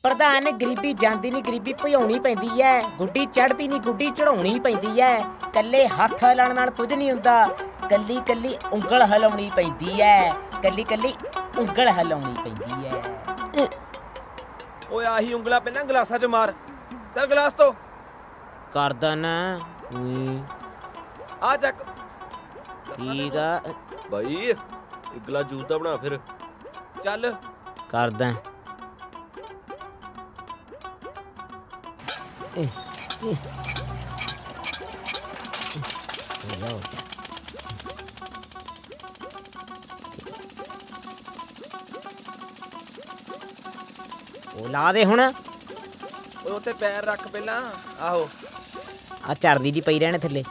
ਪ੍ਰਧਾਨ ਗਰੀਬੀ ਜਾਂਦੀ ਨਹੀਂ, ਗਰੀਬੀ ਭਜਾਉਣੀ ਪੈਂਦੀ ਐ। ਗੁੱਡੀ ਚੜ੍ਹਦੀ ਨਹੀਂ, ਗੁੱਡੀ ਚੜਾਉਣੀ ਪੈਂਦੀ ਐ। ਕੱਲੇ ਹੱਥ ਹਿਲਾਉਣ ਨਾਲ ਕੁਝ ਨਹੀਂ ਹੁੰਦਾ, ਕੱਲੀ ਕੱਲੀ ਉਂਗਲ ਹਿਲਾਉਣੀ ਪੈਂਦੀ ਐ। ਕੱਲੀ ਕੱਲੀ ਉਂਗਲ ਹਿਲਾਉਣੀ ਪੈਂਦੀ ਐ। ਓਏ ਆਹੀ ਉਂਗਲਾ ਪਹਿਲਾਂ ਗਲਾਸਾਂ 'ਚ ਮਾਰ। ਚੱਲ ਗਲਾਸ ਤੋਂ ਕਰਦਾ ਨਾ। ਆ ਚੱਕ। ਠੀਕ ਆ ਬਾਈ ਇਗਲਾ ਜੂਸ ਦਾ ਬਣਾ ਫਿਰ। ਚੱਲ ਕਰਦਾ। ਉਹ ਲਾ ਦੇ ਹੁਣ। ਓਏ ਉੱਤੇ ਪੈਰ ਰੱਖ ਪਹਿਲਾਂ। ਆਹੋ ਆ ਚੜਦੀ ਦੀ ਪਈ ਰਹਿਣੇ ਥੱਲੇ।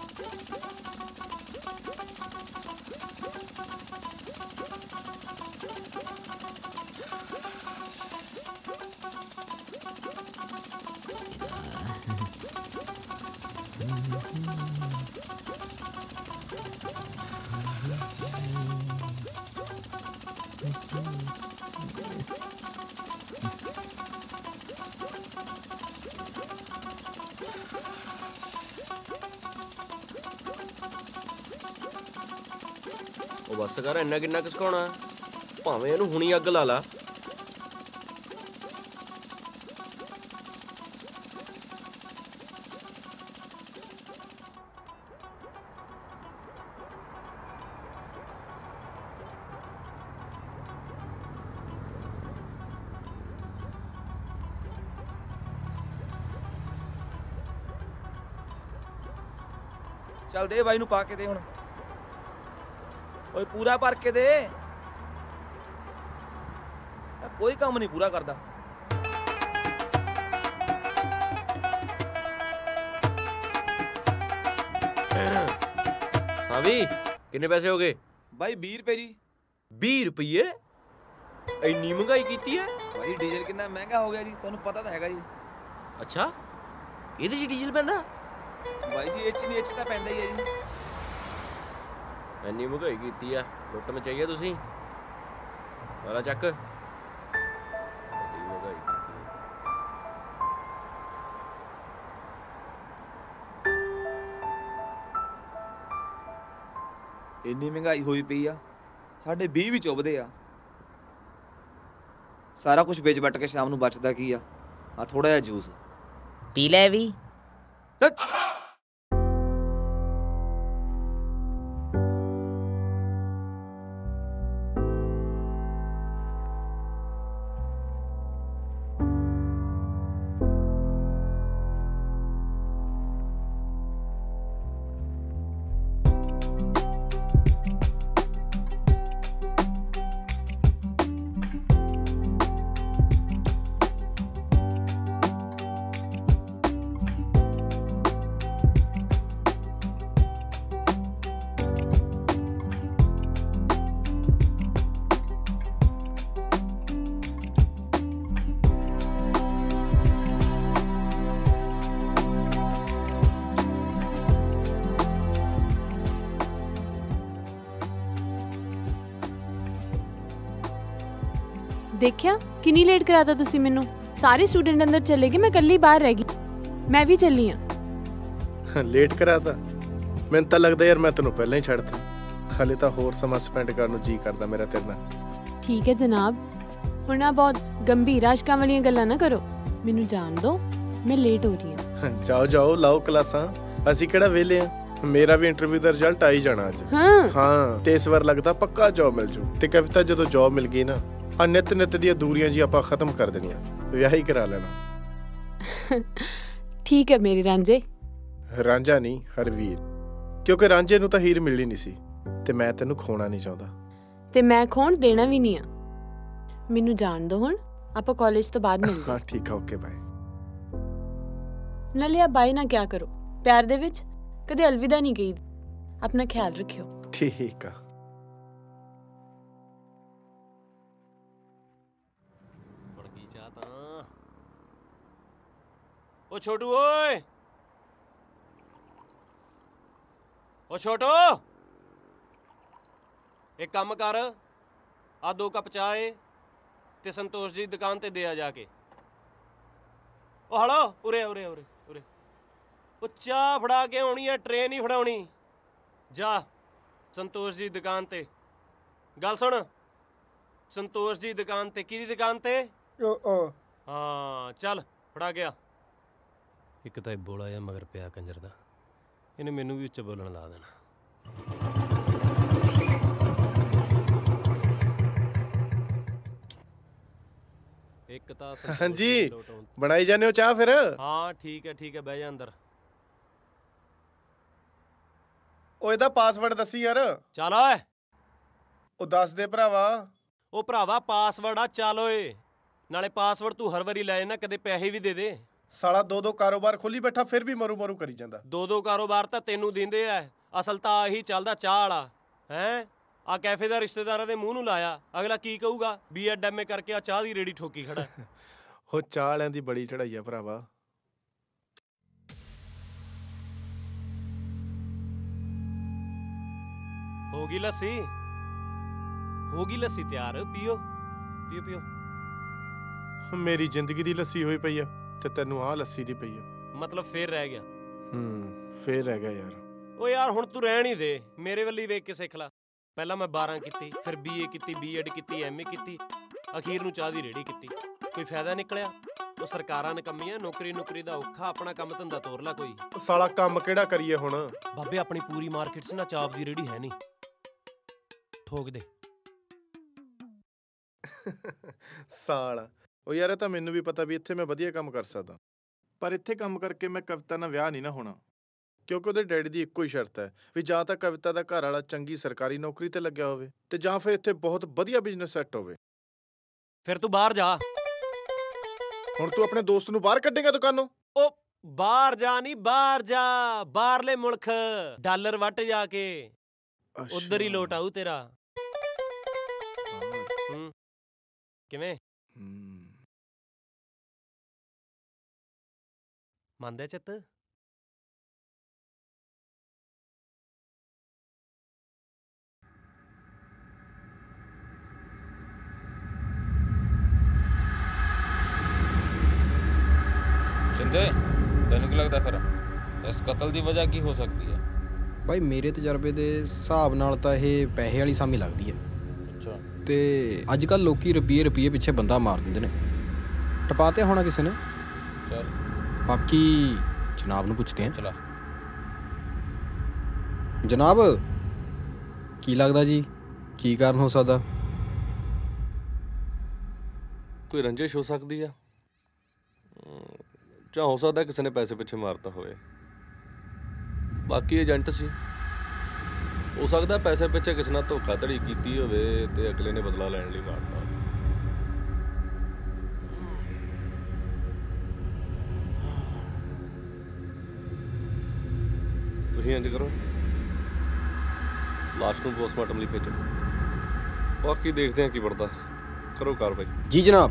ਉਹ ਬੱਸ ਕਰ, ਇੰਨਾ ਕਿੰਨਾ ਘਸਕਾਉਣਾ, ਭਾਵੇਂ ਇਹਨੂੰ ਹੁਣੀ ਅੱਗ ਲਾ ਲਾ। ਚੱਲ ਦੇ ਬਾਈ ਨੂੰ ਪਾ ਕੇ ਦੇ ਹੁਣ। ਓਏ ਪੂਰਾ ਭਰ ਕੇ ਦੇ। ਕੋਈ ਕੰਮ ਨਹੀਂ ਪੂਰਾ ਕਰਦਾ। ਹਾਂ ਵੀ ਕਿੰਨੇ ਪੈਸੇ ਹੋ ਗਏ? ਬਾਈ 20 ਰੁਪਏ ਜੀ। 20 ਰੁਪਏ? ਇੰਨੀ ਮਹਿੰਗਾਈ ਕੀਤੀ ਹੈ ਬਾਈ। ਡੀਜ਼ਲ ਕਿੰਨਾ ਮਹਿੰਗਾ ਹੋ ਗਿਆ ਜੀ, ਤੁਹਾਨੂੰ ਪਤਾ ਤਾਂ ਹੈਗਾ ਜੀ। ਅੱਛਾ ਇਹਦੇ 'ਚ ਡੀਜ਼ਲ ਪੈਂਦਾ? ਬਾਈ ਜੀ ਇਹ 'ਚ ਨਹੀਂ, ਇਹ 'ਚ ਤਾਂ ਪੈਂਦਾ ਹੀ ਹੈ ਜੀ। ਇੰਨੀ ਮਹਿੰਗਾਈ ਕੀਤੀ ਆ, ਲੁੱਟ ਮਚਾਈ ਆ ਤੁਸੀਂ। ਵਾਲਾ ਚੱਕ। ਮਹਿੰਗਾਈ ਕੀਤੀ ਇੰਨੀ ਮਹਿੰਗਾਈ ਹੋਈ ਪਈ ਆ, ਸਾਡੇ 20 ਵੀ ਚੁੱਭਦੇ ਆ। ਸਾਰਾ ਕੁਝ ਵੇਚ ਵੱਟ ਕੇ ਸ਼ਾਮ ਨੂੰ ਬਚਦਾ ਕੀ ਆ? ਆ ਥੋੜਾ ਜਿਹਾ ਜੂਸ ਪੀ ਲੈ ਵੀ। देखिया किन्नी लेट कराता तुसी मैनू। सारे स्टूडेंट अंदर चले गए, मैं कल्ली बाहर रह गई। मैं भी चली हाँ। लेट कराता? मैनूं तां लगदा यार मैं तैनूं पहलां ही छड्डता। हाले तां होर समां स्पेंड करन नूं जी करदा मेरा तेरे नाल। ठीक है जनाब, हुण ना बहुत गंभीर आशकां वालियां गल्लां ना करो। मैनूं जान दो, मैं लेट हो रही हूं। जाओ जाओ लाओ क्लासां, असीं किहड़ा वेले आ। मेरा भी इंटरव्यू दा रिजल्ट आ ही जाना अज। हाँ ते इस वार लगदा पक्का जॉब मिल जू। ते कविता जदों जॉब मिल गई ना, आ नित नित दी दूरियां जी आपां खत्म कर देनियां, विआह ही करा लेना। ठीक है मेरे रांझे। रांझा नहीं हरवीर, क्योंकि रांझे नूं तां हीर मिलनी नहीं सी ते मैं तैनूं खोना नहीं चाहुंदा ते मैं खोण देना भी नहीं आ। मैनूं जान दो, हुण आपां कॉलेज तो बाद मिलदे। हाँ ठीक है, ओके बाय। नाले आ बाय ना क्या करो, प्यार दे विच कदे अलविदा नहीं कही। अपना ख्याल रखियो। ठीक आ। ओ छोटू, ओए ओ छोटू, एक काम कर, आ 2 कप चाय ते संतोष जी दुकान ते दे आ जाके। ਉਹ ਹਲੋ ਉਰੇ ਉਰੇ ਉਰੇ ਉਰੇ ਉਹ ਚਾਹ ਫੜਾ ਕੇ ਆਉਣੀ ਹੈ, ਟ੍ਰੇਨ ਹੀ ਫੜਾਉਣੀ। ਜਾ ਸੰਤੋਸ਼ ਜੀ ਦੁਕਾਨ ਤੇ। ਗੱਲ ਸੁਣ, ਸੰਤੋਸ਼ ਜੀ ਦੁਕਾਨ ਤੇ। ਕਿਹਦੀ ਦੁਕਾਨ ਤੇ? ਹਾਂ ਚੱਲ ਫੜਾ ਗਿਆ। ਇੱਕ ਤਾਂ ਇਹ ਬੋਲਾ ਜਿਹਾ ਮਗਰ ਪਿਆ ਕੰਜਰ ਦਾ, ਇਹਨੇ ਮੈਨੂੰ ਵੀ ਉੱਚ ਬੋਲਣ ਲਾ ਦੇਣਾ। ਇੱਕ ਤਾਂ ਹਾਂਜੀ ਬਣਾਈ ਜਾਂਦੇ ਹੋ ਚਾਹ ਫਿਰ? ਹਾਂ ਠੀਕ ਹੈ ਬਹਿ ਜਾ ਅੰਦਰ। ਉਹ ਇਹਦਾ ਪਾਸਵਰਡ ਦੱਸੀ ਯਾਰ। ਚੱਲ ਓਏ। ਉਹ ਦੱਸ ਦੇ ਭਰਾਵਾ। ਉਹ ਭਰਾਵਾ ਪਾਸਵਰਡ ਆ, ਚੱਲ ਓਏ। ਨਾਲੇ ਪਾਸਵਰਡ ਤੂੰ ਹਰ ਵਾਰੀ ਲੈ ਜਾਣਾ, ਕਦੇ ਪੈਸੇ ਵੀ ਦੇ ਦੇ। ਸਾਲਾ 2-2 ਕਾਰੋਬਾਰ ਖੋਲੀ ਬੈਠਾ, ਫਿਰ ਵੀ ਮਰੂ ਕਰੀ ਜਾਂਦਾ। 2-2 ਕਾਰੋਬਾਰ ਤਾਂ ਤੈਨੂੰ ਦਿੰਦੇ ਐ, ਅਸਲ ਤਾਂ ਆਹੀ ਚੱਲਦਾ ਚਾਹ ਵਾਲਾ ਹੈ। ਆ ਕੈਫੇ ਦਾ ਰਿਸ਼ਤੇਦਾਰਾਂ ਦੇ ਮੂੰਹ ਨੂੰ ਲਾਇਆ, ਅਗਲਾ ਕੀ ਕਹੂਗਾ? B.Ed M.A ਕਰਕੇ ਆ ਚਾਹ ਦੀ ਰੇੜੀ ਠੋਕੀ ਖੜਾ। ਉਹ ਚਾਹ ਵਾਲਿਆਂ ਦੀ ਬੜੀ ਚੜਾਈ ਆ ਭਰਾਵਾ। ਹੋ ਗਈ ਲੱਸੀ ਤਿਆਰ। ਪੀਓ ਪੀਓ ਪੀਓ। ਮੇਰੀ ਜ਼ਿੰਦਗੀ ਦੀ ਲੱਸੀ ਹੋਈ ਪਈ ਆ ਤੇ ਤੈਨੂੰ ਆਹ ਲੱਸੀ ਦੀ ਪਈ ਆ। ਮਤਲਬ ਫੇਰ ਰਹਿ ਗਿਆ? ਫੇਰ ਰਹਿ ਗਿਆ ਯਾਰ। ਓ ਯਾਰ ਹੁਣ ਤੂੰ ਰਹਿਣ ਹੀ ਦੇ, ਮੇਰੇ ਵੱਲ ਹੀ ਵੇਖ ਕੇ ਸਿੱਖ ਲੈ। ਪਹਿਲਾਂ ਮੈਂ 12 ਕੀਤੀ, ਫਿਰ BA ਕੀਤੀ, B.Ed ਕੀਤੀ, M.A ਕੀਤੀ, ਅਖੀਰ ਨੂੰ ਚਾਹ ਦੀ ਰੇੜੀ ਕੀਤੀ। ਕੋਈ ਫਾਇਦਾ ਨਿਕਲਿਆ? ਉਹ ਸਰਕਾਰਾਂ ਨਿਕੰਮੀਆਂ, ਨੌਕਰੀ ਦਾ ਔਖਾ, ਆਪਣਾ ਕੰਮ ਧੰਦਾ ਤੋਰ ਲੈ ਕੋਈ। ਸਾਲਾ ਕੰਮ ਕਿਹੜਾ ਕਰੀਏ ਹੁਣ? ਬਾਬੇ ਆਪਣੀ ਪੂਰੀ ਮਾਰਕੀਟ 'ਚ ਨਾ ਚਾਪ ਦੀ ਰੇੜੀ ਹੈ ਨਹੀਂ, ਠੋਕ ਦੇ। ਸਾਲਾ ਉਹ ਯਾਰ, ਇਹ ਤਾਂ ਮੈਨੂੰ ਵੀ ਪਤਾ ਵੀ ਇੱਥੇ ਮੈਂ ਵਧੀਆ ਕੰਮ ਕਰ ਸਕਦਾ, ਪਰ ਇੱਥੇ ਕੰਮ ਕਰਕੇ ਮੈਂ ਕਵਿਤਾ ਨਾਲ ਵਿਆਹ ਨਹੀਂ ਨਾ ਹੋਣਾ, ਕਿਉਂਕਿ ਉਹਦੇ ਡੈਡੀ ਦੀ ਇੱਕੋ ਹੀ ਸ਼ਰਤ ਹੈ ਵੀ ਜਾਂ ਤਾਂ ਕਵਿਤਾ ਦਾ ਘਰ ਵਾਲਾ ਚੰਗੀ ਸਰਕਾਰੀ ਨੌਕਰੀ ਤੇ ਲੱਗਿਆ ਹੋਵੇ ਤੇ ਜਾਂ ਫਿਰ ਇੱਥੇ ਬਹੁਤ ਵਧੀਆ ਬਿਜ਼ਨਸ ਸੈੱਟ ਹੋਵੇ। ਫਿਰ ਤੂੰ ਬਾਹਰ ਜਾ। ਹੁਣ ਤੂੰ ਆਪਣੇ ਦੋਸਤ ਨੂੰ ਬਾਹਰ ਕੱਢੇਗਾ ਦੁਕਾਨੋਂ? ਉਹ ਬਾਹਰ ਜਾ ਨਹੀਂ, ਬਾਹਰ ਜਾ, ਬਾਹਰਲੇ ਮੁਲਕ ਡਾਲਰ ਵੱਟ ਜਾ ਕੇ, ਉਧਰ ਹੀ ਲੋਟ ਆਊ ਤੇਰਾ। ਕਿਵੇਂ ਮੰਨਦੇ ਚਿੱਤ? ਸ਼ਿੰਦੇ, ਤੈਨੂੰ ਕੀ ਲੱਗਦਾ ਫਿਰ ਇਸ ਕਤਲ ਦੀ ਵਜ੍ਹਾ ਕੀ ਹੋ ਸਕਦੀ ਹੈ? ਭਾਈ ਮੇਰੇ ਤਜਰਬੇ ਦੇ ਹਿਸਾਬ ਨਾਲ ਤਾਂ ਇਹ ਪੈਸੇ ਵਾਲੀ ਸਾਮੀ ਲੱਗਦੀ ਹੈ। ਅੱਛਾ। ਤੇ ਅੱਜ ਕੱਲ੍ਹ ਲੋਕੀ ਰੁਪਈਏ ਪਿੱਛੇ ਬੰਦਾ ਮਾਰ ਦਿੰਦੇ ਨੇ। ਟਪਾਤੇ ਹੋਣਾ ਕਿਸੇ ਨੇ। ਚਲ ਬਾਕੀ ਜਨਾਬ ਨੂੰ ਪੁੱਛਦੇ ਹਾਂ। ਚਲਾ ਜਨਾਬ, ਕੀ ਲੱਗਦਾ ਜੀ ਕੀ ਕਾਰਨ ਹੋ ਸਕਦਾ? ਕੋਈ ਰੰਜਿਸ਼ ਹੋ ਸਕਦੀ ਆ, ਜਾਂ ਹੋ ਸਕਦਾ ਕਿਸੇ ਨੇ ਪੈਸੇ ਪਿੱਛੇ ਮਾਰਤਾ ਹੋਵੇ। ਬਾਕੀ ਏਜੰਟ ਸੀ, ਹੋ ਸਕਦਾ ਪੈਸੇ ਪਿੱਛੇ ਕਿਸੇ ਨਾਲ ਧੋਖਾਧੜੀ ਕੀਤੀ ਹੋਵੇ ਤੇ ਅਗਲੇ ਨੇ ਬਦਲਾ ਲੈਣ ਲਈ ਮਾਰਤਾ ਹੋਵੇ। ਤੁਸੀਂ ਇੰਝ ਕਰੋ, ਲਾਸ਼ ਨੂੰ ਪੋਸਟਮਾਰਟਮ ਲਈ ਭੇਜੋ, ਬਾਕੀ ਦੇਖਦੇ ਹਾਂ ਕੀ ਬਣਦਾ। ਕਰੋ ਕਾਰਵਾਈ। ਜੀ ਜਨਾਬ।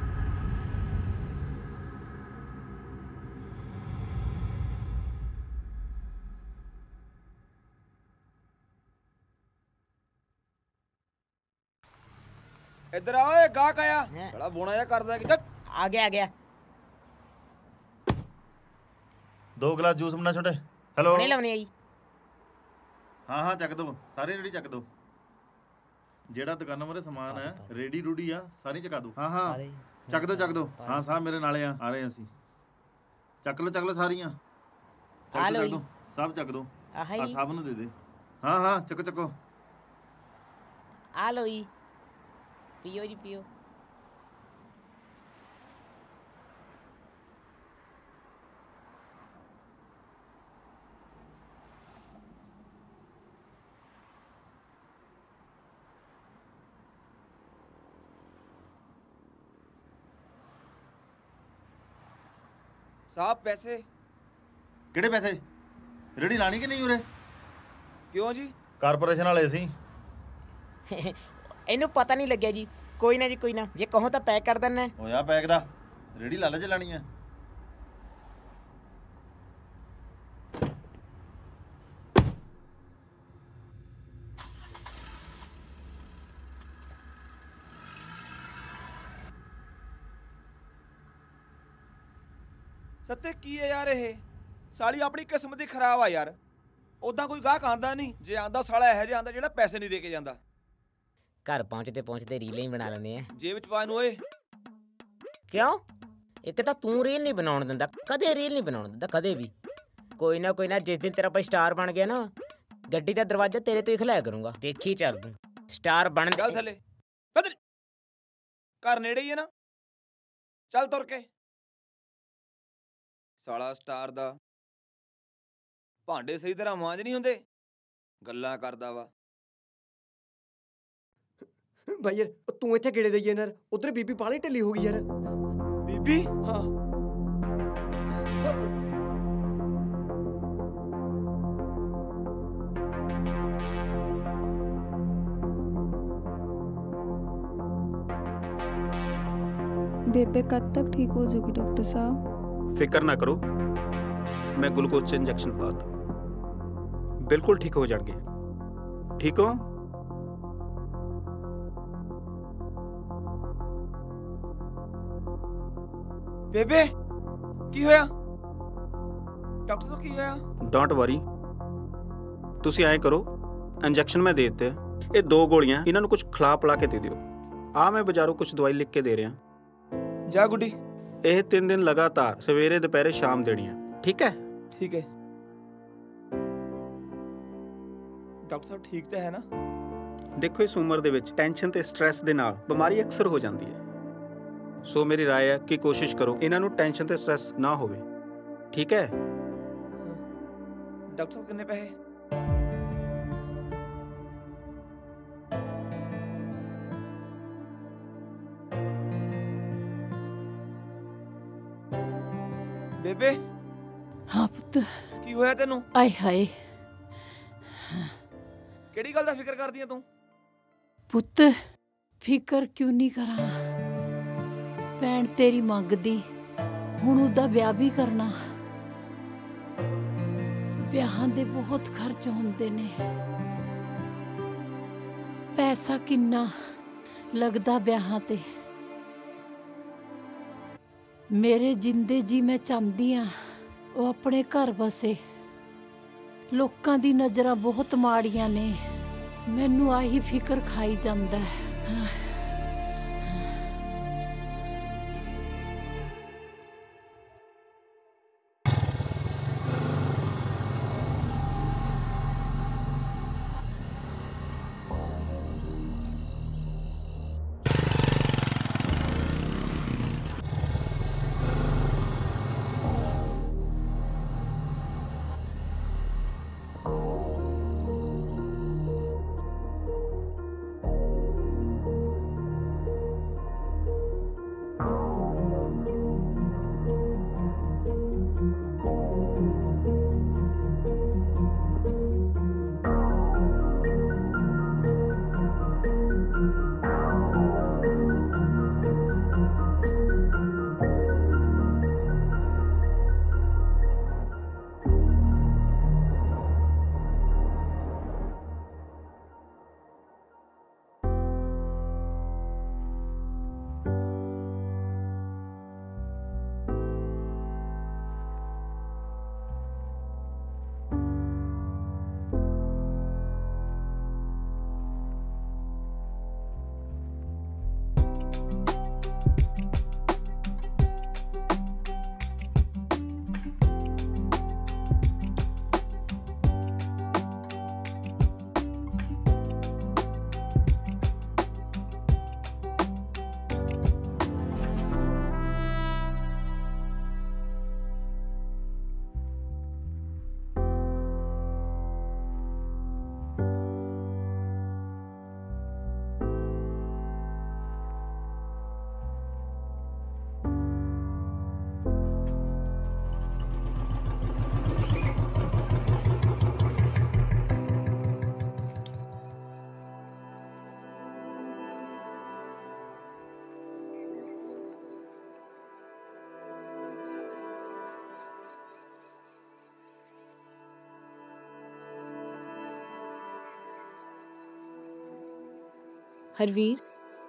ਇੱਧਰ ਆ ਓਏ, ਗਾਹਕ ਆਇਆ। ਬੜਾ ਬੋਣਾ ਜਿਹਾ ਕਰਦਾ ਕਿ ਆ ਗਿਆ 2 ਗਲਾਸ ਜੂਸ ਬਣਾ ਛੋਟੇ। ਹੈਲੋ, ਹੁਣੇ ਲਾਉਣੀ ਆਈ। ਹਾਂ ਚੱਕ ਦੋ, ਸਾਰੇ ਰੇੜੀ ਚੱਕ ਦੋ। ਜਿਹੜਾ ਦੁਕਾਨਾਂ ਮੂਹਰੇ ਸਮਾਨ ਹੈ, ਰੇੜੀ ਰੂੜੀ ਆ, ਸਾਰੀ ਚਕਾ ਦੋ। ਹਾਂ ਚੱਕ ਦੋ। ਹਾਂ ਸਾਹਿਬ ਮੇਰੇ ਨਾਲੇ ਆ ਰਹੇ ਅਸੀਂ। ਚੱਕ ਲਓ ਸਾਰੀਆਂ। ਚੱਕ ਦੋ ਸਭ ਚੱਕ ਦੋ। ਆ ਸਭ ਨੂੰ ਦੇ ਦੇ। ਹਾਂ ਚੱਕੋ। ਆ ਲੋ ਜੀ, ਪੀਓ ਜੀ ਪੀਓ। ਸਾਹਿਬ ਪੈਸੇ ਕਿਹੜੇ ਪੈਸੇ? ਰੇੜੀ ਲਾਣੀ ਕਿ ਨਹੀਂ ਉਰੇ? ਕਿਉਂ ਜੀ? ਕਾਰਪੋਰੇਸ਼ਨ ਵਾਲੇ ਸੀ। ਇਹਨੂੰ ਪਤਾ ਨਹੀਂ ਲੱਗਿਆ ਜੀ। ਕੋਈ ਨਾ ਜੀ, ਕੋਈ ਨਾ, ਜੇ ਕਹੋ ਤਾਂ ਪੈਕ ਕਰ ਦਿੰਨਾ। ਹੋਇਆ ਪੈਕ ਦਾ। ਰੇੜੀ ਲਾਲਾ ਚ ਲਾਣੀ ਆ। ਸੱਤੇ ਕੀ ਹੈ ਯਾਰ ਇਹ ਸਾਲੀ ਆਪਣੀ ਕਿਸਮਤ ਹੀ ਖਰਾਬ ਆ ਯਾਰ। ਉਦਾਂ ਕੋਈ ਗਾਹਕ ਆਂਦਾ ਨਹੀਂ, ਜੇ ਆਂਦਾ ਸਾਲਾ ਇਹੋ ਜਿਹਾ ਆਂਦਾ ਜਿਹੜਾ ਪੈਸੇ ਨਹੀਂ ਦੇ ਕੇ ਜਾਂਦਾ। ਘਰ ਪਹੁੰਚਦੇ ਪਹੁੰਚਦੇ ਰੀਲਾਂ ਹੀ ਬਣਾ ਲੈਂਦੇ ਆ। ਜੇਬ ਵਿੱਚ ਪਾ ਨੂੰ ਓਏ। ਕਿਉਂ? ਇੱਕ ਤਾਂ ਤੂੰ ਰੀਲ ਨਹੀਂ ਬਣਾਉਣ ਦਿੰਦਾ, ਕਦੇ ਰੀਲ ਨਹੀਂ ਬਣਾਉਣ ਦਿੰਦਾ, ਕਦੇ ਵੀ। ਕੋਈ ਨਾ ਜਿਸ ਦਿਨ ਤੇਰਾ ਭਾਈ ਸਟਾਰ ਬਣ ਗਿਆ ਨਾ, ਗੱਡੀ ਦਾ ਦਰਵਾਜ਼ਾ ਤੇਰੇ ਤੋਂ ਹੀ ਖਲਾਇਆ ਕਰੂੰਗਾ। ਦੇਖੀ ਚੱਲ ਤੂੰ ਸਟਾਰ ਬਣ ਚੱਲ ਥੱਲੇ। ਘਰ ਨੇੜੇ ਹੀ ਹੈ ਨਾ, ਚੱਲ ਤੁਰ ਕੇ। ਸਾਲਾ ਸਟਾਰ ਦਾ ਭਾਂਡੇ ਸਹੀ ਤਰ੍ਹਾਂ ਮਾਂਜ ਨਹੀਂ ਹੁੰਦੇ, ਗੱਲਾਂ ਕਰਦਾ ਵਾ। ਭਾਈ ਯਾਰ ਤੂੰ ਇੱਥੇ ਗੇੜੇ ਦੇਈ ਯਾਰ, ਉਧਰ ਬੀਬੀ ਬਾਹਲੀ ਢਿੱਲੀ ਹੋ ਗਈ ਯਾਰ। ਬੀਬੀ? ਹਾਂ बेबे कब तक ठीक हो जाएगी डॉक्टर साहब? फिक्र ना करो, मैं ग्लूकोज इंजेक्शन पाता हूँ, बिल्कुल ठीक हो जाएंगे। ठीक हो? ਬੇਬੇ ਕੀ ਹੋਇਆ? ਡਾਕਟਰ ਤੋਂ ਕੀ ਹੋਇਆ? डोंट वरी, ਤੁਸੀਂ ਐਂ ਕਰੋ, ਇੰਜੈਕਸ਼ਨ ਮੈਂ ਦੇ ਦਿੱਤੇ, ਇਹ 2 ਗੋਲੀਆਂ ਇਹਨਾਂ ਨੂੰ ਕੁਝ ਖਿਲਾ ਪਿਲਾ ਕੇ ਦੇ ਦਿਓ। ਆ ਮੈਂ ਬਾਜ਼ਾਰੋਂ ਕੁਝ ਦਵਾਈ ਲਿਖ ਕੇ ਦੇ ਰਿਹਾ। ਜਾ ਗੁੱਡੀ। ਇਹ 3 ਦਿਨ ਲਗਾਤਾਰ ਸਵੇਰੇ ਦੁਪਹਿਰੇ ਸ਼ਾਮ ਦੇਣੀ ਆ, ਠੀਕ ਹੈ? ਠੀਕ ਹੈ। ਡਾਕਟਰ ਸਾਹਿਬ ਠੀਕ ਤਾਂ ਹੈ ਨਾ? ਦੇਖੋ ਇਸ ਉਮਰ ਦੇ ਵਿੱਚ ਟੈਨਸ਼ਨ ਤੇ ਸਟ੍ਰੈਸ ਦੇ ਨਾਲ ਬਿਮਾਰੀ ਅਕਸਰ ਹੋ ਜਾਂਦੀ ਹੈ, ਸੋ ਮੇਰੀ ਰਾਏ ਹੈ ਕਿ ਕੋਸ਼ਿਸ਼ ਕਰੋ ਇਹਨਾਂ ਨੂੰ ਟੈਨਸ਼ਨ ਤੇ ਸਟ੍ਰੈਸ ਨਾ ਹੋਵੇ, ਠੀਕ ਹੈ? ਡਾਕਟਰ ਸਾਹਿਬ ਕਿੰਨੇ ਪੈਸੇ? ਬੇਬੇ। ਹਾਂ ਪੁੱਤ। ਕੀ ਹੋਇਆ ਤੈਨੂੰ? ਆਏ ਹਾਏ। ਕਿਹੜੀ ਗੱਲ ਦਾ ਫਿਕਰ ਕਰਦੀ ਆ ਤੂੰ? ਪੁੱਤ ਫਿਕਰ ਕਿਉਂ ਨਹੀਂ ਕਰਾਂ, ਭੈਣ ਤੇਰੀ ਮੰਗਦੀ, ਹੁਣ ਉਹਦਾ ਵਿਆਹ ਵੀ ਕਰਨਾ। ਵਿਆਹਾਂ ਦੇ ਬਹੁਤ ਖਰਚ ਹੁੰਦੇ ਨੇ, ਪੈਸਾ ਕਿੰਨਾ ਲੱਗਦਾ ਵਿਆਹਾਂ ਤੇ। ਮੇਰੇ ਜਿੰਦੇ ਜੀ ਮੈਂ ਚਾਹੁੰਦੀ ਆ ਉਹ ਆਪਣੇ ਘਰ ਵਸੇ। ਲੋਕਾਂ ਦੀ ਨਜ਼ਰਾਂ ਬਹੁਤ ਮਾੜੀਆਂ ਨੇ, ਮੈਨੂੰ ਆਹੀ ਫਿਕਰ ਖਾਈ ਜਾਂਦਾ ਹੈ। ਹਰਵੀਰ,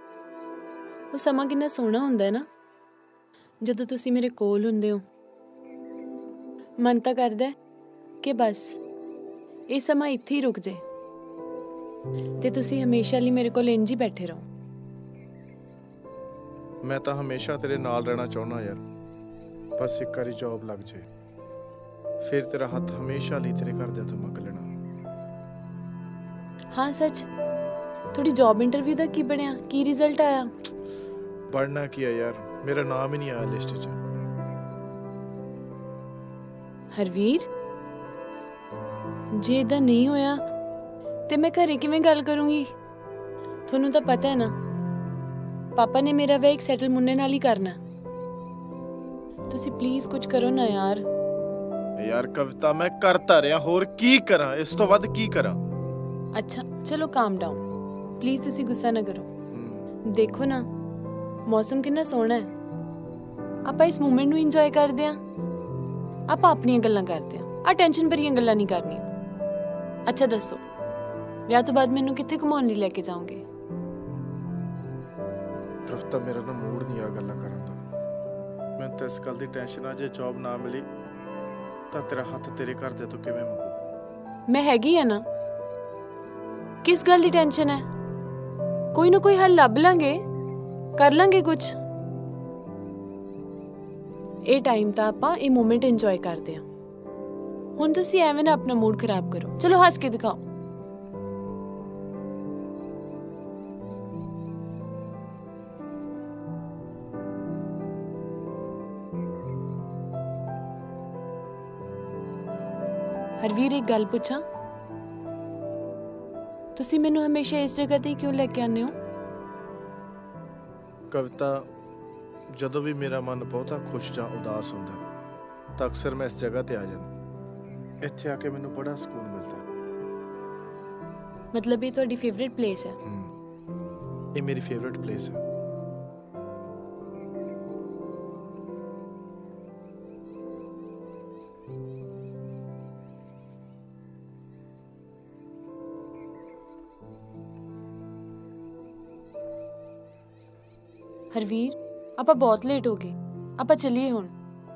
ਉਹ ਸਮਾਂ ਕਿੰਨਾ ਸੋਹਣਾ ਹੁੰਦਾ ਹੈ ਨਾ, ਜਦੋਂ ਤੁਸੀਂ ਮੇਰੇ ਕੋਲ ਹੁੰਦੇ ਹੋ, ਮਨ ਤਾਂ ਕਰਦਾ ਹੈ ਕਿ ਬਸ ਇਹ ਸਮਾਂ ਇੱਥੇ ਹੀ ਰੁਕ ਜੇ ਤੇ ਤੁਸੀਂ ਹਮੇਸ਼ਾ ਲਈ ਮੇਰੇ ਕੋਲ ਇੰਝ ਹੀ ਬੈਠੇ ਰਹੋ। ਮੈਂ ਤਾਂ ਹਮੇਸ਼ਾ ਤੇਰੇ ਨਾਲ ਰਹਿਣਾ ਚਾਹੁੰਦਾ ਯਾਰ, ਬਸ ਇੱਕ ਵਾਰੀ ਜੌਬ ਲੱਗ ਜੇ, ਫਿਰ ਤੇਰਾ ਹੱਥ ਹਮੇਸ਼ਾ ਲਈ ਤੇਰੇ ਘਰਦਿਆਂ ਤੋਂ ਮੰਗ ਲੈਣਾ। ਹਾਂ ਸੱਚ, ਤੁਹਾਡੀ ਜੌਬ ਇੰਟਰਵਿਊ ਦਾ ਕੀ ਬਣਿਆ? ਕੀ ਰਿਜ਼ਲਟ ਆਇਆ? ਬਣਨਾ ਕੀ ਹੈ ਯਾਰ, ਮੇਰਾ ਨਾਮ ਹੀ ਨਹੀਂ ਆਇਆ ਲਿਸਟ 'ਚ। ਹਰਵੀਰ, ਜੇ ਇਦਾਂ ਨਹੀਂ ਹੋਇਆ ਤੇ ਮੈਂ ਘਰੇ ਕਿਵੇਂ ਗੱਲ ਕਰੂੰਗੀ? ਤੁਹਾਨੂੰ ਤਾਂ ਪਤਾ ਹੈ ਨਾ, ਪਾਪਾ ਨੇ ਮੇਰਾ ਵਿਆਹ ਇੱਕ ਸੈਟਲ ਮੁੰਡੇ ਨਾਲ ਹੀ ਕਰਨਾ। ਤੁਸੀਂ ਪਲੀਜ਼ ਕੁਝ ਕਰੋ ਨਾ ਯਾਰ। ਯਾਰ ਕਵਿਤਾ, ਮੈਂ ਕਰਤਾ ਰਿਹਾ, ਹੋਰ ਕੀ ਕਰਾਂ? ਇਸ ਤੋਂ ਵੱਧ ਕੀ ਕਰਾਂ? ਅੱਛਾ ਚਲੋ ਕਾਮ ਡਾਊਨ, ਪਲੀਜ਼ ਤੁਸੀਂ ਗੁੱਸਾ ਨਾ ਕਰੋ। ਦੇਖੋ ਨਾ, ਮੌਸਮ ਕਿੰਨਾ ਸੋਹਣਾ ਹੈ, ਆਪਾਂ ਇਸ ਮੂਮੈਂਟ ਨੂੰ ਇੰਜੋਏ ਕਰਦੇ ਹਾਂ। ਆਪਾਂ ਆਪਣੀਆਂ ਗੱਲਾਂ ਕਰਦੇ ਹਾਂ, ਆ ਟੈਨਸ਼ਨ ਭਰੀਆਂ ਗੱਲਾਂ ਨਹੀਂ ਕਰਨੀਆਂ। ਅੱਛਾ ਦੱਸੋ, ਵਿਆਹ ਤੋਂ ਬਾਅਦ ਮੈਨੂੰ ਕਿੱਥੇ ਘੁਮਾਉਣ ਲਈ ਲੈ ਕੇ ਜਾਓਗੇ? ਕਵਿਤਾ, ਮੇਰਾ ਨਾ ਮੂਡ ਨਹੀਂ ਆ ਗੱਲਾਂ ਕਰਨ ਦਾ। ਮੈਨੂੰ ਤਾਂ ਇਸ ਗੱਲ ਦੀ ਟੈਨਸ਼ਨ ਆ, ਜੇ ਜੌਬ ਨਾ ਮਿਲੀ ਤਾਂ ਤੇਰਾ ਹੱਥ ਤੇਰੇ ਘਰਦਿਆਂ ਤੋਂ ਕਿਵੇਂ ਮੰਗੂਗਾ? ਮੈਂ ਹੈਗੀ ਆ ਨਾ, ਕਿਸ ਗੱਲ ਦੀ ਟੈਨਸ਼ਨ ਹੈ? ਕੋਈ ਨਾ ਕੋਈ ਹੱਲ ਲੱਭ ਲਾਂਗੇ, ਕਰ ਲਾਂਗੇ ਕੁਝ। ਇਹ ਟਾਈਮ ਤਾਂ ਆਪਾਂ ਇਹ ਮੂਮੈਂਟ ਇੰਜੋਏ ਕਰਦੇ ਹਾਂ। ਹੁਣ ਤੁਸੀਂ ਐਵੇਂ ਨਾ ਆਪਣਾ ਮੂਡ ਖਰਾਬ ਕਰੋ, ਚਲੋ ਹੱਸ ਕੇ ਦਿਖਾਓ। ਹਰਵੀਰ, ਇੱਕ ਗੱਲ ਪੁੱਛਾਂ, ਤੁਸੀਂ ਮੈਨੂੰ ਹਮੇਸ਼ਾ ਇਸ ਜਗ੍ਹਾ ਤੇ ਕਿਉਂ ਲੈ ਕੇ ਆਉਂਦੇ ਹੋ? ਕਵਿਤਾ, ਜਦੋਂ ਵੀ ਮੇਰਾ ਮਨ ਬਹੁਤਾ ਖੁਸ਼ ਜਾਂ ਉਦਾਸ ਹੁੰਦਾ ਤਾਂ ਅਕਸਰ ਮੈਂ ਇਸ ਜਗ੍ਹਾ ਤੇ ਆ ਜਾਂਦਾ। ਇੱਥੇ ਆ ਕੇ ਮੈਨੂੰ ਬੜਾ ਸਕੂਨ ਮਿਲਦਾ। ਮਤਲਬ ਇਹ ਤੁਹਾਡੀ ਫੇਵਰਿਟ ਪਲੇਸ ਹੈ? ਇਹ ਮੇਰੀ ਫੇਵਰਿਟ ਪਲੇਸ ਹੈ। ਹਰਵੀਰ, ਆਪਾਂ ਬਹੁਤ ਲੇਟ ਹੋ ਗਏ, ਆਪਾਂ ਚੱਲੀਏ ਹੁਣ।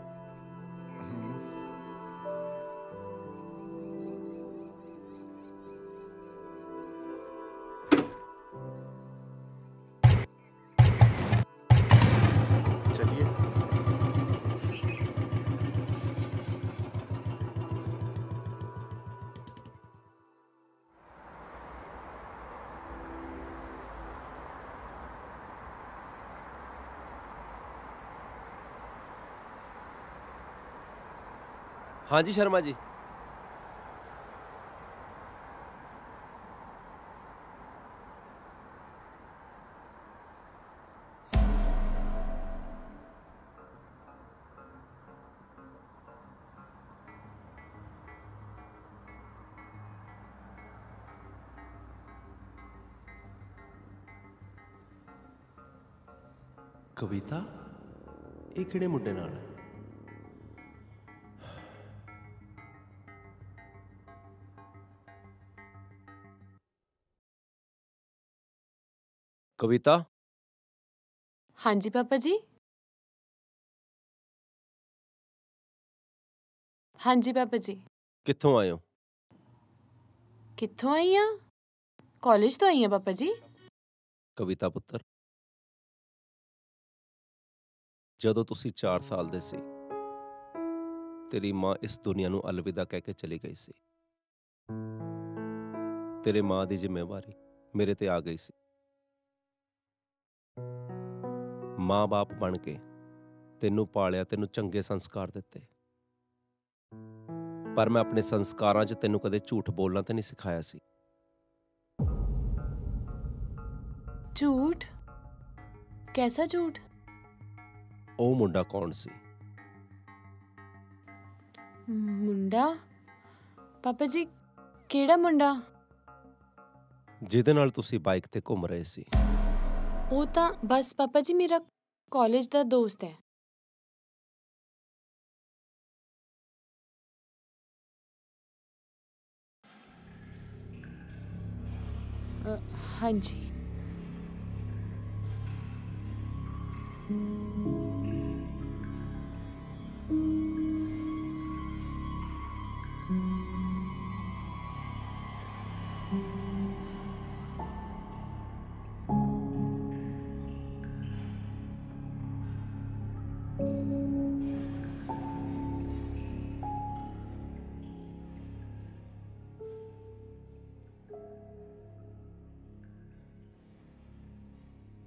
चलिए। हाँ जी शर्मा जी। ਕਵਿਤਾ, ਇਹ ਕਿਹੜੇ ਮੁੰਡੇ ਨਾਲ? कविता। हाँ जी पापा जी। हाँ जी पापा जी। कित्थों आए हो? कित्थों आई हाँ? कॉलेज तो आई हाँ पापा जी। कविता पुत्र, ਜਦੋਂ ਤੁਸੀਂ 4 ਸਾਲ ਦੇ ਸੀ, ਤੇਰੀ ਮਾਂ ਇਸ ਦੁਨੀਆ ਨੂੰ ਅਲਵਿਦਾ ਕਹਿ ਕੇ ਚਲੀ ਗਈ ਸੀ। ਤੇਰੇ ਮਾਂ ਦੀ ਜ਼ਿੰਮੇਵਾਰੀ ਮੇਰੇ ਤੇ ਆ ਗਈ ਸੀ। ਮਾਂ-ਬਾਪ ਬਣ ਕੇ ਤੈਨੂੰ ਪਾਲਿਆ, ਤੈਨੂੰ ਚੰਗੇ ਸੰਸਕਾਰ ਦਿੱਤੇ, ਪਰ ਮੈਂ ਆਪਣੇ ਸੰਸਕਾਰਾਂ 'ਚ ਤੈਨੂੰ ਕਦੇ ਝੂਠ ਬੋਲਣਾ ਤੇ ਨਹੀਂ ਸਿਖਾਇਆ ਸੀ। ਝੂਠ? ਕੈਸਾ ਝੂਠ? ਉਹ ਮੁੰਡਾ ਕੌਣ ਸੀ? ਮੁੰਡਾ? ਪਾਪਾ ਜੀ, ਕਿਹੜਾ ਮੁੰਡਾ? ਜਿਹਦੇ ਨਾਲ ਤੁਸੀਂ ਬਾਈਕ ਤੇ ਘੁੰਮ ਰਹੇ ਸੀ। ਉਹ ਤਾਂ ਬਸ ਪਾਪਾ ਜੀ ਮੇਰਾ ਕਾਲਜ ਦਾ ਦੋਸਤ ਹੈ। हाँ जी।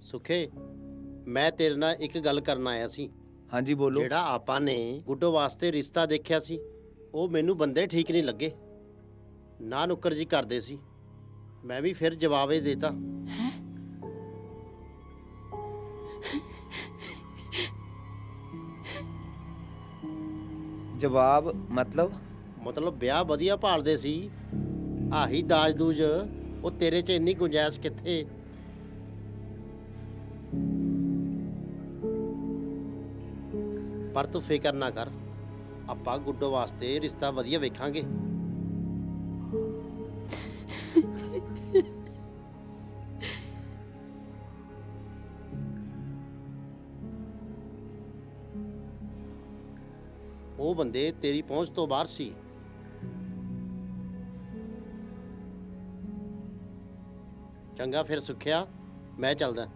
ਸੁਖੇ ਮੈਂ ਤੇਰੇ ਨਾਲ ਇੱਕ ਗੱਲ ਕਰਨ ਆਇਆ ਸੀ। ਹਾਂਜੀ ਬੋਲੋ। ਜਿਹੜਾ ਆਪਾਂ ਨੇ ਗੁੱਡੋ ਵਾਸਤੇ ਰਿਸ਼ਤਾ ਦੇਖਿਆ ਸੀ ਉਹ ਮੈਨੂੰ ਬੰਦੇ ਠੀਕ ਨਹੀਂ ਲੱਗੇ, ਨਾ ਨੁੱਕਰ ਜੀ ਕਰਦੇ ਸੀ। ਮੈਂ ਵੀ ਫਿਰ ਜਵਾਬ ਹੀ ਦੇਤਾ। ਜਵਾਬ ਮਤਲਬ ਵਿਆਹ ਵਧੀਆ ਭਾਲਦੇ ਸੀ, ਆਹੀ ਦਾਜ ਦੂਜ ਉਹ ਤੇਰੇ 'ਚ ਇੰਨੀ ਗੁੰਜਾਇਸ਼ ਕਿੱਥੇ। ਪਰ ਤੂੰ ਫਿਕਰ ਨਾ ਕਰ, ਆਪਾਂ ਗੁੱਡੋ ਵਾਸਤੇ ਰਿਸ਼ਤਾ ਵਧੀਆ ਵੇਖਾਂਗੇ। ਉਹ ਬੰਦੇ ਤੇਰੀ ਪਹੁੰਚ ਤੋਂ ਬਾਹਰ ਸੀ। ਚੰਗਾ ਫਿਰ ਸੁਖਿਆ, ਮੈਂ ਚੱਲਦਾ।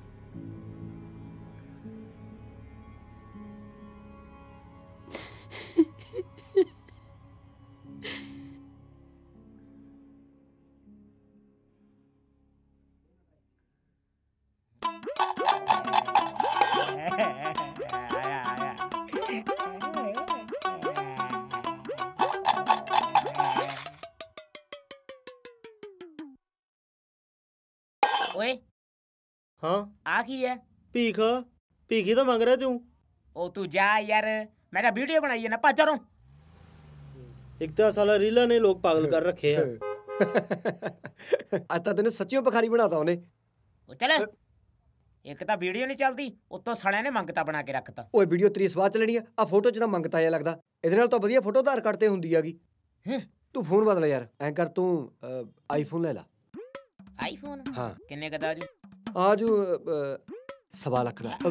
ਓਏ हाँ ਆ ਕੀ ਹੈ? ਭੀਖ ਭੀਖੀ ਤਾਂ ਮੰਗ ਰਿਹਾ ਤੂੰ। ਉਹ ਤੂੰ ਜਾ ਯਾਰ, ਮੈਂ ਤਾਂ ਵੀਡੀਓ ਬਣਾਈ ਹੈ ਨਾ, ਭੱਜ ਰੋ। ਇੱਕ ਤਾਂ ਸਾਲਾ ਰੀਲਾ ਨੇ ਲੋਕ ਪਾਗਲ ਕਰ ਰੱਖੇ ਆ। ਅੱਜ ਤਾਂ ਤੈਨੂੰ ਸੱਚੀਓ ਭਿਖਾਰੀ ਬਣਾਤਾ ਉਹਨੇ। ਉਹ ਚੱਲ, ਇੱਕ ਤਾਂ ਵੀਡੀਓ ਨਹੀਂ ਚੱਲਦੀ, ਉੱਤੋਂ ਸਾਲਿਆਂ ਨੇ ਮੰਗਤਾ ਬਣਾ ਕੇ ਰੱਖਤਾ। ਓਏ ਵੀਡੀਓ ਤੇਰੀ ਸਵਾਦ ਚੱਲਣੀ ਆ ਫੋਟੋ 'ਚ ਤਾਂ ਮੰਗਤਾ ਜਿਹਾ ਲੱਗਦਾ। ਇਹਦੇ ਨਾਲ ਤਾਂ ਵਧੀਆ ਫੋਟੋ ਆਧਾਰ ਕਾਰਡ ਤੇ ਹੁੰਦੀ ਹੈਗੀ। ਤੂੰ ਫੋਨ ਬਦਲ ਯਾਰ, ਐਂ ਕਰ ਤੂੰ ਆਈਫੋਨ ਲੈ ਲਾ। ਆਈਫੋਨ? ਹਾਂ। ਕਿੰਨੇ ਕਦਾ ਆਜੂ? ਆਜੂ 1.25 ਲੱਖ ਦਾ।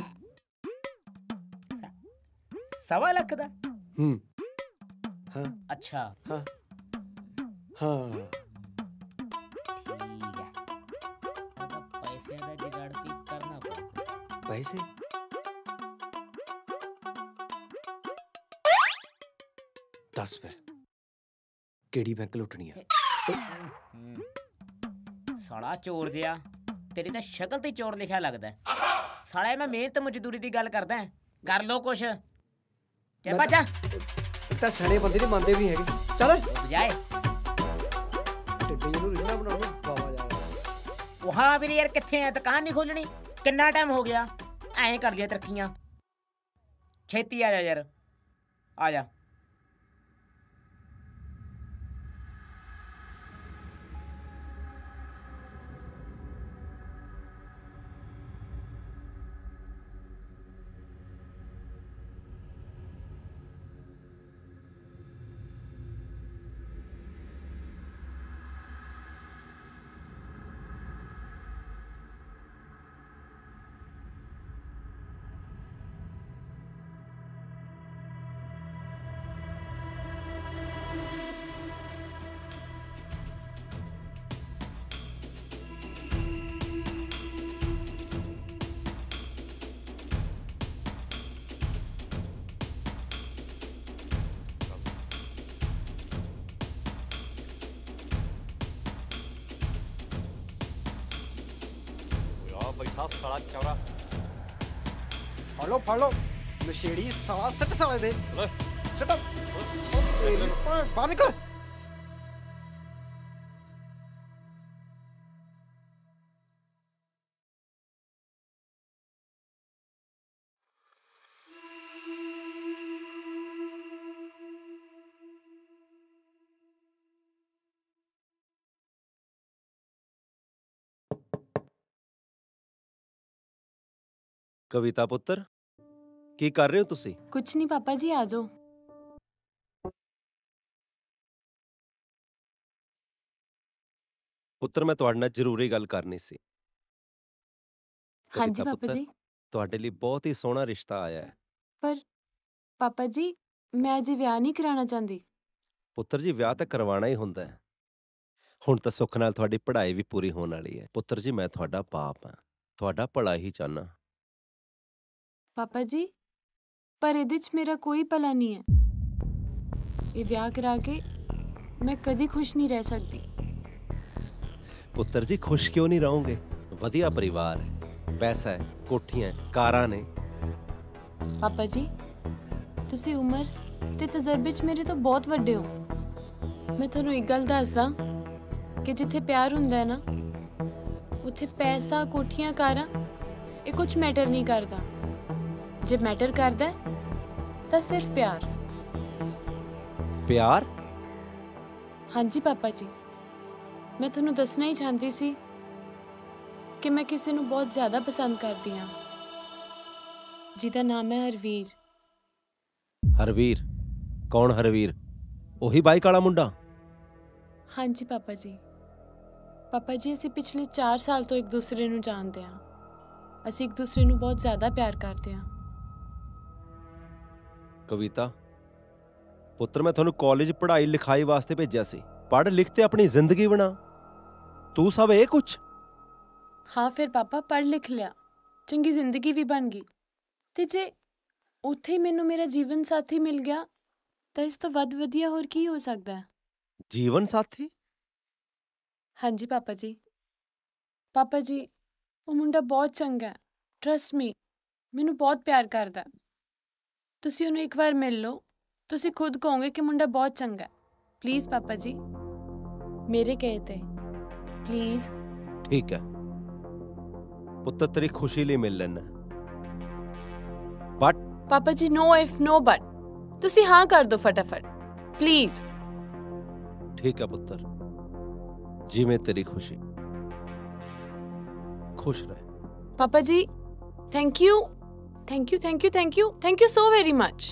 1.25 ਲੱਖ ਦਾ? ਹਾਂ। ਅੱਛਾ। ਹਾਂ। ਠੀਕ ਹੈ, ਤਾਂ ਪੈਸਿਆਂ ਦਾ ਜੁਗਾੜ ਕੀ ਕਰਨਾ ਪਊਗਾ। ਪੈਸੇ? ਦੱਸ ਫਿਰ ਕਿਹੜੀ ਬੈਂਕ ਲੁੱਟਣੀ ਆ? ਸਾਲਾ ਚੋਰ ਜਿਆ, ਤੇਰੀ ਤਾਂ ਸ਼ਕਲ ਤੇ ਚੋਰ ਲਿਖਿਆ ਲੱਗਦਾ। ਸਾਲਾ ਮੈਂ ਮਿਹਨਤ ਮਜ਼ਦੂਰੀ ਦੀ ਗੱਲ ਕਰਦਾ, ਕਰ ਲੋ ਕੁਛ। ਚੱਲ ਬਾਜਾ, ਤਾਂ ਸਿਆਣੇ ਬੰਦੇ ਨਹੀਂ ਮੰਨਦੇ ਵੀ ਹੈਗੇ। ਚੱਲ ਜਾਏ ਟਿੱਡੇ ਨੂੰ ਰਿਜਣਾ ਬਣਾਉਣਾ ਬਾਵਾ ਜਾ। ਉਹ ਹਾਂ ਵੀਰੇ ਯਾਰ, ਕਿੱਥੇ ਆ? ਦੁਕਾਨ ਨਹੀਂ ਖੋਲਣੀ? ਕਿੰਨਾ ਟਾਈਮ ਹੋ ਗਿਆ? ਐਂ ਕਰ ਲਿਆ ਤਰੱਕੀਆਂ, ਛੇਤੀ ਆ ਜਾ ਯਾਰ, ਆ ਜਾ। ਬੈਠਾ ਸਾਲਾ ਚੌਰਾ। ਫੜ ਲੋ ਨਸ਼ੇੜੀ ਸਾਲਾ, ਸਿੱਟ ਸਾਲੇ ਦੇ। ਸਿੱਟ ਬਾਹਰ ਨਿਕਲ। ਕਵਿਤਾ ਪੁੱਤਰ, ਕੀ ਕਰ ਰਹੇ ਹੋ ਤੁਸੀਂ? ਕੁਛ ਨਹੀਂ ਪਾਪਾ ਜੀ, ਆ ਜਾਓ। ਪੁੱਤਰ ਮੈਂ ਤੁਹਾਡੇ ਨਾਲ ਜ਼ਰੂਰੀ ਗੱਲ ਕਰਨੀ ਸੀ। ਹਾਂਜੀ ਪਾਪਾ ਜੀ। ਤੁਹਾਡੇ ਲਈ ਬਹੁਤ ਹੀ ਸੋਹਣਾ ਰਿਸ਼ਤਾ ਆਇਆ ਹੈ। ਪਰ ਪਾਪਾ ਜੀ, ਮੈਂ ਅਜੇ ਵਿਆਹ ਨਹੀਂ ਕਰਾਉਣਾ ਚਾਹੁੰਦੀ। ਪੁੱਤਰ ਜੀ, ਵਿਆਹ ਤਾਂ ਕਰਵਾਉਣਾ ਹੀ ਹੁੰਦਾ ਹੈ। ਹੁਣ ਤਾਂ ਸੁੱਖ ਨਾਲ ਤੁਹਾਡੀ ਪੜ੍ਹਾਈ ਵੀ ਪੂਰੀ ਹੋਣ ਵਾਲੀ ਹੈ। ਪੁੱਤਰ ਜੀ, ਮੈਂ ਤੁਹਾਡਾ ਬਾਪ ਹਾਂ, ਤੁਹਾਡਾ ਭਲਾ ਹੀ ਚਾਹੁੰਦਾ। ਪਾਪਾ ਜੀ, ਪਰ ਇਹਦੇ 'ਚ ਮੇਰਾ ਕੋਈ ਭਲਾ ਨਹੀਂ ਹੈ। ਇਹ ਵਿਆਹ ਕਰਾ ਕੇ ਮੈਂ ਕਦੀ ਖੁਸ਼ ਨਹੀਂ ਰਹਿ ਸਕਦੀ। ਪੁੱਤਰ ਜੀ, ਖੁਸ਼ ਕਿਉਂ ਨਹੀਂ ਰਹੋਗੇ? ਵਧੀਆ ਪਰਿਵਾਰ ਹੈ, ਪੈਸਾ ਹੈ, ਕੋਠੀਆਂ, ਕਾਰਾਂ ਨੇ। ਪਾਪਾ ਜੀ, ਤੁਸੀਂ ਉਮਰ ਤੇ ਤਜਰਬੇ 'ਚ ਮੇਰੇ ਤੋਂ ਬਹੁਤ ਵੱਡੇ ਹੋ। ਮੈਂ ਤੁਹਾਨੂੰ ਇੱਕ ਗੱਲ ਦੱਸਦਾ ਕਿ ਜਿੱਥੇ ਪਿਆਰ ਹੁੰਦਾ ਹੈ ਨਾ, ਉੱਥੇ ਪੈਸਾ, ਕੋਠੀਆਂ, ਕਾਰਾਂ ਇਹ ਕੁਝ ਮੈਟਰ ਨਹੀਂ ਕਰਦਾ। ਜੇ ਮੈਟਰ ਕਰਦਾ ਤਾਂ ਸਿਰਫ ਪਿਆਰ। ਪਿਆਰ? ਹਾਂਜੀ ਪਾਪਾ ਜੀ, ਮੈਂ ਤੁਹਾਨੂੰ ਦੱਸਣਾ ਹੀ ਚਾਹੁੰਦੀ ਸੀ ਕਿ ਮੈਂ ਕਿਸੇ ਨੂੰ ਬਹੁਤ ਜ਼ਿਆਦਾ ਪਸੰਦ ਕਰਦੀ ਹਾਂ, ਜਿਹਦਾ ਨਾਮ ਹੈ ਹਰਵੀਰ। ਹਰਵੀਰ? ਕੌਣ ਹਰਵੀਰ? ਉਹੀ ਬਾਈਕ ਵਾਲਾ ਮੁੰਡਾ? ਹਾਂਜੀ ਪਾਪਾ ਜੀ। ਪਾਪਾ ਜੀ, ਅਸੀਂ ਪਿਛਲੇ 4 ਸਾਲ ਤੋਂ ਇੱਕ ਦੂਸਰੇ ਨੂੰ ਜਾਣਦੇ ਹਾਂ। ਅਸੀਂ ਇੱਕ ਦੂਸਰੇ ਨੂੰ ਬਹੁਤ ਜ਼ਿਆਦਾ ਪਿਆਰ ਕਰਦੇ ਹਾਂ। ਕਵਿਤਾ ਪੁੱਤਰ, ਮੈਂ ਤੁਹਾਨੂੰ ਕਾਲਜ ਪੜ੍ਹਾਈ ਲਿਖਾਈ ਵਾਸਤੇ ਭੇਜਿਆ ਸੀ। ਪੜ੍ਹ ਲਿਖ ਤੇ ਆਪਣੀ ਜ਼ਿੰਦਗੀ ਬਣਾ। ਤੂੰ ਸਭ ਇਹ ਕੁਛ? ਹਾਂ ਫਿਰ ਪਾਪਾ, ਪੜ੍ਹ ਲਿਖ ਲਿਆ, ਚੰਗੀ ਜ਼ਿੰਦਗੀ ਵੀ ਬਣ ਗਈ, ਤੇ ਜੇ ਉੱਥੇ ਹੀ ਮੈਨੂੰ ਮੇਰਾ ਜੀਵਨ ਸਾਥੀ ਮਿਲ ਗਿਆ ਤਾਂ ਇਸ ਤੋਂ ਵੱਧ ਵਧੀਆ ਹੋਰ ਕੀ ਹੋ ਸਕਦਾ ਹੈ? ਜੀਵਨ ਸਾਥੀ? ਹਾਂਜੀ ਪਾਪਾ ਜੀ। ਪਾਪਾ ਜੀ, ਉਹ ਮੁੰਡਾ ਬਹੁਤ ਚੰਗਾ ਹੈ, ਟਰਸਟ ਮੀ, ਮੈਨੂੰ ਬਹੁਤ ਪਿਆਰ ਕਰਦਾ। ਤੁਸੀਂ ਉਹਨੂੰ ਇੱਕ ਵਾਰ ਮਿਲ ਲਓ, ਤੁਸੀਂ ਖੁਦ ਕਹੋਗੇ ਕਿ ਮੁੰਡਾ ਬਹੁਤ ਚੰਗਾ ਹੈ। ਪਲੀਜ਼ ਪਾਪਾ ਜੀ, ਮੇਰੇ ਕਹੇ ਤੇ ਪਲੀਜ਼। ਠੀਕ ਹੈ ਪੁੱਤਰ, ਤੇਰੀ ਖੁਸ਼ੀ ਲਈ ਮਿਲ ਲੈਣਾ, ਬਟ ਪਾਪਾ ਜੀ, ਨੋ ਇਫ ਨੋ ਬਟ। ਤੁਸੀਂ ਹਾਂ ਕਰ ਦਿਓ ਫਟਾਫਟ, ਪਲੀਜ਼। ਠੀਕ ਹੈ ਪੁੱਤਰ, ਜਿਵੇਂ ਤੇਰੀ ਖੁਸ਼ੀ। ਖੁਸ਼ ਰਹਿ। ਪਾਪਾ ਜੀ, thank you, thank you, thank you, thank you, thank you so very much.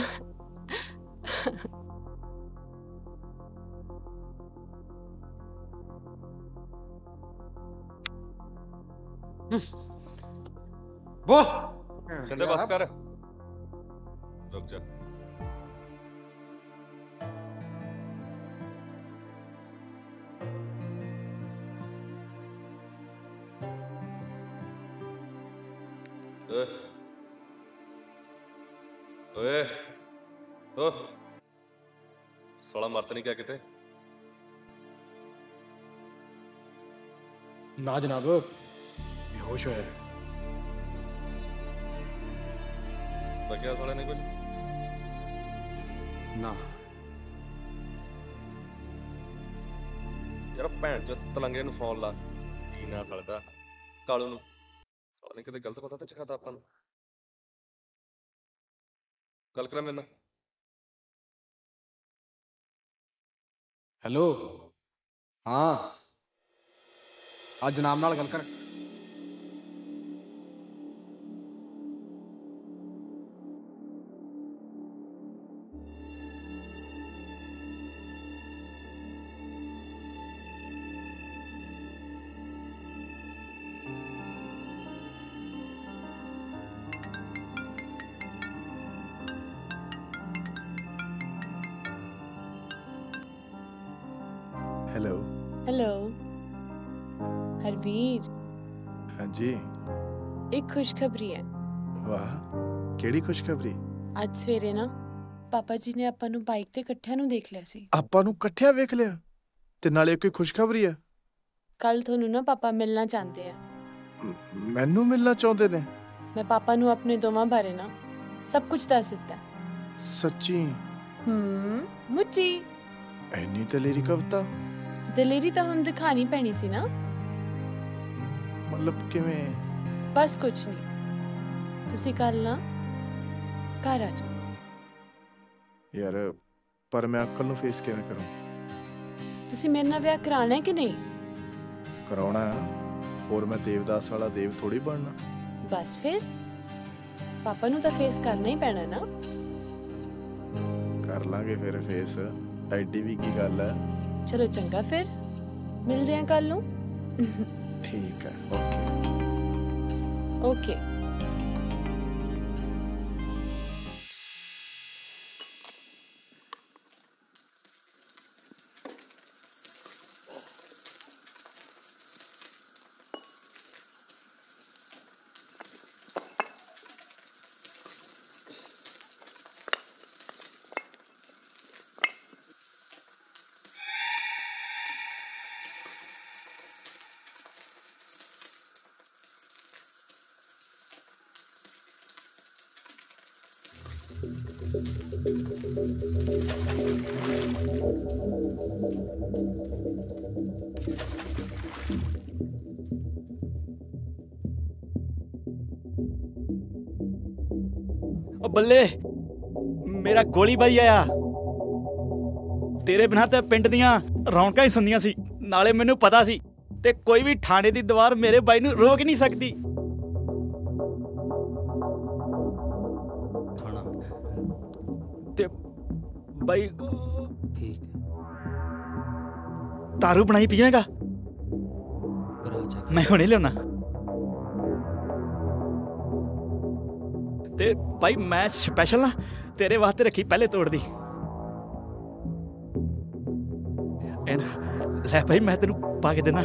ਬੋਲ ਸਿੰਦੇ, ਬਸ ਕਰ, ਰੁਕ ਜਾ। ਓਏ ਓ ਸਾਲਾ ਮਰਤ ਨਹੀਂ ਕਿਆ ਕਿਤੇ? ਨਾ ਜਨਾਬ, ਬੇਹੋਸ਼ ਹੋਇਆ। ਲੱਗਿਆ ਸਾਲੇ ਨੇ ਕੁਝ? ਨਾ ਯਾਰ ਭੈਣ ਚੋ ਤਲੰਗੇ ਨੂੰ ਫੋਨ ਲਾ। ਕੀ ਨਾ ਸਾਲੇ ਦਾ? ਕਾਲੂ ਨੂੰ। ਸਾਲੇ ਨੇ ਕਿਤੇ ਗਲਤ ਪਤਾ ਤਾਂ ਚਖਾਤਾ ਆਪਾਂ ਨੂੰ। ਗੱਲ ਕਰਾਂ ਮੇਰੇ ਨਾਲ। ਹੈਲੋ, ਹਾਂ ਆ ਜਨਾਬ ਨਾਲ ਗੱਲ ਕਰ। ਹੈਲੋ। ਹੈਲੋ ਹਰਵੀਰ। ਹਾਂਜੀ। ਇੱਕ ਖੁਸ਼ਖਬਰੀ ਹੈ। ਵਾਹ, ਕਿਹੜੀ ਖੁਸ਼ਖਬਰੀ? ਅੱਜ ਸਵੇਰੇ ਨਾ ਪਾਪਾ ਜੀ ਨੇ ਆਪਾਂ ਨੂੰ ਬਾਈਕ ਤੇ ਇਕੱਠਿਆਂ ਨੂੰ ਦੇਖ ਲਿਆ ਸੀ। ਆਪਾਂ ਨੂੰ ਇਕੱਠਿਆਂ ਵੇਖ ਲਿਆ? ਤੇ ਨਾਲੇ ਕੋਈ ਖੁਸ਼ਖਬਰੀ ਆ? ਕੱਲ ਤੁਹਾਨੂੰ ਨਾ ਪਾਪਾ ਮਿਲਣਾ ਚਾਹੁੰਦੇ ਆ। ਮੈਨੂੰ ਮਿਲਣਾ ਚਾਹੁੰਦੇ ਨੇ? ਮੈਂ ਪਾਪਾ ਨੂੰ ਆਪਣੇ ਦੋਵਾਂ ਬਾਰੇ ਨਾ ਸਭ ਕੁਝ ਦੱਸ ਦਿੱਤਾ। ਸੱਚੀ? ਮੁੱਚੀ। ਐਨੀ ਦਲੇਰੀ ਕਵਿਤਾ? ਦਲੇਰੀ ਤਾਂ ਹੁਣ ਦਿਖਾਣੀ ਪੈਣੀ ਸੀ ਨਾ। ਮਤਲਬ ਕਿਵੇਂ? ਬਸ ਕੁਛ ਨਹੀਂ, ਤੁਸੀਂ ਕੱਲ ਨਾ ਘਰ ਆ ਜਾਓ। ਯਾਰ ਪਰ ਮੈਂ ਅੰਕਲ ਨੂੰ ਫੇਸ ਕਿਵੇਂ ਕਰਾਂ? ਤੁਸੀਂ ਮੇਰੇ ਨਾਲ ਵਿਆਹ ਕਰਾਉਣਾ ਹੈ ਕਿ ਨਹੀਂ? ਕਰਾਉਣਾ ਹੈ। ਹੋਰ ਮੈਂ ਦੇਵਦਾਸ ਵਾਲਾ ਦੇਵ ਥੋੜੀ ਬਣਨਾ। ਬਸ ਫਿਰ ਪਾਪਾ ਨੂੰ ਤਾਂ ਫੇਸ ਕਰਨਾ ਹੀ ਪੈਣਾ ਨਾ। ਕਰ ਲਾਂਗੇ ਫਿਰ ਫੇਸ, ਐਡੀ ਵੀ ਕੀ ਗੱਲ ਹੈ। ਚਲੋ ਚੰਗਾ, ਫਿਰ ਮਿਲਦੇ ਹਾਂ ਕੱਲ ਨੂੰ। ਠੀਕ ਹੈ, ਓਕੇ ਓਕੇ। ਓ ਬੱਲੇ, ਮੇਰਾ ਗੋਲੀ ਬਾਈ ਆਇਆ। ਤੇਰੇ ਬਿਨਾਂ ਤੇ ਪਿੰਡ ਦੀਆਂ ਰੌਣਕਾਂ ਹੀ ਸੁਣਦੀਆਂ ਸੀ। ਨਾਲੇ ਮੈਨੂੰ ਪਤਾ ਸੀ ਤੇ ਕੋਈ ਵੀ ਥਾਣੇ ਦੀ ਦੀਵਾਰ ਮੇਰੇ ਬਾਈ ਨੂੰ ਰੋਕ ਨਹੀਂ ਸਕਦੀ। ਤੇ ਬਾਈ ਠੀਕ ਦਾਰੂ ਬਣਾਈ ਪੀਏਗਾ? ਮੈਂ ਹੁਣੇ ਲਿਆਉਣਾ। ਤੇ ਭਾਈ ਮੈਂ ਸਪੈਸ਼ਲ ਨਾ ਤੇਰੇ ਵਾਸਤੇ ਰੱਖੀ ਪਹਿਲੇ ਤੋੜਦੀ। ਲੈ ਭਾਈ ਮੈਂ ਤੈਨੂੰ ਪਾ ਕੇ ਦੇਣਾ।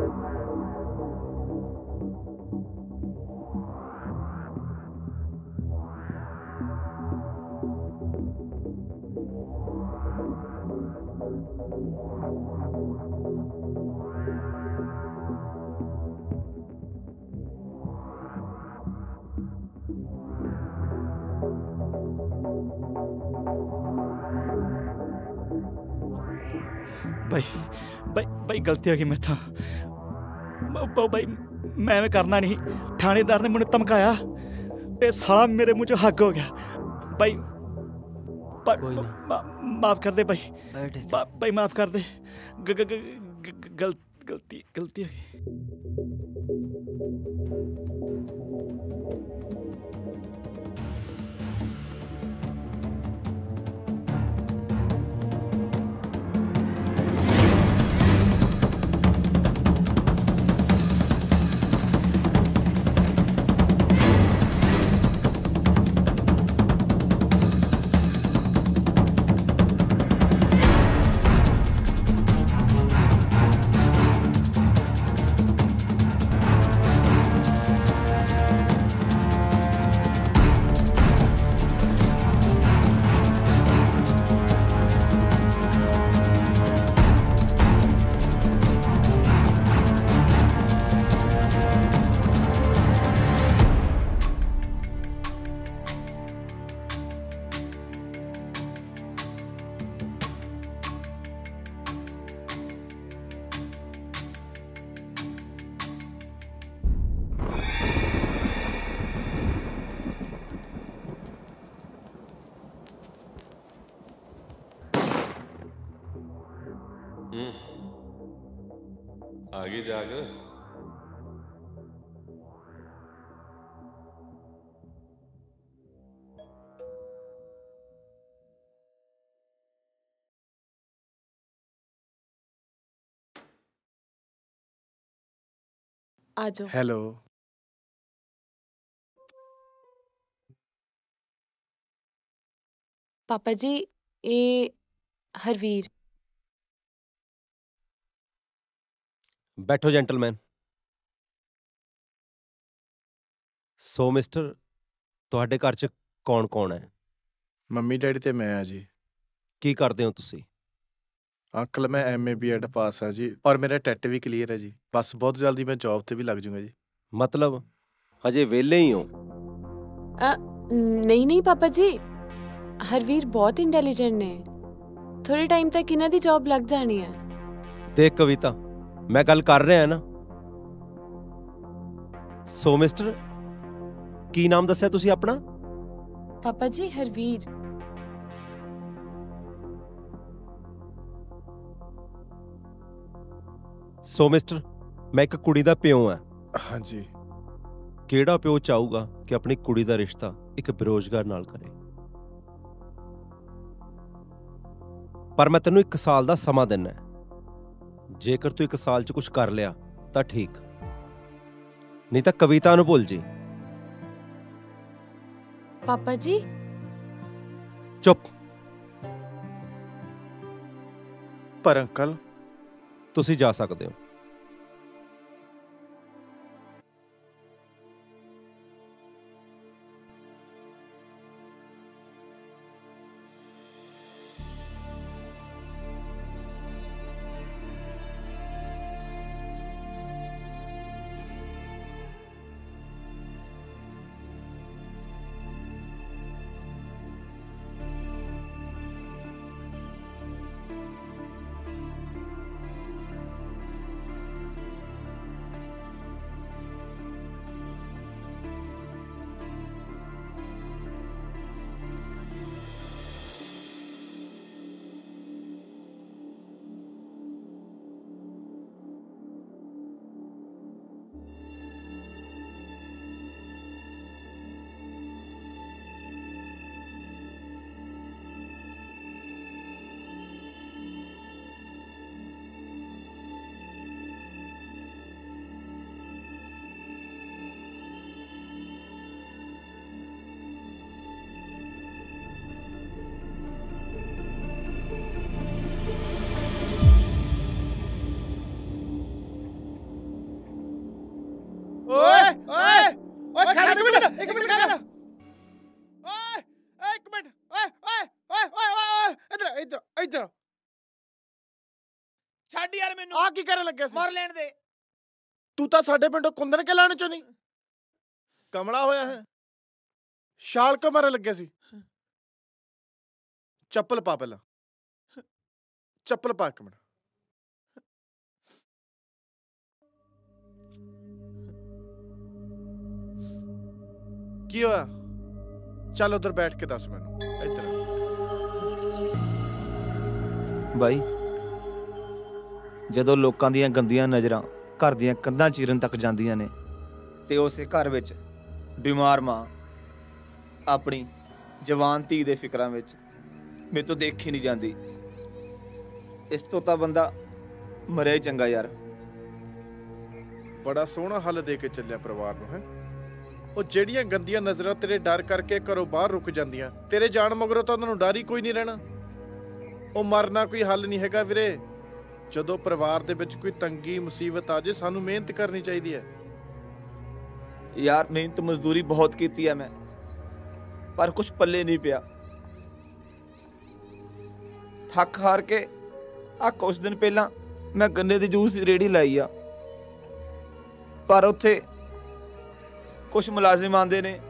भाई गलती हो गई मैं था भाई मैं करना नहीं। थानेदार ने मुझे धमकाया ते साला मेरे मुंह च हक हो गया। भाई माफ कर दे भाई, भाई माफ कर दे। गलती हो गई। आगे जाग। आ जाओ। हेलो। पापा जी ये हरवीर। बैठो जेंटलमैन। सो मिस्टर ਤੁਹਾਡੇ ਘਰ 'ਚ ਕੌਣ ਹੈ? ਮੰਮੀ ਡੈਡੀ ਤੇ ਮੈਂ ਆ ਜੀ। ਕੀ ਕਰਦੇ ਹੋ ਤੁਸੀਂ? ਅੰਕਲ ਮੈਂ MA B.Ed ਪਾਸ ਆ ਜੀ ਔਰ ਮੇਰਾ ਟੈਟ ਵੀ ਕਲੀਅਰ ਹੈ ਜੀ। ਬਸ ਬਹੁਤ ਜਲਦੀ ਮੈਂ ਜੌਬ ਤੇ ਵੀ ਲੱਗ ਜਾਊਂਗਾ ਜੀ। ਮਤਲਬ ਹਜੇ ਵਿਹਲੇ ਹੀ ਹੋ? नहीं पापा जी, हरवीर बहुत इंटेलिजेंट ने। थोड़े टाइम तक इन्हां दी जॉब लग जानी है। देख कविता, मैं गल कर रहा ना। सो मिस्टर की नाम दस्या तुसी अपना? पापा जी हरवीर। सो मिस्टर मैं एक कुड़ी दा प्यो हां। हाँ जी। ਕਿਹੜਾ ਪਿਓ ਚਾਹੂਗਾ ਕਿ ਆਪਣੀ ਕੁੜੀ ਦਾ ਰਿਸ਼ਤਾ ਇੱਕ ਬੇਰੁਜ਼ਗਾਰ ਨਾਲ ਕਰੇ? ਪਰ ਮੈਂ ਤੈਨੂੰ 1 ਸਾਲ ਦਾ ਸਮਾਂ ਦਿੰਨਾ ਹੈ। ਜੇਕਰ ਤੂੰ 1 ਸਾਲ 'ਚ ਕੁਝ ਕਰ ਲਿਆ ਤਾਂ ਠੀਕ, ਨਹੀਂ ਤਾਂ ਕਵਿਤਾ ਨੂੰ ਭੁੱਲ ਜੀ। ਪਾਪਾ ਜੀ ਚੁੱਪ। ਪਰ ਅੰਕਲ ਤੁਸੀਂ ਜਾ ਸਕਦੇ ਹੋ। ਇੱਧਰ ਛੱਡ ਯਾਰ ਮੈਨੂੰ। ਆ ਕੀ ਕਰਨ ਲੱਗਿਆ ਸੀ? ਮਰ ਲੈਣ ਦੇ। ਤੂੰ ਤਾਂ ਸਾਡੇ ਪਿੰਡੋਂ ਕੁੰਦਨ ਕੇ ਲਾਣ ਚੋਂ ਨਹੀਂ ਕਮਲਾ ਹੋਇਆ ਹੈ। ਛਾਲ ਕਿਉਂ ਮਾਰਨ ਲੱਗਿਆ ਸੀ? ਚੱਪਲ ਪਾ ਪਹਿਲਾਂ, ਚੱਪਲ ਪਾ ਇੱਕ ਮਿੰਟ। ਕੀ ਹੋਇਆ? ਚੱਲ ਉਧਰ ਬੈਠ ਕੇ ਦੱਸ ਮੈਨੂੰ। ਇੱਧਰ ਬਾਈ, ਜਦੋਂ ਲੋਕਾਂ ਦੀਆਂ ਗੰਦੀਆਂ ਨਜ਼ਰਾਂ ਘਰ ਦੀਆਂ ਕੰਧਾਂ ਚੀਰਨ ਤੱਕ ਜਾਂਦੀਆਂ ਨੇ ਤੇ ਉਸੇ ਘਰ ਵਿੱਚ ਬਿਮਾਰ ਮਾਂ ਆਪਣੀ ਜਵਾਨ ਧੀ ਦੇ ਫਿਕਰਾਂ ਵਿੱਚ ਮੇਰੇ ਤੋਂ ਦੇਖੀ ਨਹੀਂ ਜਾਂਦੀ, ਇਸ ਤੋਂ ਤਾਂ ਬੰਦਾ ਮਰਿਆ ਹੀ ਚੰਗਾ ਯਾਰ। ਬੜਾ ਸੋਹਣਾ ਹੱਲ ਦੇ ਕੇ ਚੱਲਿਆ ਪਰਿਵਾਰ ਨੂੰ ਹੈ। ਉਹ ਜਿਹੜੀਆਂ ਗੰਦੀਆਂ ਨਜ਼ਰਾਂ ਤੇਰੇ ਡਰ ਕਰਕੇ ਘਰੋਂ ਬਾਹਰ ਰੁਕ ਜਾਂਦੀਆਂ, ਤੇਰੇ ਜਾਣ ਮਗਰੋਂ ਤਾਂ ਉਹਨਾਂ ਨੂੰ ਡਰ ਹੀ ਕੋਈ ਨਹੀਂ ਰਹਿਣਾ। ਉਹ ਮਰਨਾ ਕੋਈ ਹੱਲ ਨਹੀਂ ਹੈਗਾ ਵੀਰੇ। ਜਦੋਂ ਪਰਿਵਾਰ ਦੇ ਵਿੱਚ ਕੋਈ ਤੰਗੀ ਮੁਸੀਬਤ ਆ ਜੇ, ਸਾਨੂੰ ਮਿਹਨਤ ਕਰਨੀ ਚਾਹੀਦੀ ਹੈ ਯਾਰ। ਮਿਹਨਤ ਮਜ਼ਦੂਰੀ ਬਹੁਤ ਕੀਤੀ ਹੈ ਮੈਂ, ਪਰ ਕੁਝ ਪੱਲੇ ਨਹੀਂ ਪਿਆ। ਥੱਕ ਹਾਰ ਕੇ ਆ ਕੁਝ ਦਿਨ ਪਹਿਲਾਂ ਮੈਂ ਗੰਨੇ ਦੀ ਜੂਸ ਦੀ ਰੇਹੜੀ ਲਾਈ ਆ, ਪਰ ਉੱਥੇ ਕੁਝ ਮੁਲਾਜ਼ਮ ਆਉਂਦੇ ਨੇ,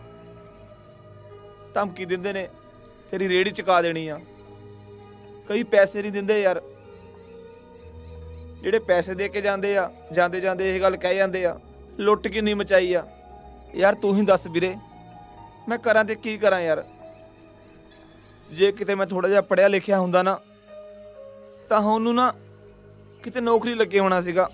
ਧਮਕੀ ਦਿੰਦੇ ਨੇ ਤੇਰੀ ਰੇਹੜੀ ਚੁਕਾ ਦੇਣੀ ਆ। ਕਈ ਪੈਸੇ ਨਹੀਂ ਦਿੰਦੇ ਯਾਰ। ਜਿਹੜੇ ਪੈਸੇ ਦੇ ਕੇ ਜਾਂਦੇ ਆ, ਜਾਂਦੇ ਜਾਂਦੇ ਇਹ ਗੱਲ ਕਹਿ ਜਾਂਦੇ ਆ ਲੁੱਟ ਕਿੰਨੀ ਮਚਾਈ ਆ। ਯਾਰ ਤੂੰ ਹੀ ਦੱਸ ਵੀਰੇ, ਮੈਂ ਕਰਾਂ ਤੇ ਕੀ ਕਰਾਂ ਯਾਰ। ਜੇ ਕਿਤੇ ਮੈਂ ਥੋੜਾ ਜਿਹਾ ਪੜ੍ਹਿਆ ਲਿਖਿਆ ਹੁੰਦਾ ਨਾ, ਤਾਂ ਉਹਨੂੰ ਨਾ ਕਿਤੇ ਨੌਕਰੀ ਲੱਗੇ ਹੋਣਾ ਸੀਗਾ।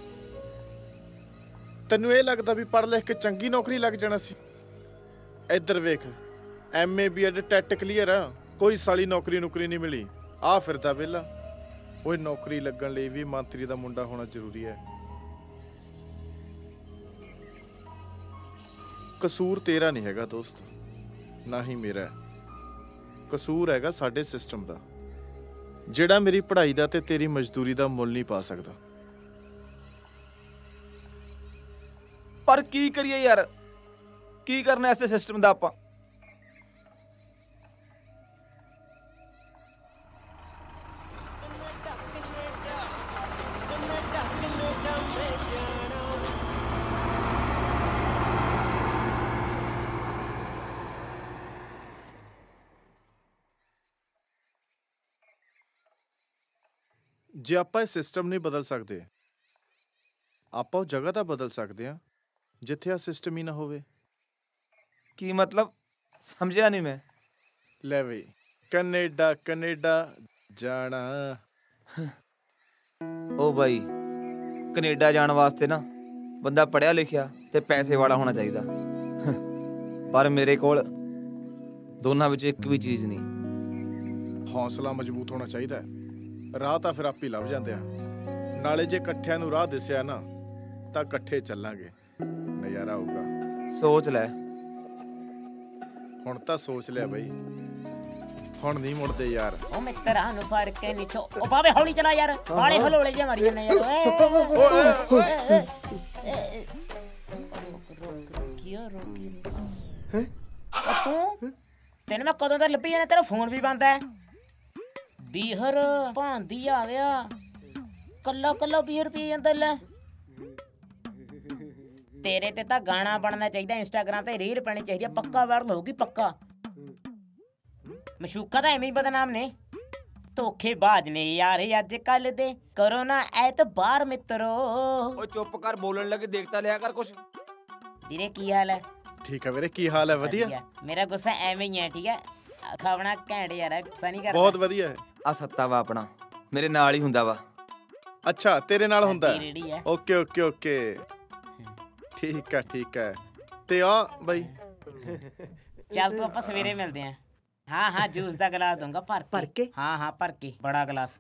ਤੈਨੂੰ ਇਹ ਲੱਗਦਾ ਵੀ ਪੜ੍ਹ ਲਿਖ ਕੇ ਚੰਗੀ ਨੌਕਰੀ ਲੱਗ ਜਾਣਾ ਸੀ? ਇੱਧਰ ਵੇਖ, MA BEd ਟੈਟ ਕਲੀਅਰ ਆ, ਕੋਈ ਸਾਲੀ ਨੌਕਰੀ ਨਹੀਂ ਮਿਲੀ। ਆ ਫਿਰਦਾ ਵਿਹਲਾ। ਉਹ ਨੌਕਰੀ ਲੱਗਣ ਲਈ ਵੀ ਮੰਤਰੀ ਦਾ ਮੁੰਡਾ ਹੋਣਾ ਜ਼ਰੂਰੀ ਹੈ। ਕਸੂਰ ਤੇਰਾ ਨਹੀਂ ਹੈਗਾ ਦੋਸਤ, ਨਾ ਹੀ ਮੇਰਾ। ਕਸੂਰ ਹੈਗਾ ਸਾਡੇ ਸਿਸਟਮ ਦਾ, ਜਿਹੜਾ ਮੇਰੀ ਪੜ੍ਹਾਈ ਦਾ ਤੇ ਤੇਰੀ ਮਜ਼ਦੂਰੀ ਦਾ ਮੁੱਲ ਨਹੀਂ ਪਾ ਸਕਦਾ। ਪਰ ਕੀ ਕਰੀਏ ਯਾਰ, ਕੀ ਕਰਨਾ ਐਸੇ ਸਿਸਟਮ ਦਾ ਆਪਾਂ। ਜੇ ਆਪਾਂ ਇਹ ਸਿਸਟਮ ਨਹੀਂ ਬਦਲ ਸਕਦੇ, ਆਪਾਂ ਉਹ ਜਗ੍ਹਾ ਤਾਂ ਬਦਲ ਸਕਦੇ ਹਾਂ ਜਿੱਥੇ ਆ ਸਿਸਟਮ ਹੀ ਨਾ ਹੋਵੇ। ਕੀ ਮਤਲਬ? ਸਮਝਿਆ ਨਹੀਂ ਮੈਂ। ਲੈ ਬਈ, ਕੈਨੇਡਾ ਜਾਣਾ। ਉਹ ਬਾਈ, ਕੈਨੇਡਾ ਜਾਣ ਵਾਸਤੇ ਨਾ ਬੰਦਾ ਪੜ੍ਹਿਆ ਲਿਖਿਆ ਤੇ ਪੈਸੇ ਵਾਲਾ ਹੋਣਾ ਚਾਹੀਦਾ, ਪਰ ਮੇਰੇ ਕੋਲ ਦੋਨਾਂ ਵਿੱਚ ਇੱਕ ਵੀ ਚੀਜ਼ ਨਹੀਂ। ਹੌਸਲਾ ਮਜ਼ਬੂਤ ਹੋਣਾ ਚਾਹੀਦਾ ਹੈ। ਰਾਹ ਤਾਂ ਫਿਰ ਆਪੇ ਲੱਭ ਜਾਂਦੇ ਆ। ਨਾਲੇ ਜੇ ਇਕੱਠਿਆਂ ਨੂੰ ਰਾਹ ਦਿਸਿਆ ਨਾ, ਤਾਂ ਇਕੱਠੇ ਚੱਲਾਂਗੇ, ਨਜ਼ਾਰਾ ਆਊਗਾ। ਸੋਚ ਲੈ। ਹੁਣ ਤਾਂ ਸੋਚ ਲਿਆ ਬਈ, ਹੁਣ ਨਹੀਂ ਮੁੜਦੇ ਯਾਰ। ਉਹ ਮਿੱਤਰਾਂ ਨੂੰ ਫੜ ਕੇ ਨਿਛੋ। ਉਹ ਬਾਵੇ ਹੌਲੀ ਚਲਾ ਯਾਰ, ਬਾਲੇ ਹਲੋਲੇ ਜੇ ਮਾਰੀ ਜਾਂਦੇ ਯਾਰ। ਤੂੰ ਤੈਨੂੰ ਮੈਂ ਕਦੋਂ ਦਾ ਲੱਭੀ ਜਾਂਦਾ, ਤੇਰਾ ਫੋਨ ਵੀ ਬੰਦ ਹੈ। ਬੀਹਰ ਭਾਂਦੀ ਆ ਗਿਆ, ਕੱਲਾ ਬੀਹਰ ਪੀ ਜਾਂਦਾ। ਲੈ ਤੇਰੇ ਤੇ ਤਾਂ ਗਾਣਾ ਬਣਨਾ ਚਾਹੀਦਾ, ਇੰਸਟਾਗ੍ਰਾਮ ਤੇ ਰੀਲ ਪੈਣੀ ਚਾਹੀਦੀ ਆ, ਪੱਕਾ ਵਾਇਰਲ ਹੋਊਗੀ ਪੱਕਾ। ਮਸ਼ੂਕਾ ਤਾਂ ਐਵੇਂ ਹੀ ਬਦਨਾਮ ਨੇ, ਧੋਖੇਬਾਜ਼ ਨੇ ਯਾਰ ਅੱਜ ਕੱਲ ਦੇ। ਕਰੋ ਨਾ ਐਤਬਾਰ ਮਿੱਤਰੋ। ਓ ਚੁੱਪ ਕਰ, ਬੋਲਣ ਲੱਗੇ ਦੇਖਤਾ ਲਿਆ ਕਰ ਕੁਛ। ਵੀਰੇ ਕੀ ਹਾਲ ਹੈ? ਠੀਕ ਹੈ ਵੀਰੇ, ਕੀ ਹਾਲ ਹੈ? ਵਧੀਆ। ਮੇਰਾ ਗੁੱਸਾ ਐਵੇਂ ਹੀ ਹੈ, ਠੀਕ ਹੈ? ਖਾਵਣਾ ਘੈਂਟ ਯਾਰ, ਗੁੱਸਾ ਨਹੀਂ ਕਰਦਾ। ਬਹੁਤ ਵਧੀਆ ਹੈ। ਆ ਸੱਤਾ ਵਾ ਆਪਣਾ, ਮੇਰੇ ਨਾਲ ਹੀ ਹੁੰਦਾ ਵਾ। ਅੱਛਾ, ਤੇਰੇ ਨਾਲ ਹੁੰਦਾ? ਓਕੇ, ਠੀਕ ਹੈ। ਤੇ ਆ ਬਈ, ਚੱਲ ਤੂੰ ਆਪਾਂ ਸਵੇਰੇ ਮਿਲਦੇ ਆਂ। ਹਾਂ ਜੂਸ ਦਾ ਗਲਾਸ ਦੂੰਗਾ ਭਰ ਕੇ। ਹਾਂ ਭਰ ਕੇ, ਬੜਾ ਗਲਾਸ।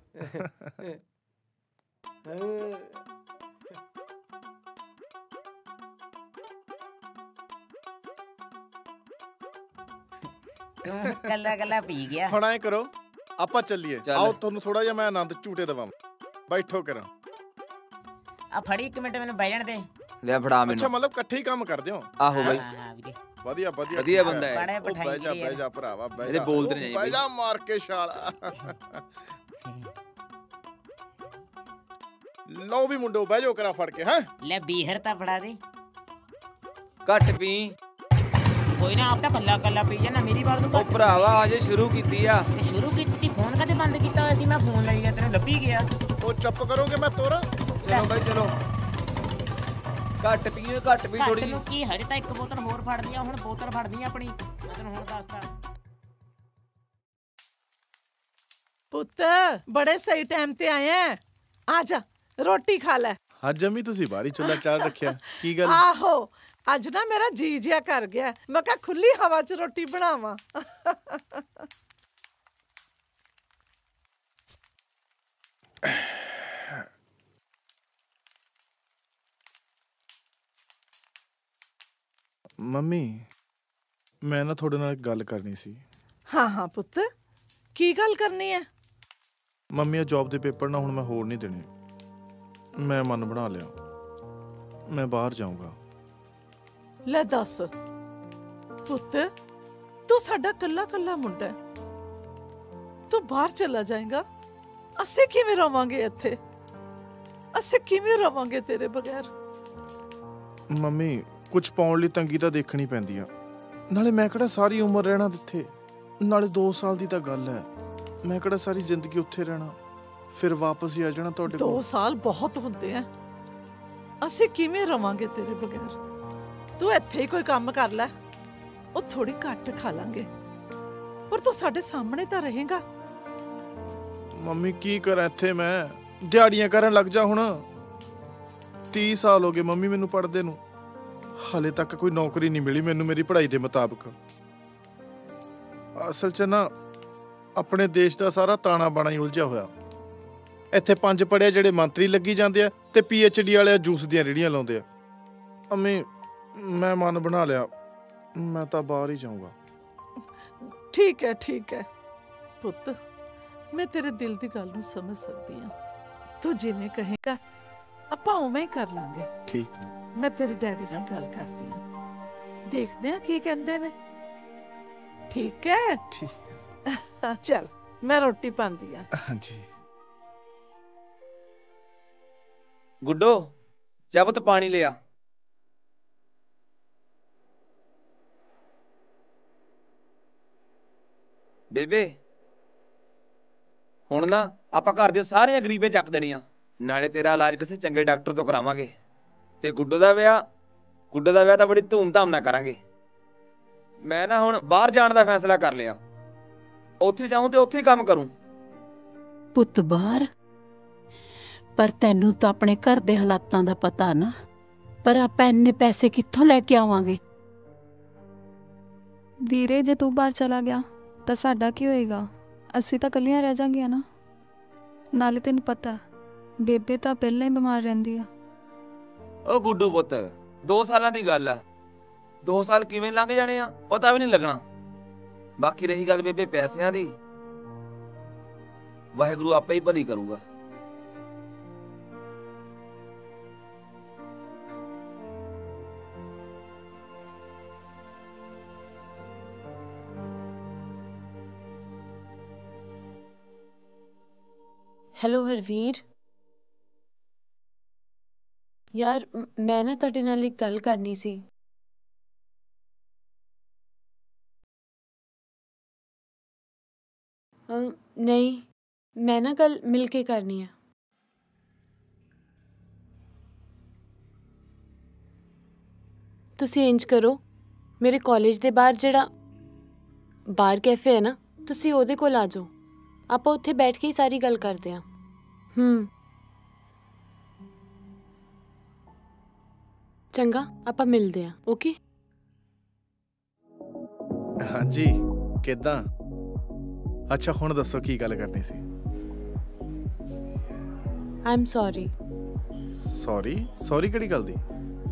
ਕੱਲਾ ਪੀ ਗਿਆ। ਹੁਣ ਐ ਕਰੋ, ਆਪਾਂ ਚੱਲੀਏ। ਆਓ ਤੁਹਾਨੂੰ ਥੋੜਾ ਜਿਹਾ ਮੈਂ ਆਨੰਦ ਝੂਟੇ ਦਵਾਂ। ਬੈਠੋ ਕਰਾਂ। ਆ ਫੜੀ ਇੱਕ ਮਿੰਟ, ਮੈਨੂੰ ਬਹਿ ਜਾਣ ਦੇ। ਲੈ ਫੜਾ ਮੈਨੂੰ। ਅੱਛਾ ਮਤਲਬ ਇਕੱਠੇ ਹੀ ਕੰਮ ਕਰਦੇ ਹੋ? ਆਹੋ ਬਾਈ। ਵਧੀਆ ਵਧੀਆ ਵਧੀਆ ਬੰਦਾ ਹੈ। ਬਹਿ ਜਾ ਭਰਾਵਾ ਬਹਿ ਜਾ। ਇਹਦੇ ਬੋਲਦੇ ਨਹੀਂ ਬਹਿ ਜਾ ਮਾਰ ਕੇ ਛਾਲਾ। ਲਓ ਵੀ ਮੁੰਡੋ ਬਹਿ ਜਾਓ ਕਰਾ ਫੜ ਕੇ। ਹੈ ਲੈ ਬੀਹਰ ਤਾਂ ਫੜਾ ਦੇ। ਘੱਟ ਪੀ। ਕੋਈ ਨਾ ਆਪ ਤਾਂ ਕੱਲਾ ਕੱਲਾ ਪੀ ਜਾਣਾ ਮੇਰੀ ਵਾਰ ਨੂੰ। ਉਹ ਭਰਾਵਾ ਅਜੇ ਸ਼ੁਰੂ ਕੀਤੀ ਆ। ਤੇ ਸ਼ੁਰੂ ਕੀਤੀ ਫੋਨ ਕਦੇ ਬੰਦ ਕੀਤਾ ਹੋਇਆ ਸੀ? ਮੈਂ ਫੋਨ ਲਈ ਗਿਆ ਤੈਨੂੰ ਲੱਭੀ ਗਿਆ। ਉਹ ਚੁੱਪ ਕਰੋਗੇ ਮੈਂ ਤੋਰਾ। ਚਲੋ ਬਾਈ ਚਲੋ। ਘੱਟ ਪੀਓ ਘੱਟ ਪੀ ਥੋੜੀ ਜਿਹੀ। ਕੀ ਹਜੇ ਤਾਂ ਇੱਕ ਬੋਤਲ ਹੋਰ ਫੜਨੀ ਆ। ਹੁਣ ਬੋਤਲ ਫੜਨੀ ਆ ਆਪਣੀ। ਮੈਂ ਤੈਨੂੰ ਹੁਣ ਦੱਸਦਾ। ਪੁੱਤ ਬੜੇ ਸਹੀ ਟਾਈਮ ਤੇ ਆਏ ਆ। ਆ ਜਾ ਰੋਟੀ ਖਾ ਲੈ। ਅੱਜ ਅਮੀ ਤੁਸੀਂ ਬਾਹਰੀ ਚੁੱਲ੍ਹਾ ਚਾੜ ਰੱਖਿਆ, ਕੀ ਗੱਲ? ਆਹੋ ਅੱਜ ਨਾ ਮੇਰਾ ਜੀ ਜਿਆ ਕਰ ਗਿਆ। ਮੈਂ ਕਿਹਾ ਖੁੱਲੀ ਹਵਾ 'ਚ ਰੋਟੀ ਬਣਾਵਾਂ। ਮੰਮੀ ਮੈਂ ਨਾ ਤੁਹਾਡੇ ਨਾਲ ਇੱਕ ਗੱਲ ਕਰਨੀ ਸੀ। ਹਾਂ ਹਾਂ ਪੁੱਤ ਕੀ ਗੱਲ ਕਰਨੀ ਹੈ? ਮੰਮੀ ਆ ਜੌਬ ਦੇ ਪੇਪਰ ਨਾ ਹੁਣ ਮੈਂ ਹੋਰ ਨਹੀਂ ਦੇਣੇ। ਮੈਂ ਮਨ ਬਣਾ ਲਿਆ, ਮੈਂ ਬਾਹਰ ਜਾਊਂਗਾ। ਲੈ ਦੱਸ ਪੁੱਤ, ਤੂੰ ਸਾਡਾ ਕੱਲਾ ਕੱਲਾ ਮੁੰਡਾ ਹੈ, ਤੂੰ ਬਾਹਰ ਚਲਾ ਜਾਏਗਾ। ਅਸੀਂ ਕਿਵੇਂ ਰਵਾਂਗੇ ਇੱਥੇ? ਅਸੀਂ ਕਿਵੇਂ ਰਵਾਂਗੇ ਤੇਰੇ ਬਗੈਰ? ਮੰਮੀ ਕੁਝ ਪਾਉਣ ਲਈ ਤੰਗੀ ਤਾਂ ਦੇਖਣੀ ਪੈਂਦੀ ਆ। ਨਾਲੇ ਮੈਂ ਕਿਹੜਾ ਸਾਰੀ ਉਮਰ ਰਹਿਣਾ ਇੱਥੇ। ਨਾਲੇ 2 ਸਾਲ ਦੀ ਤਾਂ ਗੱਲ ਹੈ। ਮੈਂ ਕਿਹੜਾ ਸਾਰੀ ਜ਼ਿੰਦਗੀ ਉੱਥੇ ਰਹਿਣਾ, ਫਿਰ ਵਾਪਸ ਹੀ ਆ ਜਾਣਾ ਤੁਹਾਡੇ ਕੋਲ। 2 ਸਾਲ ਬਹੁਤ ਹੁੰਦੇ ਆ। ਅਸੀਂ ਕਿਵੇਂ ਰਵਾਂਗੇ ਤੇਰੇ ਬਗੈਰ? ਤੂੰ ਇੱਥੇ ਹੀ ਕੋਈ ਕੰਮ ਕਰ ਲੈ, ਉਹ ਥੋੜੀ ਘੱਟ ਖਾ ਲਾਂਗੇ, ਪਰ ਤੂੰ ਸਾਡੇ ਸਾਹਮਣੇ ਤਾਂ ਰਹੇਗਾ। ਮੰਮੀ ਕੀ ਕਰਾਂ ਇੱਥੇ? ਮੈਂ ਦਿਹਾੜੀਆਂ ਕਰਨ ਲੱਗ ਜਾ। ਹੁਣ 30 ਸਾਲ ਹੋ ਗਏ ਮੰਮੀ ਮੈਨੂੰ ਪੜ੍ਹਦੇ ਨੂੰ, ਹਾਲੇ ਤੱਕ ਕੋਈ ਨੌਕਰੀ ਨਹੀਂ ਮਿਲੀ ਮੈਨੂੰ ਮੇਰੀ ਪੜ੍ਹਾਈ ਦੇ ਮੁਤਾਬਕ। ਅਸਲ 'ਚ ਨਾ ਆਪਣੇ ਦੇਸ਼ ਦਾ ਸਾਰਾ ਤਾਣਾ ਬਾਣਾ ਹੀ ਉਲਝਿਆ ਹੋਇਆ। ਇੱਥੇ 5 ਪੜ੍ਹੇ ਜਿਹੜੇ ਮੰਤਰੀ ਲੱਗੀ ਜਾਂਦੇ ਆ ਤੇ PhD ਵਾਲੇ ਜੂਸ ਦੀਆਂ ਰੇੜੀਆਂ ਲਾਉਂਦੇ ਆ। ਅੰਮੀ ਮੈਂ ਮਨ ਬਣਾ ਲਿਆ, ਮੈਂ ਤਾਂ ਬਾਹਰ ਹੀ ਜਾਊਂਗਾ। ਠੀਕ ਹੈ ਪੁੱਤ, ਮੈਂ ਤੇਰੇ ਦਿਲ ਦੀ ਗੱਲ ਨੂੰ ਸਮਝ ਸਕਦੀ ਹਾਂ। ਤੂੰ ਜਿਵੇਂ ਕਹੇਗਾ ਆਪਾਂ ਉਵੇਂ ਹੀ ਕਰ ਲਾਂਗੇ। ਠੀਕ। ਮੈਂ ਤੇਰੇ ਡੈਡੀ ਨਾਲ ਗੱਲ ਕਰਦੀ ਹਾਂ, ਦੇਖਦੇ ਹਾਂ ਕੀ ਕਹਿੰਦੇ ਨੇ। ਠੀਕ ਹੈ? ਠੀਕ। ਚੱਲ ਮੈਂ ਰੋਟੀ ਪਾਉਂਦੀ ਆ। ਹਾਂਜੀ। ਗੁੱਡੋ ਜਾ ਪੁੱਤ ਪਾਣੀ ਲਿਆ। ਬੇਬੇ ਹੁਣ ਨਾ ਆਪਾਂ ਘਰ ਦੇ ਸਾਰੀਆਂ ਗਰੀਬੇ ਚੱਕ ਦੇਣੀਆਂ, ਨਾਲੇ ਤੇਰਾ ਇਲਾਜ ਕਿਸੇ ਚੰਗੇ ਡਾਕਟਰ ਤੋਂ ਕਰਾਵਾਂਗੇ, ਤੇ ਗੁੱਡੋ ਦਾ ਵਿਆਹ ਤਾਂ ਬੜੀ ਧੂਮ-ਧਾਮ ਨਾਲ ਕਰਾਂਗੇ। ਮੈਂ ਨਾ ਹੁਣ ਬਾਹਰ ਜਾਣ ਦਾ ਫੈਸਲਾ ਕਰ ਲਿਆ। ਉੱਥੇ ਜਾਊਂ ਤੇ ਉੱਥੇ ਹੀ ਕੰਮ ਕਰੂੰ। ਪੁੱਤ ਬਾਹਰ? ਪਰ ਤੈਨੂੰ ਤਾਂ ਆਪਣੇ ਘਰ ਦੇ ਹਾਲਾਤਾਂ ਦਾ ਪਤਾ ਨਾ, ਪਰ ਆਪਾਂ ਇੰਨੇ ਪੈਸੇ ਕਿੱਥੋਂ ਲੈ ਕੇ ਆਵਾਂਗੇ? ਵੀਰੇ ਜੇ ਤੂੰ ਬਾਹਰ ਚਲਾ ਗਿਆ ਤਾਂ ਸਾਡਾ ਕੀ ਹੋਏਗਾ? ਅਸੀਂ ਤਾਂ ਇਕੱਲੀਆਂ ਰਹਿ ਜਾਾਂਗੀਆਂ ਨਾ। ਨਾਲੇ ਤੈਨੂੰ ਪਤਾ ਬੇਬੇ ਤਾਂ ਪਹਿਲਾਂ ਹੀ ਬਿਮਾਰ ਰਹਿੰਦੀ ਆ। ਉਹ ਗੁੱਡੂ ਪੁੱਤ 2 ਸਾਲਾਂ ਦੀ ਗੱਲ ਆ, 2 ਸਾਲ ਕਿਵੇਂ ਲੰਘ ਜਾਣੇ ਆ ਪਤਾ ਵੀ ਨਹੀਂ ਲੱਗਣਾ। ਬਾਕੀ ਰਹੀ ਗੱਲ ਬੇਬੇ ਪੈਸਿਆਂ ਦੀ, ਵਾਹਿਗੁਰੂ ਆਪੇ ਹੀ ਭਲੀ ਕਰੂਗਾ। ਹੈਲੋ ਹਰਵੀਰ, ਯਾਰ ਮੈਂ ਨਾ ਤੁਹਾਡੇ ਨਾਲ ਇੱਕ ਗੱਲ ਕਰਨੀ ਸੀ। ਨਹੀਂ, ਮੈਂ ਨਾ ਕੱਲ ਮਿਲ ਕੇ ਕਰਨੀ ਆ। ਤੁਸੀਂ ਇੰਜ ਕਰੋ, ਮੇਰੇ ਕਾਲਜ ਦੇ ਬਾਹਰ ਜਿਹੜਾ ਬਾਰ ਕੈਫੇ ਹੈ ਨਾ, ਤੁਸੀਂ ਉਹਦੇ ਕੋਲ ਆ ਜਾਓ। ਆਪਾਂ ਉੱਥੇ ਬੈਠ ਕੇ ਹੀ ਸਾਰੀ ਗੱਲ ਕਰਦੇ ਹਾਂ। ਚੰਗਾ, ਆਪਾਂ ਮਿਲਦੇ ਹਾਂ। ਓਕੇ। ਹਾਂਜੀ ਕਿੱਦਾਂ? ਅੱਛਾ ਹੁਣ ਦੱਸੋ ਕੀ ਗੱਲ ਕਰਨੀ ਸੀ? I am sorry. ਸੌਰੀ ਕਿਹੜੀ ਗੱਲ ਦੀ?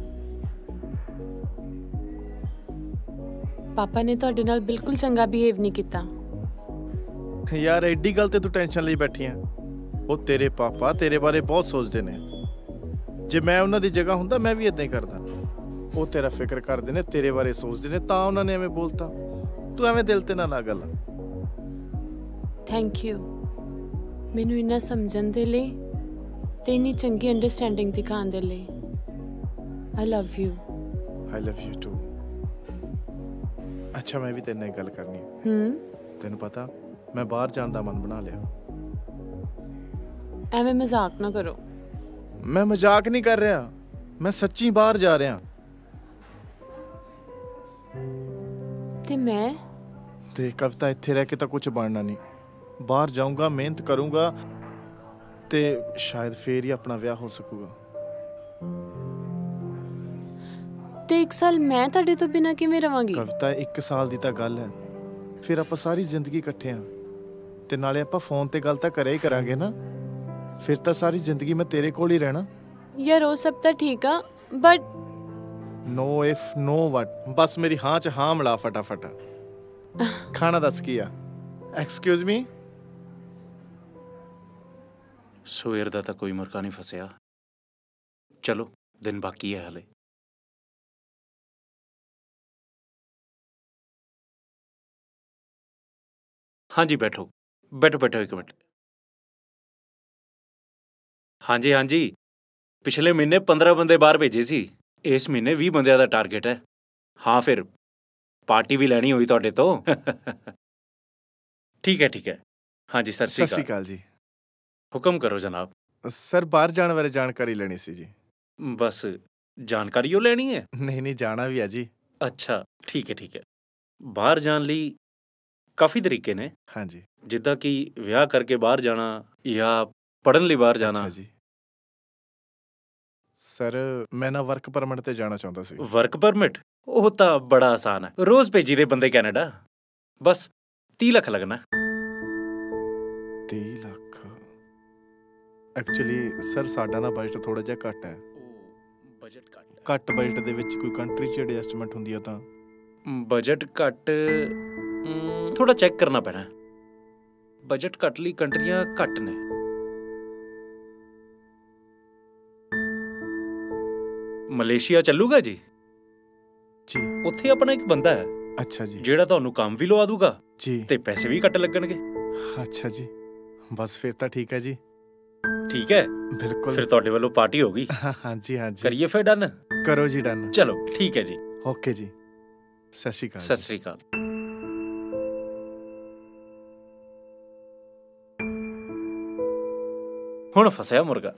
ਪਾਪਾ ਨੇ ਤੁਹਾਡੇ ਨਾਲ ਬਿਲਕੁਲ ਚੰਗਾ ਬਿਹੇਵ ਨਹੀਂ ਕੀਤਾ। ਯਾਰ ਐਡੀ ਗੱਲ ਤੇ ਤੂੰ ਟੈਨਸ਼ਨ ਲਈ ਬੈਠੀ ਆ। ਉਹ ਤੇਰੇ ਪਾਪਾ ਤੇਰੇ ਬਾਰੇ ਬਹੁਤ ਸੋਚਦੇ ਨੇ। ਜੇ ਮੈਂ ਉਹਨਾਂ ਦੀ ਜਗ੍ਹਾ ਹੁੰਦਾ ਮੈਂ ਵੀ ਇਦਾਂ ਹੀ ਕਰਦਾ। ਉਹ ਤੇਰਾ ਫਿਕਰ ਕਰਦੇ ਨੇ, ਤੇਰੇ ਬਾਰੇ ਸੋਚਦੇ ਨੇ, ਤਾਂ ਉਹਨਾਂ ਨੇ ਐਵੇਂ ਬੋਲਤਾ। ਤੂੰ ਐਵੇਂ ਦਿਲ ਤੇ ਨਾ ਲਾ ਗੱਲ। ਥੈਂਕ ਯੂ ਮੈਨੂੰ ਇੰਨਾ ਸਮਝਣ ਦੇ ਲਈ ਤੇ ਇੰਨੀ ਚੰਗੀ ਅੰਡਰਸਟੈਂਡਿੰਗ ਦਿਖਾਉਣ ਦੇ ਲਈ। I love you. I love you too. ਅੱਛਾ ਮੈਂ ਵੀ ਤੇਰੇ ਨਾਲ ਇੱਕ ਗੱਲ ਕਰਨੀ ਹੈ। ਤੈਨੂੰ ਪਤਾ ਮੈਂ ਬਾਹਰ ਜਾਣ ਦਾ ਮਨ ਬਣਾ ਲਿਆ। ਐਵੇਂ ਮਜ਼ਾਕ ਨਾ ਕਰੋ। ਮੈਂ ਮਜ਼ਾਕ ਨਹੀਂ ਕਰ ਰਿਹਾ, ਮੈਂ ਸੱਚੀ ਬਾਹਰ ਜਾ ਰਿਹਾ। ਤੇ ਮੈਂ ਤੇ ਕਵਿਤਾ ਇੱਥੇ ਰਹਿ ਕੇ ਤਾਂ ਕੁਝ ਬਣਨਾ ਨਹੀਂ। ਬਾਹਰ ਜਾਊਂਗਾ, ਮਿਹਨਤ ਕਰੂੰਗਾ ਤੇ ਸ਼ਾਇਦ ਫੇਰ ਹੀ ਆਪਣਾ ਵਿਆਹ ਹੋ ਸਕੂਗਾ। ਤੇ 1 ਸਾਲ ਮੈਂ ਤੁਹਾਡੇ ਤੋਂ ਬਿਨਾਂ ਕਿਵੇਂ ਰਵਾਂਗੀ? ਕਵਿਤਾ 1 ਸਾਲ ਦੀ ਤਾਂ ਗੱਲ ਹੈ, ਫਿਰ ਆਪਾਂ ਸਾਰੀ ਜ਼ਿੰਦਗੀ ਇਕੱਠੇ ਆ ਤੇ ਨਾਲੇ ਆਪਾਂ ਫੋਨ ਤੇ ਗੱਲ ਤਾਂ ਕਰਿਆ ਹੀ ਕਰਾਂਗੇ ਨਾ। ਫਿਰ ਤਾਂ ਸਾਰੀ ਜ਼ਿੰਦਗੀ ਮੈਂ ਤੇਰੇ ਕੋਲ ਹੀ ਰਹਿਣਾ। ਯਾਰ ਉਹ ਸਭ ਤਾਂ ਠੀਕ ਆ ਬਟ ਨੋ ਇਫ ਨੋ ਵਟ। ਬਸ ਮੇਰੀ ਹਾਂ ਚ ਹਾਂ ਮਿਲਾ ਫਟਾਫਟ। ਖਾਣਾ ਦੱਸ ਕੀ ਆ? Excuse me. ਸਵੇਰ ਦਾ ਤਾਂ ਕੋਈ ਮੁਰਗਾ ਨਹੀਂ ਫਸਿਆ। ਚਲੋ ਦਿਨ ਬਾਕੀ ਹੈ ਹਲੇ। ਹਾਂਜੀ ਬੈਠੋ ਬੈਠੋ ਬੈਠੋ 1 ਮਿੰਟ। ਹਾਂਜੀ ਹਾਂਜੀ ਪਿਛਲੇ ਮਹੀਨੇ 15 ਬੰਦੇ ਬਾਹਰ ਭੇਜੇ ਸੀ। ਇਸ ਮਹੀਨੇ 20 ਬੰਦਿਆਂ ਦਾ ਟਾਰਗੇਟ ਹੈ। ਹਾਂ ਫਿਰ ਪਾਰਟੀ ਵੀ ਲੈਣੀ ਹੋਈ ਤੁਹਾਡੇ ਤੋਂ। ਠੀਕ ਹੈ ਠੀਕ ਹੈ। ਹਾਂਜੀ ਸਤਿ ਸ਼੍ਰੀ ਅਕਾਲ ਜੀ। ਹੁਕਮ ਕਰੋ ਜਨਾਬ। ਸਰ ਬਾਹਰ ਜਾਣ ਬਾਰੇ ਜਾਣਕਾਰੀ ਲੈਣੀ ਸੀ ਜੀ। ਬਸ ਜਾਣਕਾਰੀ ਉਹ ਲੈਣੀ ਹੈ? ਨਹੀਂ ਜਾਣਾ ਵੀ ਹੈ ਜੀ। ਅੱਛਾ ਠੀਕ ਹੈ ਠੀਕ ਹੈ। ਬਾਹਰ ਜਾਣ ਲਈ ਕਾਫੀ ਤਰੀਕੇ ਨੇ। ਹਾਂਜੀ ਜਿੱਦਾਂ ਕਿ ਵਿਆਹ ਕਰਕੇ ਬਾਹਰ ਜਾਣਾ ਜਾਂ ਪੜ੍ਹਨ ਲਈ ਬਾਹਰ ਜਾਣਾ। ਅੱਛਾ ਜੀ। ਸਰ ਮੈਂ ਨਾ ਵਰਕ ਪਰਮਿਟ ਤੇ ਜਾਣਾ ਚਾਹੁੰਦਾ ਸੀ। Work permit? ਉਹ ਤਾਂ ਬੜਾ ਆਸਾਨ ਹੈ। ਰੋਜ਼ ਭੇਜੀ ਦੇ ਬੰਦੇ ਕੈਨੇਡਾ। ਬਸ 30 ਲੱਖ ਲੱਗਣਾ। 30 ਲੱਖ? ਐਕਚੁਅਲੀ ਸਰ ਸਾਡਾ ਨਾ ਬਜਟ ਥੋੜਾ ਜਿਹਾ ਘੱਟ ਹੈ। ਬਜਟ ਘੱਟ ਬਜਟ ਦੇ ਵਿੱਚ ਕੋਈ ਕੰਟਰੀ 'ਚ ਐਡਜਸਟਮੈਂਟ ਹੁੰਦੀ ਆ ਤਾਂ? ਬਜਟ ਘੱਟ ਥੋੜਾ ਚੈੱਕ ਕਰਨਾ ਪੈਣਾ। ਬਜਟ ਘੱਟ ਲਈ ਕੰਟਰੀਆਂ ਘੱਟ ਨੇ। ਮਲੇਸ਼ੀਆ ਚੱਲੂਗਾ ਜੀ? ਜੀ ਉੱਥੇ ਆਪਣਾ ਇੱਕ ਬੰਦਾ ਹੈ। ਅੱਛਾ ਜੀ। ਜਿਹੜਾ ਤੁਹਾਨੂੰ ਕੰਮ ਵੀ ਲਵਾ ਦੂਗਾ ਜੀ ਤੇ ਪੈਸੇ ਵੀ ਘੱਟ ਲੱਗਣਗੇ। ਅੱਛਾ ਜੀ ਬਸ ਫਿਰ ਤਾਂ ਠੀਕ ਹੈ ਜੀ। ਠੀਕ ਹੈ ਬਿਲਕੁਲ। ਫਿਰ ਤੁਹਾਡੇ ਵੱਲੋਂ ਪਾਰਟੀ ਹੋਗੀ। ਹਾਂਜੀ ਹਾਂਜੀ ਕਰੀਏ ਫਿਰ ਡਨ? ਕਰੋ ਜੀ ਡਨ। ਚਲੋ ਠੀਕ ਹੈ ਜੀ। ਓਕੇ ਜੀ ਸਤਿ ਸ਼੍ਰੀ ਅਕਾਲ। ਸਤਿ ਸ਼੍ਰੀ ਅਕਾਲ। ਹੁਣ ਫਸਿਆ ਮੁਰਗਾ।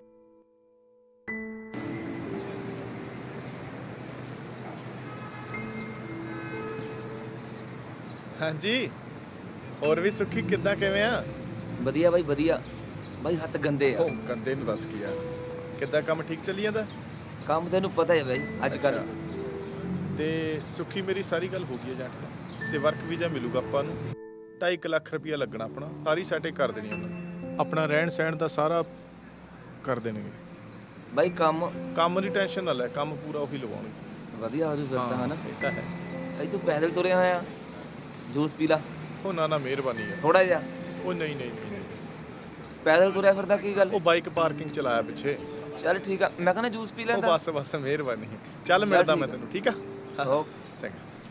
ਹਾਂਜੀ ਹੋਰ ਵੀ ਸੁੱਖੀ ਕਿੱਦਾਂ ਕਿਵੇਂ ਆ? ਵਧੀਆ ਬਾਈ ਵਧੀਆ। ਬਾਈ ਹੱਥ ਗੰਦੇ ਆ। ਉਹ ਗੰਦੇ ਨੂੰ ਦੱਸ ਕੀ ਆ? ਕਿੱਦਾਂ ਕੰਮ ਠੀਕ ਚੱਲੀ ਜਾਂਦਾ? ਕੰਮ ਤੈਨੂੰ ਪਤਾ ਹੈ ਬਾਈ ਅੱਜ ਕੱਲ। ਤੇ ਸੁੱਖੀ ਮੇਰੀ ਸਾਰੀ ਗੱਲ ਹੋ ਗਈ ਹੈ ਜੱਟ ਤੇ ਵਰਕ ਵੀਜ਼ਾ ਮਿਲੂਗਾ ਆਪਾਂ ਨੂੰ। 2.5 ਲੱਖ ਰੁਪਇਆ ਲੱਗਣਾ ਆਪਣਾ। ਸਾਰੀ ਸੈਟਿੰਗ ਕਰ ਦੇਣੀ ਉਹਨਾਂ। ਆਪਣਾ ਰਹਿਣ ਸਹਿਣ ਦਾ ਸਾਰਾ ਕਰ ਦੇਣਗੇ ਬਾਈ। ਕੰਮ ਦੀ ਟੈਨਸ਼ਨ ਨਾ ਲੈ, ਕੰਮ ਪੂਰਾ ਉਹੀ ਲਵਾਉਣਗੇ। ਵਧੀਆ ਹੋ ਜੂ ਫਿਰ ਤਾਂ ਹਨਾ। ਇਹ ਤਾਂ ਹੈ। ਬਾਈ ਤੂੰ ਪੈਦਲ ਤੁਰਿਆ ਹੋਇਆ, ਜੂਸ ਪੀ ਲਾ। ਉਹ ਨਾ ਮਿਹਰਬਾਨੀ ਹੈ। ਥੋੜਾ ਜਿਹਾ। ਉਹ ਨਹੀਂ ਪੈਦਲ ਤੁਰਿਆ ਫਿਰਦਾ ਕੀ ਗੱਲ? ਉਹ ਬਾਈਕ ਪਾਰਕਿੰਗ ਚਲਾਇਆ ਪਿੱਛੇ। ਚੱਲ ਠੀਕ ਆ, ਮੈਂ ਕਹਿੰਦਾ ਜੂਸ ਪੀ ਲੈਂਦਾ। ਬਸ ਮਿਹਰਬਾਨੀ। ਚੱਲ ਮਿਲਦਾ ਮੈਂ ਤੈਨੂੰ। ਠੀਕ ਆ ਚੰਗਾ।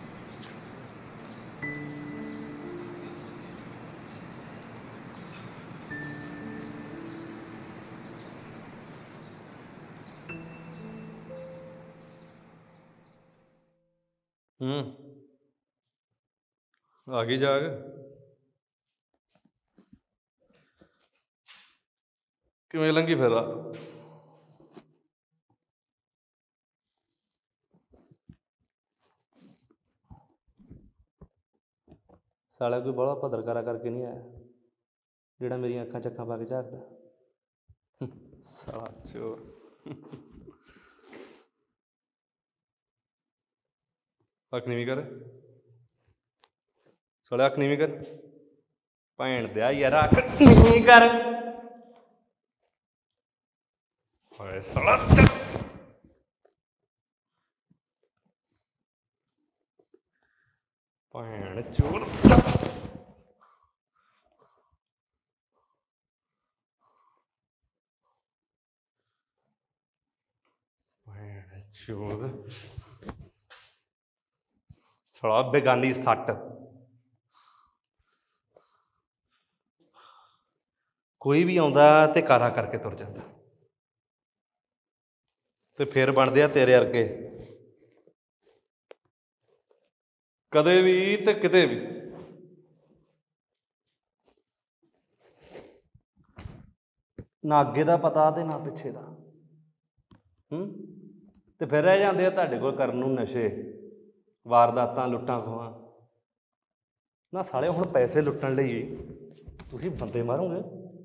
ਆ ਗਈ ਜਾਗ? ਕਿਵੇਂ ਲੰਘੀ ਫਿਰ ਰਾਤ? ਸਾਲਾ ਕੋਈ ਬਾਹਲਾ ਭਦਰ ਕਰਾ ਕਰਕੇ ਨਹੀਂ ਆਇਆ ਜਿਹੜਾ ਮੇਰੀਆਂ ਅੱਖਾਂ 'ਚ ਅੱਖਾਂ ਪਾ ਕੇ ਝਾਕਦਾ। ਸਾਲਾ ਚੋਰ। ਅੱਖ ਨੀਵੀਂ ਕਰ ਸਾਲਿਆ, ਅੱਖ ਨੀਵੀਂ ਕਰ। ਭੈਣ ਦਿਆ ਯਾਰ ਅੱਖ ਨੀਵੀਂ ਕਰ। ਓਏ ਸਾਲਾ ਭੈਣ ਚੋਰ। ਸ਼ੋਰ ਸਾਲਾ ਬੇਗਾਨੀ ਸੱਟ। ਕੋਈ ਵੀ ਆਉਂਦਾ ਤੇ ਕਾਰਾ ਕਰਕੇ ਤੁਰ ਜਾਂਦਾ ਤੇ ਫਿਰ ਬਣਦੇ ਆ ਤੇਰੇ ਵਰਗੇ ਕਦੇ ਵੀ ਤੇ ਕਿਤੇ ਵੀ। ਨਾ ਅੱਗੇ ਦਾ ਪਤਾ ਤੇ ਨਾ ਪਿੱਛੇ ਦਾ। ਤੇ ਫਿਰ ਰਹਿ ਜਾਂਦੇ ਆ ਤੁਹਾਡੇ ਕੋਲ ਕਰਨ ਨੂੰ ਨਸ਼ੇ, ਵਾਰਦਾਤਾਂ, ਲੁੱਟਾਂ ਖੋਹਾਂ। ਨਾ ਸਾਲੇ ਹੁਣ ਪੈਸੇ ਲੁੱਟਣ ਲਈ ਤੁਸੀਂ ਬੰਦੇ ਮਾਰੋਗੇ।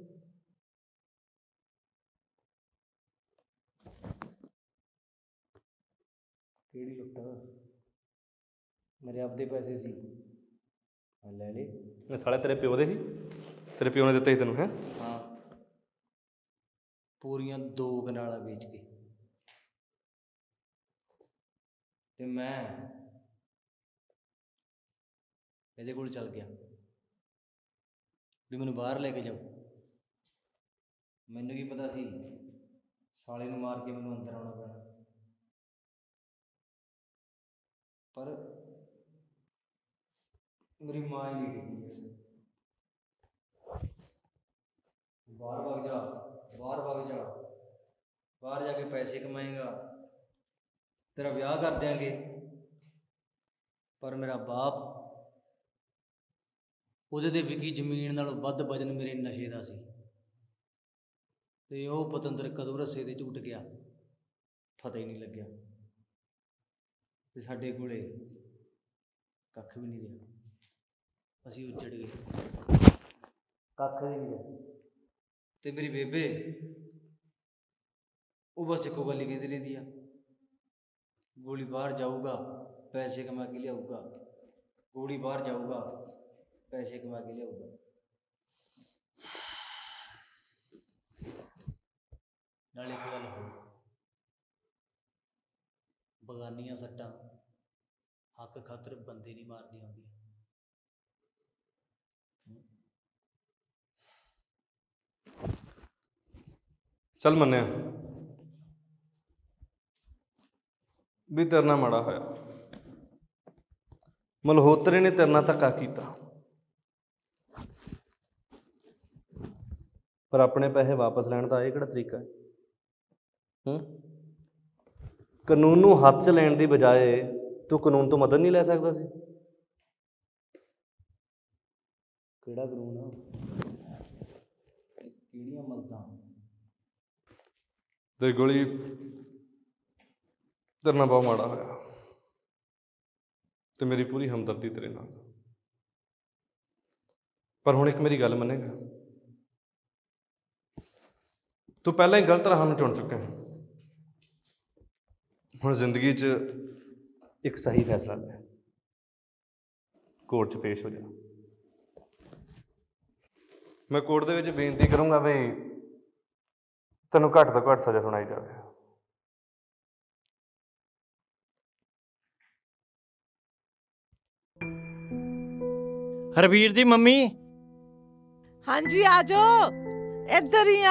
ਕਿਹੜੀ ਲੁੱਟ? ਮੇਰੇ ਆਪਦੇ ਪੈਸੇ ਸੀ, ਲੈ ਲਏ। ਇਹ ਸਾਲੇ ਤੇਰੇ ਪਿਓ ਦੇ ਸੀ? ਤੇਰੇ ਪਿਓ ਨੇ ਦਿੱਤੇ ਸੀ ਤੈਨੂੰ? ਹੈ ਹਾਂ, ਪੂਰੀਆਂ 2 ਕਨਾਲਾਂ ਵੇਚ ਕੇ। ਤੇ ਮੈਂ ਇਹਦੇ ਕੋਲ ਚੱਲ ਗਿਆ ਵੀ ਮੈਨੂੰ ਬਾਹਰ ਲੈ ਕੇ ਜਾਓ। ਮੈਨੂੰ ਕੀ ਪਤਾ ਸੀ ਸਾਲੇ ਨੂੰ ਮਾਰ ਕੇ ਮੈਨੂੰ ਅੰਦਰ ਆਉਣਾ ਪੈਣਾ। ਪਰ ਮੇਰੀ ਮਾਂ ਹੀ ਨਹੀਂ ਗਈ। ਬਾਹਰ ਭੱਗ ਜਾ, ਬਾਹਰ ਭੱਗ ਜਾ, ਬਾਹਰ ਜਾ ਕੇ ਪੈਸੇ ਕਮਾਏਗਾ, ਤੇਰਾ ਵਿਆਹ ਕਰ ਦਿਆਂਗੇ। ਪਰ ਮੇਰਾ ਬਾਪ, ਉਹਦੇ ਤੇ ਵਿਕੀ ਜ਼ਮੀਨ ਨਾਲੋਂ ਵੱਧ ਵਜਨ ਮੇਰੇ ਨਸ਼ੇ ਦਾ ਸੀ। ਤੇ ਉਹ ਪਤੰਦਰ ਕਦੋਂ ਰੱਸੇ ਤੇ ਝੂਟ ਗਿਆ ਪਤਾ ਹੀ ਨਹੀਂ ਲੱਗਿਆ। ਤੇ ਸਾਡੇ ਕੋਲੇ ਕੱਖ ਵੀ ਨਹੀਂ ਰਿਹਾ, ਅਸੀਂ ਉੱਜੜ ਗਏ, ਕੱਖ ਵੀ ਨਹੀਂ ਰਿਹਾ। ਤੇ ਮੇਰੀ ਬੇਬੇ ਉਹ ਬਸ ਇੱਕੋ ਗੱਲ ਹੀ ਕਹਿੰਦੀ ਰਹਿੰਦੀ ਆ, ਗੋਲੀ ਬਾਹਰ ਜਾਊਗਾ ਪੈਸੇ ਕਮਾ ਕੇ ਲਿਆਊਗਾ, ਗੋਲੀ ਬਾਹਰ ਜਾਊਗਾ ਪੈਸੇ ਕਮਾ ਕੇ ਲਿਆਊਗਾ। ਨਾਲੇ ਇੱਕ ਗੱਲ ਹੋਰ, ਬਗਾਨੀਆਂ ਸੱਟਾਂ ਹੱਕ ਖਾਤਰ ਬੰਦੇ ਨਹੀਂ ਮਾਰਦੀਆਂ ਹੁੰਦੀਆਂ। ਚੱਲ ਮੰਨਿਆ ਵੀ ਤੇਰੇ ਨਾਲ ਮਾੜਾ ਹੋਇਆ, ਮਲਹੋਤਰੇ ਨੇ ਤੇਰੇ ਨਾਲ ਧੱਕਾ ਕੀਤਾ, ਪਰ ਆਪਣੇ ਪੈਸੇ ਵਾਪਸ ਲੈਣ ਦਾ ਇਹ ਕਿਹੜਾ ਤਰੀਕਾ ਹੈ? ਕਾਨੂੰਨ ਨੂੰ ਹੱਥ 'ਚ ਲੈਣ ਦੀ ਬਜਾਏ ਤੂੰ ਕਾਨੂੰਨ ਤੋਂ ਮਦਦ ਨਹੀਂ ਲੈ ਸਕਦਾ ਸੀ? ਕਿਹੜਾ ਕਾਨੂੰਨ ਆ? ਕਿਹੜੀਆਂ ਮਦਦਾਂ? ਤੇ ਗੋਲੀ ਤੇਰੇ ਨਾਲ ਬਹੁਤ ਮਾੜਾ ਹੋਇਆ ਤੇ ਮੇਰੀ ਪੂਰੀ ਹਮਦਰਦੀ ਤੇਰੇ ਨਾਲ। ਪਰ ਹੁਣ ਇੱਕ ਮੇਰੀ ਗੱਲ ਮੰਨੇਗਾ, ਤੂੰ ਪਹਿਲਾਂ ਹੀ ਗਲਤ ਰਾਹ ਨੂੰ ਚੁਣ ਚੁੱਕਿਆ। ਹੁਣ ਜ਼ਿੰਦਗੀ 'ਚ ਇੱਕ ਸਹੀ ਫੈਸਲਾ ਲੈ, ਕੋਰਟ 'ਚ ਪੇਸ਼ ਹੋ ਜਾ। ਮੈਂ ਕੋਰਟ ਦੇ ਵਿੱਚ ਬੇਨਤੀ ਕਰੂੰਗਾ ਵੀ ਤੈਨੂੰ ਘੱਟ ਤੋਂ ਘੱਟ ਸਜ਼ਾ ਸੁਣਾਈ ਜਾਵੇ। ਹਰਵੀਰ ਦੀ ਮੰਮੀ। ਹਾਂਜੀ ਆ ਜਾਓ, ਇੱਧਰ ਹੀ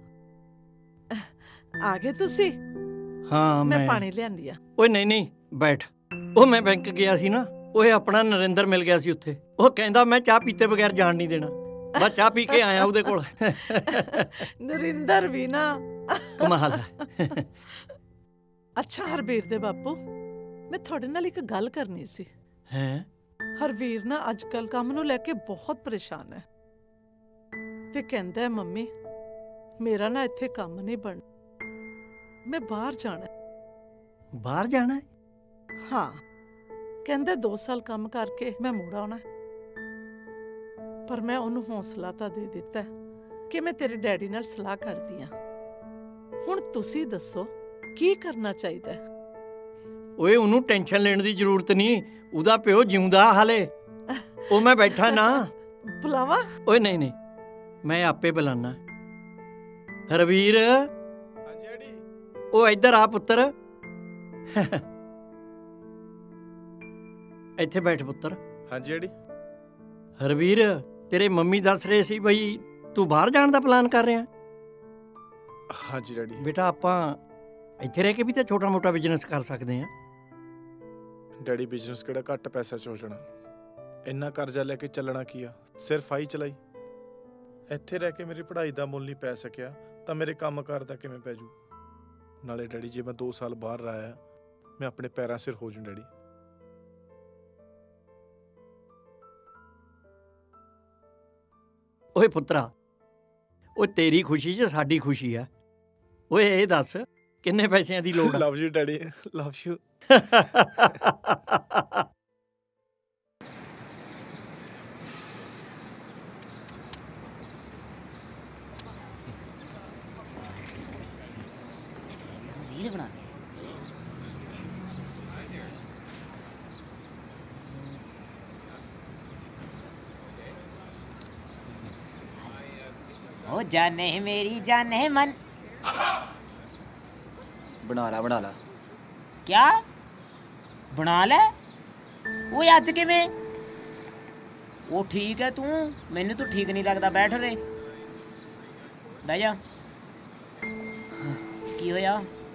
ਆ ਗਏ ਤੁਸੀਂ? ਹਾਂ ਮੈਂ ਪਾਣੀ ਲਿਆਂਦੀ ਆ। ਓਏ ਨਹੀਂ ਨਹੀਂ ਬੈਠ। ਉਹ ਮੈਂ ਬੈਂਕ ਗਿਆ ਸੀ ਨਾ, ਓਏ ਆਪਣਾ ਨਰਿੰਦਰ ਮਿਲ ਗਿਆ ਸੀ ਉੱਥੇ। ਉਹ ਕਹਿੰਦਾ ਮੈਂ ਚਾਹ ਪੀਤੇ ਬਗੈਰ ਜਾਣ ਨਹੀਂ ਦੇਣਾ, ਬਸ ਚਾਹ ਪੀ ਕੇ ਆਇਆ ਉਹਦੇ ਕੋਲ। ਨਰਿੰਦਰ ਵੀ ਨਾ ਕਮਾਲ ਹੈ। ਅੱਛਾ ਹਰਵੀਰ ਦੇ ਬਾਪੂ, ਮੈਂ ਤੁਹਾਡੇ ਨਾਲ ਇੱਕ ਗੱਲ ਕਰਨੀ ਸੀ। ਹੈ? ਹਰਵੀਰ ਨਾ ਅੱਜ ਕੱਲ ਕੰਮ ਨੂੰ ਲੈ ਕੇ ਬਹੁਤ ਪਰੇਸ਼ਾਨ ਹੈ ਤੇ ਕਹਿੰਦਾ ਹੈ ਮੰਮੀ ਮੇਰਾ ਨਾ ਇੱਥੇ ਕੰਮ ਨਹੀਂ ਬਣ, ਮੈਂ ਬਾਹਰ ਜਾਣਾ। ਬਾਹਰ ਜਾਣਾ? ਹਾਂ, ਕਹਿੰਦਾ 2 ਸਾਲ ਕੰਮ ਕਰਕੇ ਮੈਂ ਮੁੜ ਆਉਣਾ। ਪਰ ਮੈਂ ਉਹਨੂੰ ਹੌਸਲਾ ਤਾਂ ਦੇ ਦਿੱਤਾ ਕਿ ਮੈਂ ਤੇਰੇ ਡੈਡੀ ਨਾਲ ਸਲਾਹ ਕਰਦੀ ਆ। ਹੁਣ ਤੁਸੀਂ ਦੱਸੋ ਕੀ ਕਰਨਾ ਚਾਹੀਦਾ ਹੈ? ਓਏ ਉਹਨੂੰ ਟੈਨਸ਼ਨ ਲੈਣ ਦੀ ਜ਼ਰੂਰਤ ਨਹੀਂ, ਉਹਦਾ ਪਿਓ ਜਿਉਂਦਾ ਹਾਲੇ। ਉਹ ਮੈਂ ਬੈਠਾ ਨਾ। ਬੁਲਾਵਾ? ਓਏ ਨਹੀਂ ਨਹੀਂ, ਮੈਂ ਆਪੇ ਬੁਲਾਣਾ। ਹਰਵੀਰ। ਹਾਂਜੀ ਡੈਡੀ। ਉਹ ਇੱਧਰ ਆ ਪੁੱਤਰ। ਇੱਥੇ ਬੈਠ ਪੁੱਤਰ। ਹਾਂਜੀ ਡੈਡੀ। ਹਰਵੀਰ, ਤੇਰੇ ਮੰਮੀ ਦੱਸ ਰਹੇ ਸੀ ਬਈ ਤੂੰ ਬਾਹਰ ਜਾਣ ਦਾ ਪਲਾਨ ਕਰ ਰਿਹਾ। ਹਾਂਜੀ ਡੈਡੀ। ਬੇਟਾ ਆਪਾਂ ਇੱਥੇ ਰਹਿ ਕੇ ਵੀ ਤਾਂ ਛੋਟਾ ਮੋਟਾ ਬਿਜ਼ਨਸ ਕਰ ਸਕਦੇ ਆ। ਡੈਡੀ ਬਿਜ਼ਨਸ ਕਿਹੜਾ ਘੱਟ ਪੈਸਾ ਚੋਚਣਾ, ਇੰਨਾ ਕਰਜ਼ਾ ਲੈ ਕੇ ਚੱਲਣਾ ਕੀ ਆ, ਸਿਰਫ ਆਈ ਚਲਾਈ। ਇੱਥੇ ਰਹਿ ਕੇ ਮੇਰੀ ਪੜ੍ਹਾਈ ਦਾ ਮੁੱਲ ਨਹੀਂ ਪੈ ਸਕਿਆ ਤਾਂ ਮੇਰੇ ਕੰਮਕਾਰ ਦਾ ਕਿਵੇਂ ਪੈ ਜੂ। ਨਾਲੇ ਡੈਡੀ ਜੇ ਮੈਂ 2 ਸਾਲ ਬਾਹਰ ਰਹਾ ਮੈਂ ਆਪਣੇ ਪੈਰਾਂ ਸਿਰ ਹੋ ਜੂ ਡੈਡੀ। ਓਏ ਪੁੱਤਰਾ, ਉਹ ਤੇਰੀ ਖੁਸ਼ੀ 'ਚ ਸਾਡੀ ਖੁਸ਼ੀ ਆ। ਓਏ ਇਹ ਦੱਸ ਕਿੰਨੇ ਪੈਸਿਆਂ ਦੀ ਲੋੜ ਆ? Love you daddy, love you. Reel ਬਣਾ ओ जाने मेरी जाने मन। ਬਣਾ ਲਾ क्या बना ले? वो अज किवें? वो ठीक है, तू मैनू तो ठीक नहीं लगता। बैठ रे, बह जा। की होया?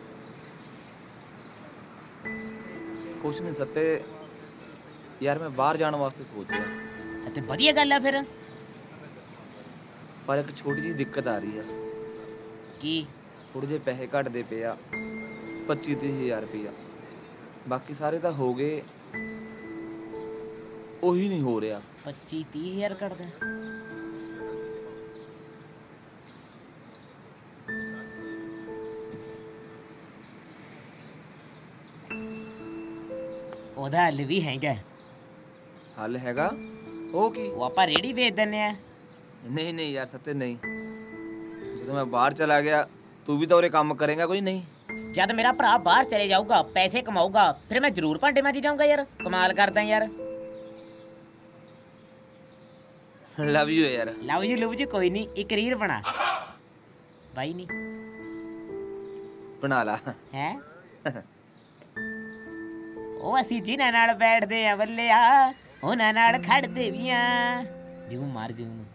ਕੁਛ ਨਹੀਂ ਸੱਤੇ ਯਾਰ, ਮੈਂ ਬਾਹਰ ਜਾਣ ਵਾਸਤੇ ਸੋਚ ਰਿਹਾ। ਤੇ ਵਧੀਆ ਗੱਲ ਆ ਫਿਰ। ਪਰ ਇੱਕ ਛੋਟੀ ਜਿਹੀ ਦਿੱਕਤ ਆ ਰਹੀ ਆ। ਕੀ? ਥੋੜੇ ਜਿਹੇ ਪੈਸੇ ਘੱਟਦੇ ਪਏ ਆ, 25-30 ਰੁਪਇਆ। ਬਾਕੀ ਸਾਰੇ ਤਾਂ ਹੋ ਗਏ, ਉਹੀ ਨਹੀਂ ਹੋ ਰਿਹਾ। 25-30 ਹਜ਼ਾਰ ਘੱਟਦਾ? ਉਹਦਾ ਹੱਲ ਵੀ ਹੈਗਾ। ਹੱਲ ਹੈਗਾ? ਉਹ ਕੀ? ਉਹ ਆਪਾਂ ਰੇੜੀ ਵੇਚ ਦਿੰਨੇ ਆ। ਨਹੀਂ ਯਾਰ ਸੱਤੇ ਨਹੀਂ, ਜਦੋਂ ਮੈਂ ਬਾਹਰ ਚਲਾ ਗਿਆ ਤੂੰ ਵੀ ਤਾਂ ਉਰੇ ਕੰਮ ਕਰੇਗਾ ਕੋਈ ਨਹੀਂ? ਜਦ ਮੇਰਾ ਭਰਾ ਬਾਹਰ ਚਲੇ ਜਾਊਗਾ, ਪੈਸੇ ਕਮਾਊਗਾ, ਫਿਰ ਮੈਂ ਜ਼ਰੂਰ ਭਾਂਡੇ ਮਾਂਜੀ ਜਾਊਂਗਾ। ਯਾਰ ਕਮਾਲ ਕਰਦਾ ਯਾਰ। ਲਵ ਯੂ ਯਾਰ। ਲਵ ਯੂ ਕੋਈ ਨਹੀਂ, ਇੱਕ ਰੀਲ ਬਣਾ। ਬਾਈ ਨਹੀਂ ਬਣਾ ਲਾ ਹੈ। ਉਹ ਅਸੀਂ ਜਿਨ੍ਹਾਂ ਨਾਲ ਬੈਠਦੇ ਆ ਬੱਲਿਆ, ਉਹਨਾਂ ਨਾਲ ਖੜਦੇ ਵੀ ਆ। ਜੂ ਮਾਰ ਜੂ ਨੂੰ।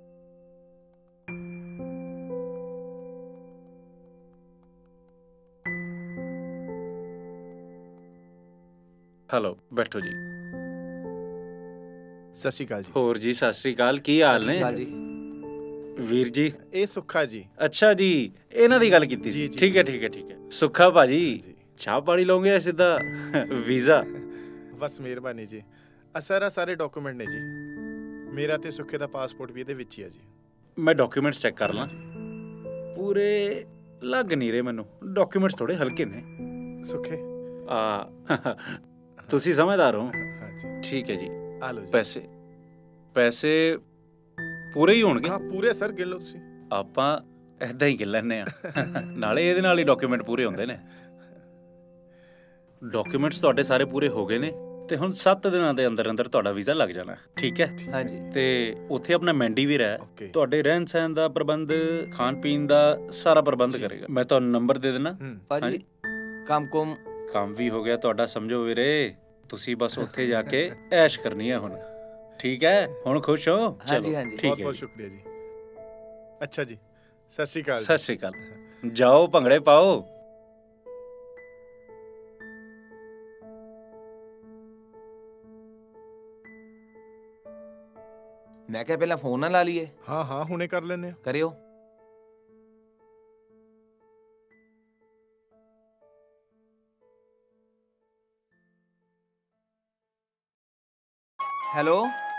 हेलो, बैठो जी। ਸਤਿ ਸ਼੍ਰੀ ਅਕਾਲ ਜੀ। ਹੋਰ ਜੀ, ਸਤਿ ਸ਼੍ਰੀ ਅਕਾਲ। ਕੀ ਹਾਲ ਨੇ ਵੀਰ ਜੀ? ਇਹ ਸੁੱਖਾ ਜੀ। ਅੱਛਾ ਜੀ, ਇਹਨਾਂ ਦੀ ਗੱਲ ਕੀਤੀ ਸੀ। ਠੀਕ ਹੈ। ਸੁੱਖਾ ਭਾਜੀ, ਚਾਹ ਪਾਣੀ ਲਓਗੇ ਸਿੱਧਾ ਵੀਜ਼ਾ? ਬਸ ਮਿਹਰਬਾਨੀ ਜੀ। ਸਾਰੇ ਡਾਕੂਮੈਂਟ ਨੇ ਜੀ। ਮੇਰਾ ਤੇ ਸੁੱਖੇ ਦਾ ਪਾਸਪੋਰਟ ਵੀ ਇਹਦੇ ਵਿੱਚ ਹੀ ਆ ਜੀ। ਮੈਂ ਡਾਕੂਮੈਂਟਸ ਚੈੱਕ ਕਰ ਲਾਂ। ਪੂਰੇ ਲੱਗ ਨਹੀਂ ਰਹੇ ਮੈਨੂੰ, ਡਾਕੂਮੈਂਟਸ ਥੋੜੇ ਹਲਕੇ ਨੇ। ਸੁੱਖੇ ਤੁਸੀਂ ਸਮਝਦਾਰ ਹੋ। ਠੀਕ ਹੈ ਜੀ। ਆ ਲਓ ਜੀ। ਪੈਸੇ ਪੂਰੇ ਹੀ ਹੋਣਗੇ? ਹਾਂ ਪੂਰੇ ਸਰ, ਗਿਣ ਲਓ ਤੁਸੀਂ। ਆਪਾਂ ਏਦਾਂ ਹੀ ਗਿਣ ਲੈਂਦੇ ਆ। ਨਾਲੇ ਇਹਦੇ ਨਾਲ ਹੀ ਡਾਕੂਮੈਂਟ ਪੂਰੇ ਹੁੰਦੇ ਨੇ। ਡਾਕੂਮੈਂਟਸ ਤੁਹਾਡੇ ਸਾਰੇ ਪੂਰੇ ਹੋ ਗਏ ਨੇ ਤੇ ਹੁਣ 7 ਦਿਨਾਂ ਦੇ ਅੰਦਰ ਤੁਹਾਡਾ ਵੀਜ਼ਾ ਲੱਗ ਜਾਣਾ। ਠੀਕ ਹੈ? ਹਾਂਜੀ। ਤੇ ਉੱਥੇ ਆਪਣਾ ਮੈਂਡੀ ਵੀ ਰਹਿ, ਤੁਹਾਡੇ ਰਹਿਣ ਸਹਿਣ ਦਾ ਪ੍ਰਬੰਧ, ਖਾਣ ਪੀਣ ਦਾ ਸਾਰਾ ਪ੍ਰਬੰਧ ਕਰੇਗਾ। ਮੈਂ ਤੁਹਾਨੂੰ ਨੰਬਰ ਦੇ ਦੇਣਾ। ਭਾਜੀ ਕੰਮ ਵੀ ਹੋ ਗਿਆ ਤੁਹਾਡਾ, ਸਮਝੋ ਵੀਰੇ। ਤੁਸੀਂ ਬਸ ਉੱਥੇ ਜਾ ਕੇ ਐਸ਼ ਕਰਨੀ ਹੈ ਹੁਣ। ਠੀਕ ਹੈ? ਹੁਣ ਖੁਸ਼ ਹੋ? ਚਲੋ ਠੀਕ ਹੈ। ਬਹੁਤ ਸ਼ੁਕਰੀਆ ਜੀ। ਅੱਛਾ ਜੀ, ਸਤਿ ਸ਼੍ਰੀ ਅਕਾਲ। ਸਤਿ ਸ਼੍ਰੀ ਅਕਾਲ। ਜਾਓ ਭੰਗੜੇ ਪਾਓ। ਮੈਂ ਕਿਹਾ ਪਹਿਲਾਂ ਫੋਨ ਨਾ ਲਾ ਲਈਏ। ਹਾਂ ਹੁਣੇ ਕਰ ਲੈਨੇ ਆ। ਕਰਿਓ। ਹੈਲੋ।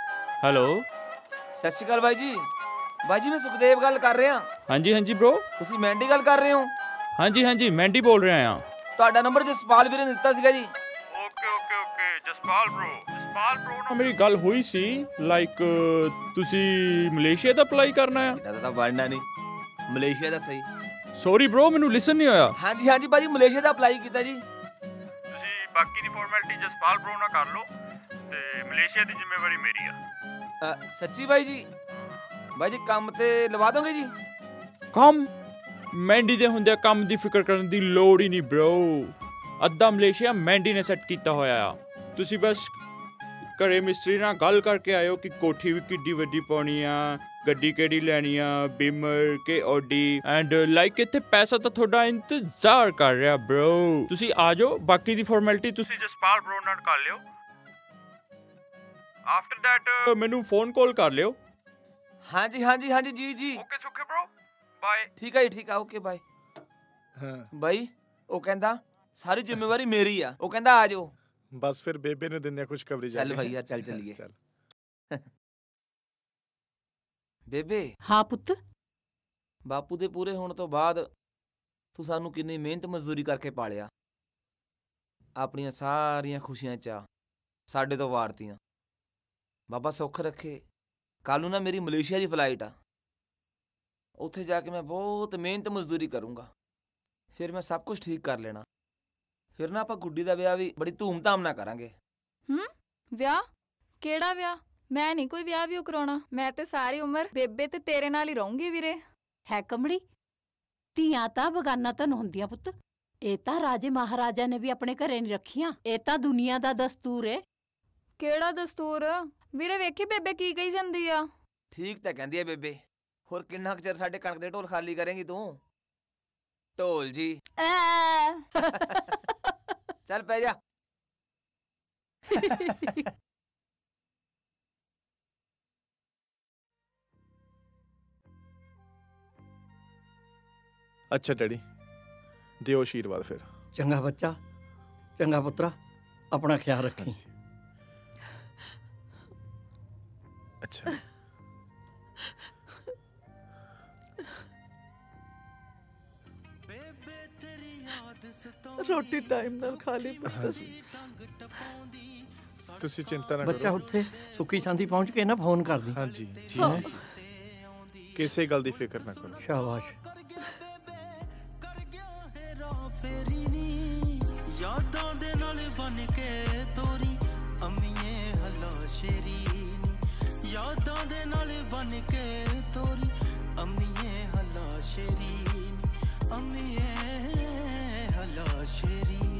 ਸਤਿ ਸ਼੍ਰੀ ਅਕਾਲ ਬਾਈ ਜੀ। ਬਾਈ ਜੀ, ਮੈਂ ਸੁਖਦੇਵ ਗੱਲ ਕਰ ਰਿਹਾ। ਹਾਂਜੀ ਬ్రో। ਤੁਸੀਂ ਮੈਂਡੀ ਗੱਲ ਕਰ ਰਹੇ ਹੋ? ਹਾਂਜੀ ਮੈਂਡੀ ਬੋਲ ਰਿਹਾ ਆ। ਤੁਹਾਡਾ ਨੰਬਰ ਜਸਪਾਲ ਵੀਰੇ ਨੇ ਦਿੱਤਾ ਸੀਗਾ ਜੀ। ਓਕੇ ਜਸਪਾਲ ਬ్రో ਨਾਲ ਮੇਰੀ ਗੱਲ ਹੋਈ ਸੀ। ਲਾਈਕ ਤੁਸੀਂ ਮਲੇਸ਼ੀਆ ਦਾ ਅਪਲਾਈ ਕਰਨਾ ਆ? ਇਹਦਾ ਤਾਂ ਬਣਨਾ ਨਹੀਂ, ਮਲੇਸ਼ੀਆ ਦਾ ਸਹੀ। ਸੌਰੀ ਬ్రో, ਮੈਨੂੰ ਲਿਸਨ ਨਹੀਂ ਹੋਇਆ। ਹਾਂਜੀ ਬਾਈ ਜੀ, ਮਲੇਸ਼ੀਆ ਦਾ ਅਪਲਾਈ ਕੀਤਾ ਜੀ। ਤੁਸੀਂ ਬਾਕੀ ਦੀ ਫਾਰਮੈਲਿਟੀ ਜਸਪਾਲ ਬ్రో ਨਾਲ ਕਰ ਲਓ ਤੇ ਮਲੇਸ਼ੀਆ ਦੀ ਜ਼ਿੰਮੇਵਾਰੀ ਮੇਰੀ ਆ। ਸੱਚੀ ਬਾਈ ਜੀ? ਬਾਈ ਜੀ ਕੰਮ ਤੇ ਲਵਾ ਦੋਗੇ ਜੀ? ਕੰਮ ਮੈਂਡੀ ਦੇ ਹੁੰਦੇ ਕੰਮ ਦੀ ਫਿਕਰ ਕਰਨ ਦੀ ਲੋੜ ਹੀ ਨਹੀਂ ਬ్రో। ਅੱਧਾ ਮਲੇਸ਼ੀਆ ਮੈਂਡੀ ਨੇ ਸੈੱਟ ਕੀਤਾ ਹੋਇਆ ਆ। ਤੁਸੀਂ ਬਸ ਘਰੇ ਮਿਸਤਰੀ ਨਾਲ ਗੱਲ ਕਰਕੇ ਆਇਓ ਕਿ ਕੋਠੀ ਵੀ ਕਿੱਡੀ ਵੱਡੀ ਪਾਉਣੀ ਆ, ਗੱਡੀ ਕਿਹੜੀ ਲੈਣੀ ਆ, ਬੀਮਰ ਕਿ ਓਡੀ। ਐਂਡ ਲਾਈਕ ਇੱਥੇ ਪੈਸਾ ਤਾਂ ਤੁਹਾਡਾ ਇੰਤਜ਼ਾਰ ਕਰ ਰਿਹਾ ਬ్రో। ਤੁਸੀਂ ਆ ਜਾਓ, ਬਾਕੀ ਦੀ ਫਾਰਮੈਲਿਟੀ ਤੁਸੀਂ ਜਸਪਾਲ ਬ్రో ਨਾਲ ਕਰ ਲਿਓ। ਆਫਟਰ ਦੈਟ ਮੈਨੂੰ ਫੋਨ ਕਾਲ ਕਰ ਲਿਓ। ਹਾਂਜੀ ਹਾਂਜੀ ਹਾਂਜੀ ਜੀ ਓਕੇ ਸੁੱਖੇ ਬ్రో, ਬਾਏ। ਠੀਕ ਆ ਜੀ, ਠੀਕ ਆ, ਓਕੇ ਬਾਏ। ਹਾਂ ਬਾਈ ਉਹ ਕਹਿੰਦਾ ਸਾਰੀ ਜ਼ਿੰਮੇਵਾਰੀ ਮੇਰੀ ਆ, ਉਹ ਕਹਿੰਦਾ ਆ ਜਾਓ। ਬਸ ਫਿਰ ਬੇਬੇ ਨੂੰ ਦਿੰਦੇ ਆ ਖੁਸ਼ਖਬਰੀ। ਚੱਲ ਭਾਈ ਯਾਰ, ਚੱਲ ਚੱਲੀਏ। ਬੇਬੇ। ਹਾਂ ਪੁੱਤ। ਬਾਪੂ ਦੇ ਪੂਰੇ ਹੋਣ ਤੋਂ ਬਾਅਦ ਤੂੰ ਸਾਨੂੰ ਕਿੰਨੀ ਮਿਹਨਤ ਮਜ਼ਦੂਰੀ ਕਰਕੇ ਪਾਲਿਆ, ਆਪਣੀਆਂ ਸਾਰੀਆਂ ਖੁਸ਼ੀਆਂ ਚ ਸਾਡੇ ਤੋਂ ਵਾਰਤੀਆਂ। ਬਾਬਾ ਸੁੱਖ ਰੱਖੇ। ਕੱਲ ਨੂੰ ਨਾ ਮੇਰੀ ਮਲੇਸ਼ੀਆ ਦੀ ਫਲਾਈਟ ਆ, ਉੱਥੇ ਜਾ ਕੇ ਮੈਂ ਬਹੁਤ ਮਿਹਨਤ ਮਜ਼ਦੂਰੀ ਕਰੂੰਗਾ, ਫਿਰ ਮੈਂ ਸਭ ਕੁਝ ਠੀਕ ਕਰ ਲੈਣਾ। ਫਿਰ ਨਾ ਆਪਾਂ ਗੁੱਡੀ ਦਾ ਵਿਆਹ ਵੀ ਬੜੀ ਧੂਮ-ਧਾਮ ਨਾਲ ਕਰਾਂਗੇ। ਵਿਆਹ? ਕਿਹੜਾ ਵਿਆਹ? ਮੈਂ ਨਹੀਂ ਕੋਈ ਵਿਆਹ ਵੀ ਕਰਾਉਣਾ। ਮੈਂ ਤੇ ਸਾਰੀ ਉਮਰ ਬੇਬੇ ਤੇ ਤੇਰੇ ਨਾਲ ਹੀ ਰਹੂੰਗੀ ਵੀਰੇ। ਹੈ ਕਮੜੀ, ਧੀਆਂ ਤਾਂ ਬਗਾਨਾ ਧਨ ਹੁੰਦੀਆਂ ਪੁੱਤ। ਇਹ ਤਾਂ ਰਾਜੇ ਮਹਾਰਾਜਾ ਨੇ ਵੀ ਆਪਣੇ ਘਰੇ ਨਹੀਂ ਰੱਖੀਆਂ, ਇਹ ਤਾਂ ਦੁਨੀਆ ਦਾ ਦਸਤੂਰ ਏ। ਕਿਹੜਾ ਦਸਤੂਰ? ਵੀਰੇ ਵੇਖੀ ਬੇਬੇ ਕੀ ਕਹੀ ਜਾਂਦੀ ਆ। ਠੀਕ ਤਾਂ ਕਹਿੰਦੀ ਆ ਬੇਬੇ। ਹੋਰ ਕਿੰਨਾ ਕੁ ਚਿਰ ਸਾਡੇ ਕਣਕ ਦੇ ਢੋਲ ਖਾਲੀ ਕਰੇਂਗੀ ਤੂੰ? ਢੋਲ ਜੀ। ਚੱਲ ਪੈ ਜਾ। ਅੱਛਾ ਡੈਡੀ, ਦਿਓ ਆਸ਼ੀਰਵਾਦ ਫਿਰ। ਚੰਗਾ ਬੱਚਾ, ਚੰਗਾ ਪੁੱਤਰਾ, ਆਪਣਾ ਖਿਆਲ ਰੱਖੀ। ਅੱਛਾ ਰੋਟੀ ਟਾਈਮ ਨਾਲ ਖਾ ਲਈ ਪੁੱਤ। ਤੁਸੀਂ ਚਿੰਤਾ ਨਾ ਕਰੋ। ਬੱਚਾ ਉੱਥੇ ਸੁੱਖੀ ਸਾਂਦੀ ਪਹੁੰਚ ਕੇ ਨਾ ਫੋਨ ਕਰਦੀ। ਹਾਂਜੀ ਜੀ ਜੀ, ਕਿਸੇ ਗੱਲ ਦੀ ਫਿਕਰ ਨਾ ਕਰੋ। ਸ਼ਾਬਾਸ਼। ਯਾਦਾਂ ਦੇ ਨਾਲ ਬਣ ਕੇ ਤੋਰੀ ਅੰਮੀਏ ਹੱਲਾ ਸ਼ੇਰੀ ਨੀ, ਯਾਦਾਂ ਦੇ ਨਾਲ ਬਣ ਕੇ ਤੋਰੀ ਅੰਮੀਏ ਹੱਲਾ ਸ਼ੇਰੀ ਨੀ, ਅੰਮੀਏ ਹੱਲਾ ਸ਼ੇਰੀ ਨੀ।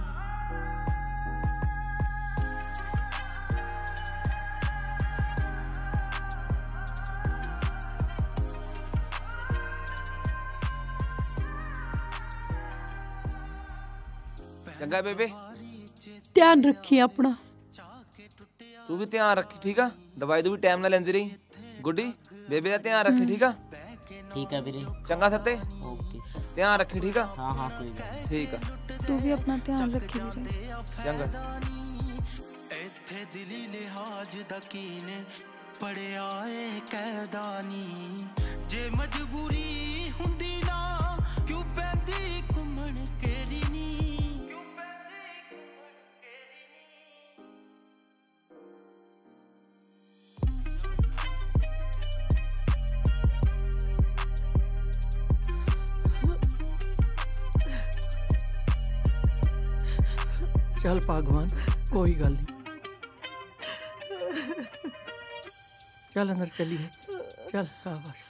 ਚੰਗਾ ਬੇਬੇ, ਧਿਆਨ ਰੱਖੀ ਆਪਣਾ। ਤੂੰ ਵੀ ਧਿਆਨ ਰੱਖੀ, ਠੀਕ ਆ? ਦਵਾਈ ਵੀ ਟਾਈਮ ਨਾਲ ਲੈਂਦੀ ਰਹੀ। ਗੁੱਡੀ ਬੇਬੇ ਦਾ ਧਿਆਨ ਰੱਖੀ, ਠੀਕ ਆ? ਠੀਕ ਆ ਵੀਰੇ। ਚੰਗਾ ਸੱਤੇ, ਓਕੇ। ਧਿਆਨ ਰੱਖੀ, ਠੀਕ ਆ? ਹਾਂ ਹਾਂ ਕੋਈ ਗੱਲ। ਠੀਕ ਆ। ਤੂੰ ਵੀ ਆਪਣਾ ਧਿਆਨ ਰੱਖੀ ਵੀਰੇ। ਚੰਗਾ। ਇੱਥੇ ਦਿਲੀ ਲਿਹਾਜ਼ ਦਾ ਕੀਨੇ ਪੜਿਆ ਏ ਕੈਦਾਨੀ, ਜੇ ਮਜਬੂਰੀ ਹੁੰਦੀ ਨਾ ਕਿਉਂ ਪੈਂਦੀ ਘੁੰਮਣ ਕੇਰੀ ਨੀ। ਚੱਲ ਭਗਵਾਨ, ਕੋਈ ਗੱਲ ਨਹੀਂ। ਚੱਲ ਅੰਦਰ ਚੱਲੀਏ। ਚੱਲ ਸ਼ਾਬਾਸ਼।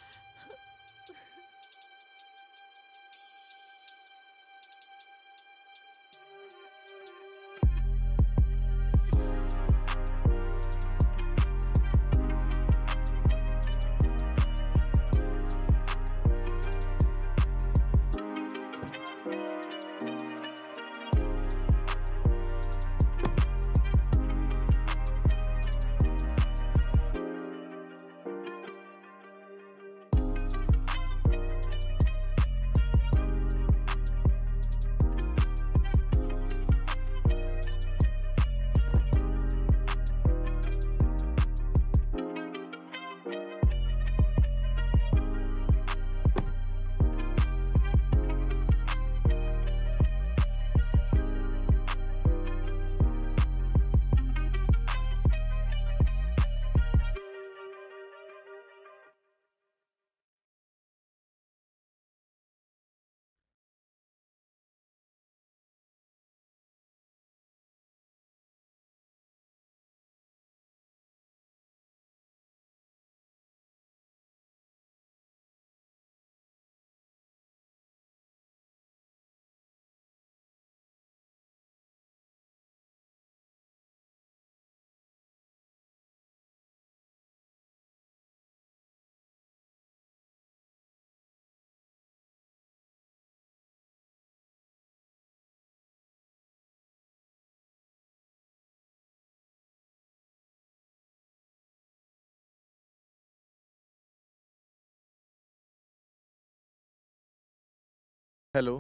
ਹੈਲੋ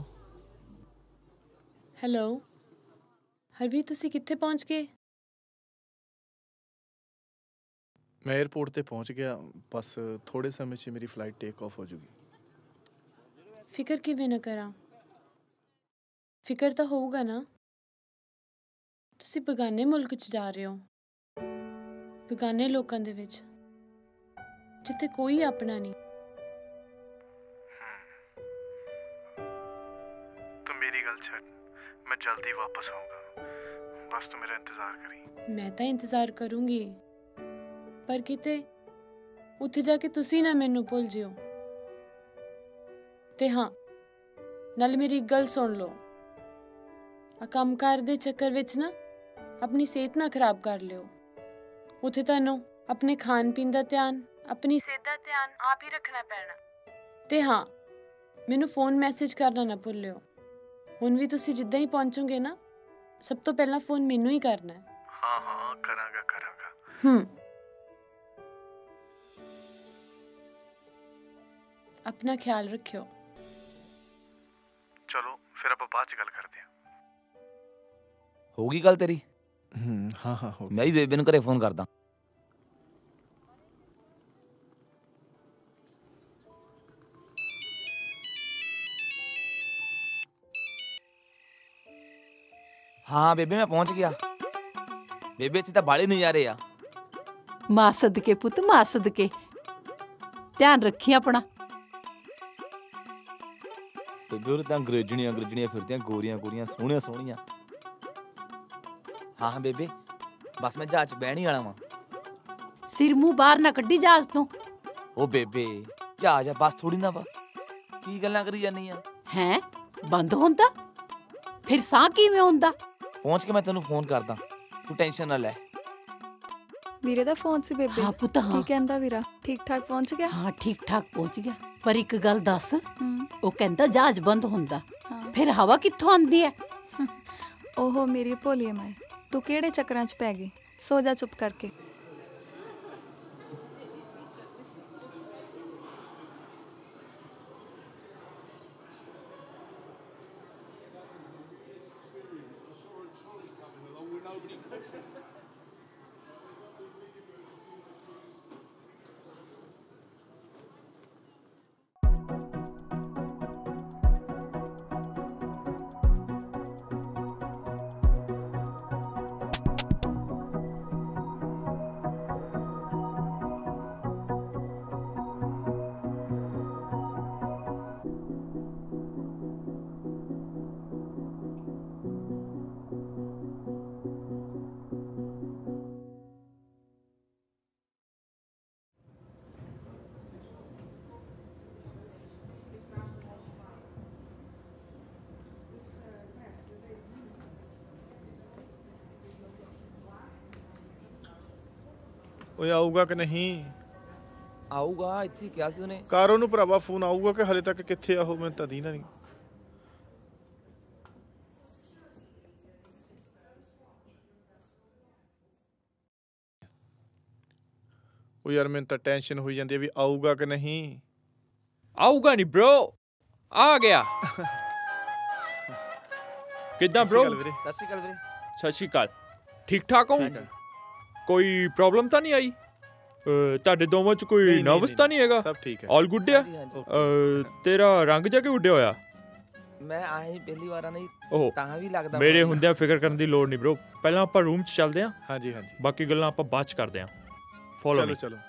ਹੈਲੋ ਹਰਵੀਰ, ਤੁਸੀਂ ਕਿੱਥੇ ਪਹੁੰਚ ਗਏ? ਮੈਂ 에ਅਰਪੋਰਟ ਤੇ ਪਹੁੰਚ ਗਿਆ, ਬਸ ਥੋੜੇ ਸਮੇਂ 'ਚ ਮੇਰੀ ਫਲਾਈਟ ਟੇਕ ਆਫ ਹੋ ਜੂਗੀ। ਫਿਕਰ ਕਿਵੇਂ ਨਾ ਕਰਾਂ, ਫਿਕਰ ਤਾਂ ਹੋਊਗਾ ਨਾ। ਤੁਸੀਂ ਬੇਗਾਨੇ ਮੁਲਕ 'ਚ ਜਾ ਰਹੇ ਹੋ, ਬੇਗਾਨੇ ਲੋਕਾਂ ਦੇ ਵਿੱਚ, ਜਿੱਥੇ ਕੋਈ ਆਪਣਾ ਨਹੀਂ। ਤੂੰ ਮੇਰੀ ਗੱਲ ਛੱਡ, ਮੈਂ ਜਲਦੀ ਵਾਪਸ ਆਊਂਗਾ, ਬਸ ਤੂੰ ਮੇਰਾ ਇੰਤਜ਼ਾਰ ਕਰੀ। ਮੈਂ ਤਾਂ ਇੰਤਜ਼ਾਰ ਕਰੂੰਗੀ, ਪਰ ਕਿਤੇ ਉੱਥੇ ਜਾ ਕੇ ਤੁਸੀਂ ਨਾ ਮੈਨੂੰ ਭੁੱਲ ਜਿਓ। ਤੇ ਹਾਂ, ਨਾਲ ਮੇਰੀ ਇੱਕ ਗੱਲ ਸੁਣ ਲਓ, ਆ ਕੰਮਕਾਰ ਦੇ ਚੱਕਰ ਵਿੱਚ ਨਾ ਆਪਣੀ ਸਿਹਤ ਨਾ ਖਰਾਬ ਕਰ ਲਿਓ। ਉੱਥੇ ਤੁਹਾਨੂੰ ਆਪਣੇ ਖਾਣ ਪੀਣ ਦਾ ਧਿਆਨ, ਆਪਣੀ ਸਿਹਤ ਦਾ ਧਿਆਨ ਆਪ ਹੀ ਰੱਖਣਾ ਪੈਣਾ। ਤੇ ਹਾਂ, ਮੈਨੂੰ ਫੋਨ ਮੈਸੇਜ ਕਰਨਾ ਨਾ ਭੁੱਲਿਓ। ਹੁਣ ਵੀ ਤੁਸੀਂ ਜਿੱਦਾਂ ਹੀ ਪਹੁੰਚੋਗੇ ਨਾ, ਸਭ ਤੋਂ ਪਹਿਲਾਂ ਫੋਨ ਮੈਨੂੰ ਹੀ ਕਰਨਾ ਹੈ। ਹਾਂ ਹਾਂ, ਕਰਾਂਗਾ। ਆਪਣਾ ਖਿਆਲ ਰੱਖਿਓ। ਚਲੋ ਫਿਰ ਆਪਾਂ ਬਾਅਦ 'ਚ ਗੱਲ ਕਰਦੇ ਹਾਂ। ਹੋ ਗਈ ਗੱਲ ਤੇਰੀ? ਹਾਂ ਹੋ ਗਈ। ਮੈਂ ਵੀ ਬੇਬੇ ਨੂੰ ਘਰੇ ਫੋਨ ਕਰਦਾ। ਹਾਂ ਬੇਬੇ, ਮੈਂ ਪਹੁੰਚ ਗਿਆ। ਬੇਬੇ ਇੱਥੇ ਤਾਂ ਬਾਲੇ ਨਜ਼ਾਰੇ ਆ। ਮਾਂ ਸਦਕੇ ਪੁੱਤ, ਮਾਂ ਸਦਕੇ। ਧਿਆਨ ਰੱਖੀ ਆਪਣਾ। ਬੇਬੇ ਉਹ ਤਾਂ ਅੰਗਰੇਜ਼ਣੀਆਂ ਫਿਰਦੀਆਂ, ਗੋਰੀਆਂ ਸੋਹਣੀਆਂ। ਹਾਂ ਬੇਬੇ, ਬਸ ਮੈਂ ਜਹਾਜ਼ 'ਚ ਬਹਿਣ ਹੀ ਵਾਲਾ ਵਾਂ। ਸਿਰ ਮੂੰਹ ਬਾਹਰ ਨਾ ਕੱਢੀ ਜਹਾਜ਼ ਤੋਂ। ਉਹ ਬੇਬੇ, ਜਹਾਜ਼ ਆ, ਬਸ ਥੋੜੀ ਨਾ ਵਾ। ਕੀ ਗੱਲਾਂ ਕਰੀ ਜਾਂਦੀ ਆ? ਹੈਂ, ਬੰਦ ਹੁੰਦਾ? ਫਿਰ ਸਾਹ ਕਿਵੇਂ ਹੁੰਦਾ? ਪਹੁੰਚ ਕੇ ਮੈਂ ਤੈਨੂੰ ਫੋਨ ਕਰਦਾ, ਤੂੰ ਟੈਨਸ਼ਨ ਨਾ ਲੈ। ਵੀਰੇ ਦਾ ਫੋਨ ਸੀ ਬੇਬੇ। ਹਾਂ ਪੁੱਤ, ਹਾਂ। ਕੀ ਕਹਿੰਦਾ ਵੀਰਾ? ਠੀਕ ਠਾਕ ਪਹੁੰਚ ਗਿਆ? ਹਾਂ, ਠੀਕ ਠਾਕ ਪਹੁੰਚ ਗਿਆ। ਪਰ ਇੱਕ ਗੱਲ ਦੱਸ, ਉਹ ਕਹਿੰਦਾ ਜਹਾਜ਼ ਬੰਦ ਹੁੰਦਾ, ਫਿਰ ਹਵਾ ਕਿੱਥੋਂ ਆਉਂਦੀ ਹੈ? ਓਹੋ ਮੇਰੀ ਭੋਲੀਏ ਮਾਏ, ਤੂੰ ਕਿਹੜੇ ਚੱਕਰਾਂ 'ਚ ਪੈ ਗਈ? ਸੋ ਜਾ ਚੁੱਪ ਕਰਕੇ। ਓਏ ਆਊਗਾ ਕਿ ਨਹੀਂ? ਆਊਗਾ, ਇੱਥੇ ਕਿਹਾ ਸੀ ਉਹਨੇ। ਕਰ ਉਹਨੂੰ ਭਰਾਵਾ ਫੋਨ, ਆਊਗਾ ਕਿ ਹਲੇ ਤੱਕ ਕਿੱਥੇ ਆ ਉਹ? ਮੈਨੂੰ ਤਾਂ ਦੀਨਾ ਨਹੀਂ। ਉਹ ਯਾਰ ਮੈਨੂੰ ਤਾਂ ਟੈਨਸ਼ਨ ਹੋਈ ਜਾਂਦੀ ਹੈ ਵੀ ਆਊਗਾ ਕਿ ਨਹੀਂ। ਆਊਗਾ ਨਹੀਂ ਬ్రో, ਆ ਗਿਆ। ਕਿੱਦਾਂ ਬ్రో? ਸਤਿ ਸ਼੍ਰੀ ਅਕਾਲ ਵੀਰੇ। ਸਤਿ ਸ਼੍ਰੀ ਅਕਾਲ। ਠੀਕ ਠਾਕ ਹੋ? ਕੋਈ ਪ੍ਰੋਬਲਮ ਤਾਂ ਨਹੀਂ ਆਈ? ਤੁਹਾਡੇ ਦੋਵਾਂ 'ਚ ਕੋਈ ਨਰਵਸ ਤਾਂ ਨਹੀਂ ਹੈਗਾ? ਸਭ ਠੀਕ ਹੈ, ਆਲ ਗੁੱਡ ਆ? ਤੇਰਾ ਰੰਗ ਜਾ ਕੇ ਉੱਡਿਆ ਹੋਇਆ? ਮੈਂ ਆਇਆ ਪਹਿਲੀ ਵਾਰ ਨਹੀਂ, ਉਹ ਤਾਂ ਵੀ ਲੱਗਦਾ ਮੇਰੇ ਹੁੰਦਿਆਂ ਫਿਕਰ ਕਰਨ ਦੀ ਲੋੜ ਨਹੀਂ ਬ్రో। ਪਹਿਲਾਂ ਆਪਾਂ ਰੂਮ 'ਚ ਚੱਲਦੇ ਹਾਂ। ਹਾਂਜੀ ਬਾਕੀ ਗੱਲਾਂ ਆਪਾਂ ਬਾਅਦ 'ਚ ਕਰਦੇ ਹਾਂ। Follow me. ਚਲੋ।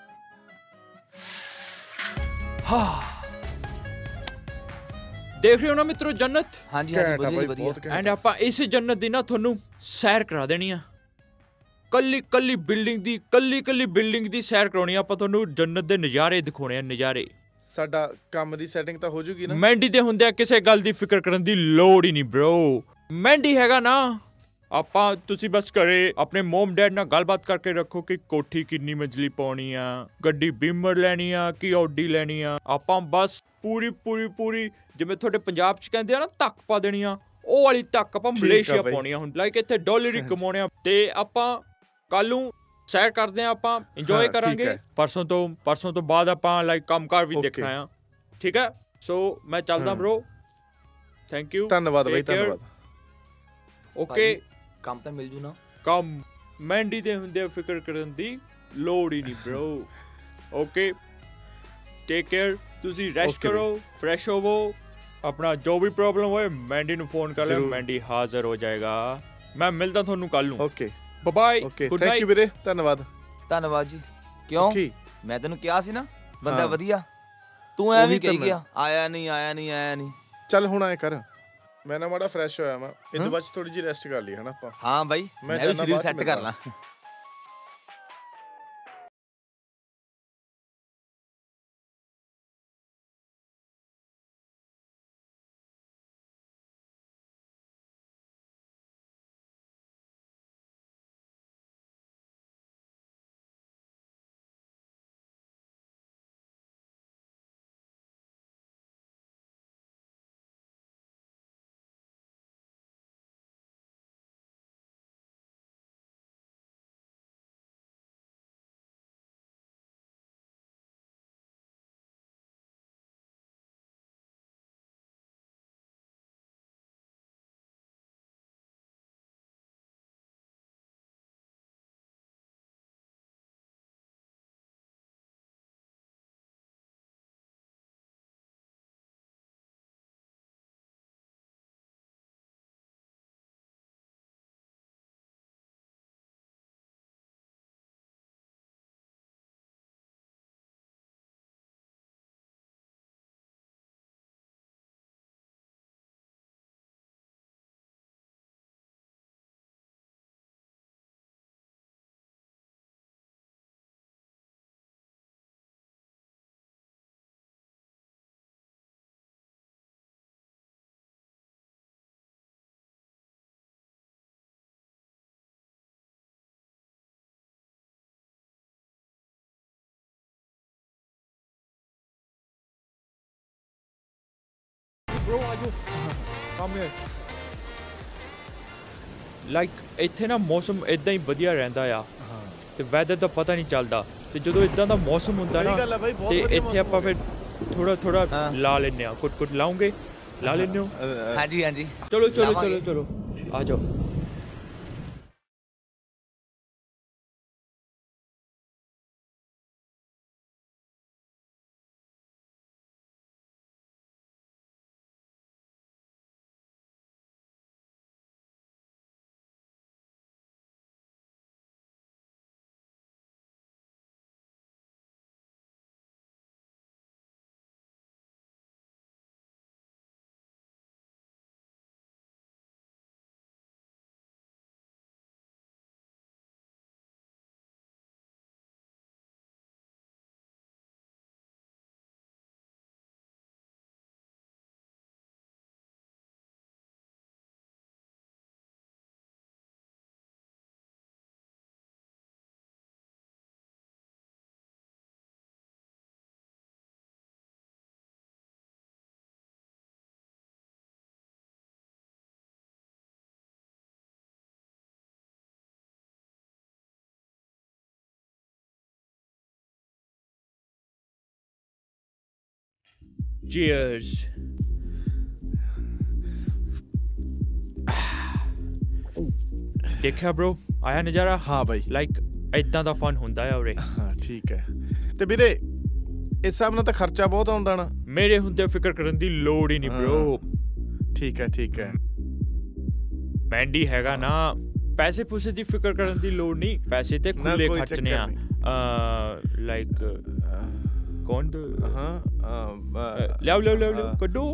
ਦੇਖ ਰਹੇ ਹੋ ਨਾ ਮਿੱਤਰੋ, ਜੰਨਤ। ਹਾਂਜੀ ਵਧੀਆ। ਐਂਡ ਆਪਾਂ ਇਸ ਜੰਨਤ ਦੀ ਨਾ ਤੁਹਾਨੂੰ ਸੈਰ ਕਰਾ ਦੇਣੀ ਆ। ਕੱਲੀ ਬਿਲਡਿੰਗ ਦੀ ਸੈਰ ਕਰਾਉਣੀ ਆ ਆਪਾਂ ਤੁਹਾਨੂੰ। ਜੰਨਤ ਦੇ ਨਜ਼ਾਰੇ ਦਿਖਾਉਣੇ ਆ, ਨਜ਼ਾਰੇ। ਸਾਡਾ ਕੰਮ ਦੀ ਸੈਟਿੰਗ ਤਾਂ ਹੋ ਜੂਗੀ ਨਾ? ਮੈਂਡੀ ਦੇ ਹੁੰਦਿਆਂ ਕਿਸੇ ਗੱਲ ਦੀ ਫਿਕਰ ਕਰਨ ਦੀ ਲੋੜ ਹੀ ਨਹੀਂ ਬ్రో। ਮੈਂਡੀ ਹੈਗਾ ਨਾ। ਆਪਾਂ ਤੁਸੀਂ ਬਸ ਘਰੇ ਆਪਣੇ ਮਮ ਡੈਡ ਨਾਲ ਗੱਲਬਾਤ ਕਰਕੇ ਰੱਖੋ ਕਿ ਕੋਠੀ ਕਿੰਨੀ ਮੰਜ਼ਲੀ ਪਾਉਣੀ ਆ, ਗੱਡੀ ਬੀਮਰ ਲੈਣੀ ਆ ਕਿ ਆਡੀ ਲੈਣੀ ਆ। ਆਪਾਂ ਬਸ ਪੂਰੀ ਜਿਵੇਂ ਤੁਹਾਡੇ ਪੰਜਾਬ 'ਚ ਕਹਿੰਦੇ ਆ ਨਾ, ਧੱਕ ਪਾ ਦੇਣੀ ਆ। ਉਹ ਵਾਲੀ ਧੱਕ ਆਪਾਂ ਮਲੇਸ਼ੀਆ ਪਾਉਣੀ ਆ। ਹੁਣ ਲਾਈਕ ਇੱਥੇ ਡਾਲਰ ਹੀ ਕਮਾਉਣੇ ਆ। ਤੇ ਆਪਾਂ ਕੱਲ ਨੂੰ ਸੈਰ ਕਰਦੇ ਆ, ਆਪਾਂ ਇੰਜੋਏ ਕਰਾਂਗੇ। ਪਰਸੋਂ ਤੋਂ ਬਾਅਦ ਆਪਾਂ ਲਾਈਕ ਕੰਮਕਾਰ ਵੀ ਦੇਖਣਾ ਆ। ਠੀਕ ਹੈ, ਸੋ ਮੈਂ ਚੱਲਦਾ ਬ్రో। ਥੈਂਕ ਯੂ ਧੰਨਵਾਦ ਬਾਈ, ਧੰਨਵਾਦ। ਓਕੇ, ਕੰਮ ਤਾਂ ਮਿਲ ਜੂ ਨਾ? ਕੰਮ ਮੈਂਡੀ ਦੇ ਹੁੰਦੇ ਫਿਕਰ ਕਰਨ ਦੀ ਲੋੜ ਹੀ ਨਹੀਂ ਬ్రో। Okay, take care. ਤੁਸੀਂ ਰੈਸਟ ਕਰੋ, ਫਰੈਸ਼ ਹੋਵੋ, ਆਪਣਾ ਜੋ ਵੀ ਪ੍ਰੋਬਲਮ ਹੋਏ ਮੈਂਡੀ ਨੂੰ ਫੋਨ ਕਰ ਲਿਓ, ਮੈਂਡੀ ਹਾਜ਼ਰ ਹੋ ਜਾਏਗਾ। ਮੈਂ ਮਿਲਦਾ ਤੁਹਾਨੂੰ ਕੱਲ ਨੂੰ। Okay, bye bye, good night. Thank you ਵੀਰੇ, ਧੰਨਵਾਦ। ਧੰਨਵਾਦ ਜੀ। ਕਿਉਂ? ਮੈਂ ਤੈਨੂੰ ਕਿਹਾ ਸੀ ਨਾ ਬੰਦਾ ਵਧੀਆ, ਤੂੰ ਐਵੇਂ ਕਹੀ ਗਿਆ ਆਇਆ ਨਹੀਂ। ਚੱਲ ਹੁਣ ਐ ਕਰ, ਮੈਂ ਨਾ ਮਾੜਾ ਫਰੈਸ਼ ਹੋਇਆ ਮੈਂ, ਇਹਦੇ ਬਾਅਦ ਥੋੜੀ ਜਿਹੀ ਰੈਸਟ ਕਰ ਲਈ, ਹਨਾ ਆਪਾਂ? ਹਾਂ ਬਾਈ, ਮੈਂ ਵੀ ਸਰੀਰ ਸੈੱਟ ਕਰ ਲਾਂ। bro, ਆਜੋ ਕਮ ਹੈ। ਲਾਈਕ ਇੱਥੇ ਨਾ ਮੌਸਮ ਇਦਾਂ ਹੀ ਵਧੀਆ ਰਹਿੰਦਾ ਆ, ਤੇ ਵੈਦਰ ਦਾ ਪਤਾ ਨਹੀਂ ਚੱਲਦਾ, ਤੇ ਜਦੋਂ ਇਦਾਂ ਦਾ ਮੌਸਮ ਹੁੰਦਾ ਨਾ ਤੇ ਇੱਥੇ ਆਪਾਂ ਫਿਰ ਥੋੜਾ ਲਾ ਲੈਂਦੇ ਆ। ਕੁੱਟ ਲਾਉਂਗੇ, ਲਾ ਲੈਂਦੇ ਹੋ? ਹਾਂਜੀ ਹਾਂਜੀ, ਚਲੋ ਆ ਜਾਓ। Cheers. ਦੇਖਿਆ bro, ਆਇਆ ਨਜ਼ਾਰਾ? ਹਾਂ ਬਾਈ, ਲਾਈਕ ਇਦਾਂ ਦਾ ਫਨ ਹੁੰਦਾ ਆ ਉਰੇ। ਹਾਂ ਠੀਕ ਹੈ। ਤੇ ਵੀਰੇ ਇਸ ਹਿਸਾਬ ਨਾਲ ਤਾਂ ਖਰਚਾ ਬਹੁਤ ਆਉਂਦਾ ਨਾ? ਮੇਰੇ ਹੁੰਦੇ ਫਿਕਰ ਕਰਨ ਦੀ ਲੋੜ ਹੀ ਨਹੀਂ bro। ਠੀਕ ਹੈ। ਮੈਂਡੀ ਹੈਗਾ ਨਾ, ਪੈਸੇ ਪੂਸੇ ਦੀ ਫਿਕਰ ਕਰਨ ਦੀ ਲੋੜ ਨਹੀਂ, ਪੈਸੇ ਤੇ ਖੁੱਲੇ ਖਰਚਣੇ ਆ। ਲਾਈਕ ਕੌਣ? ਲਿਆਓ ਕੱਢੋ।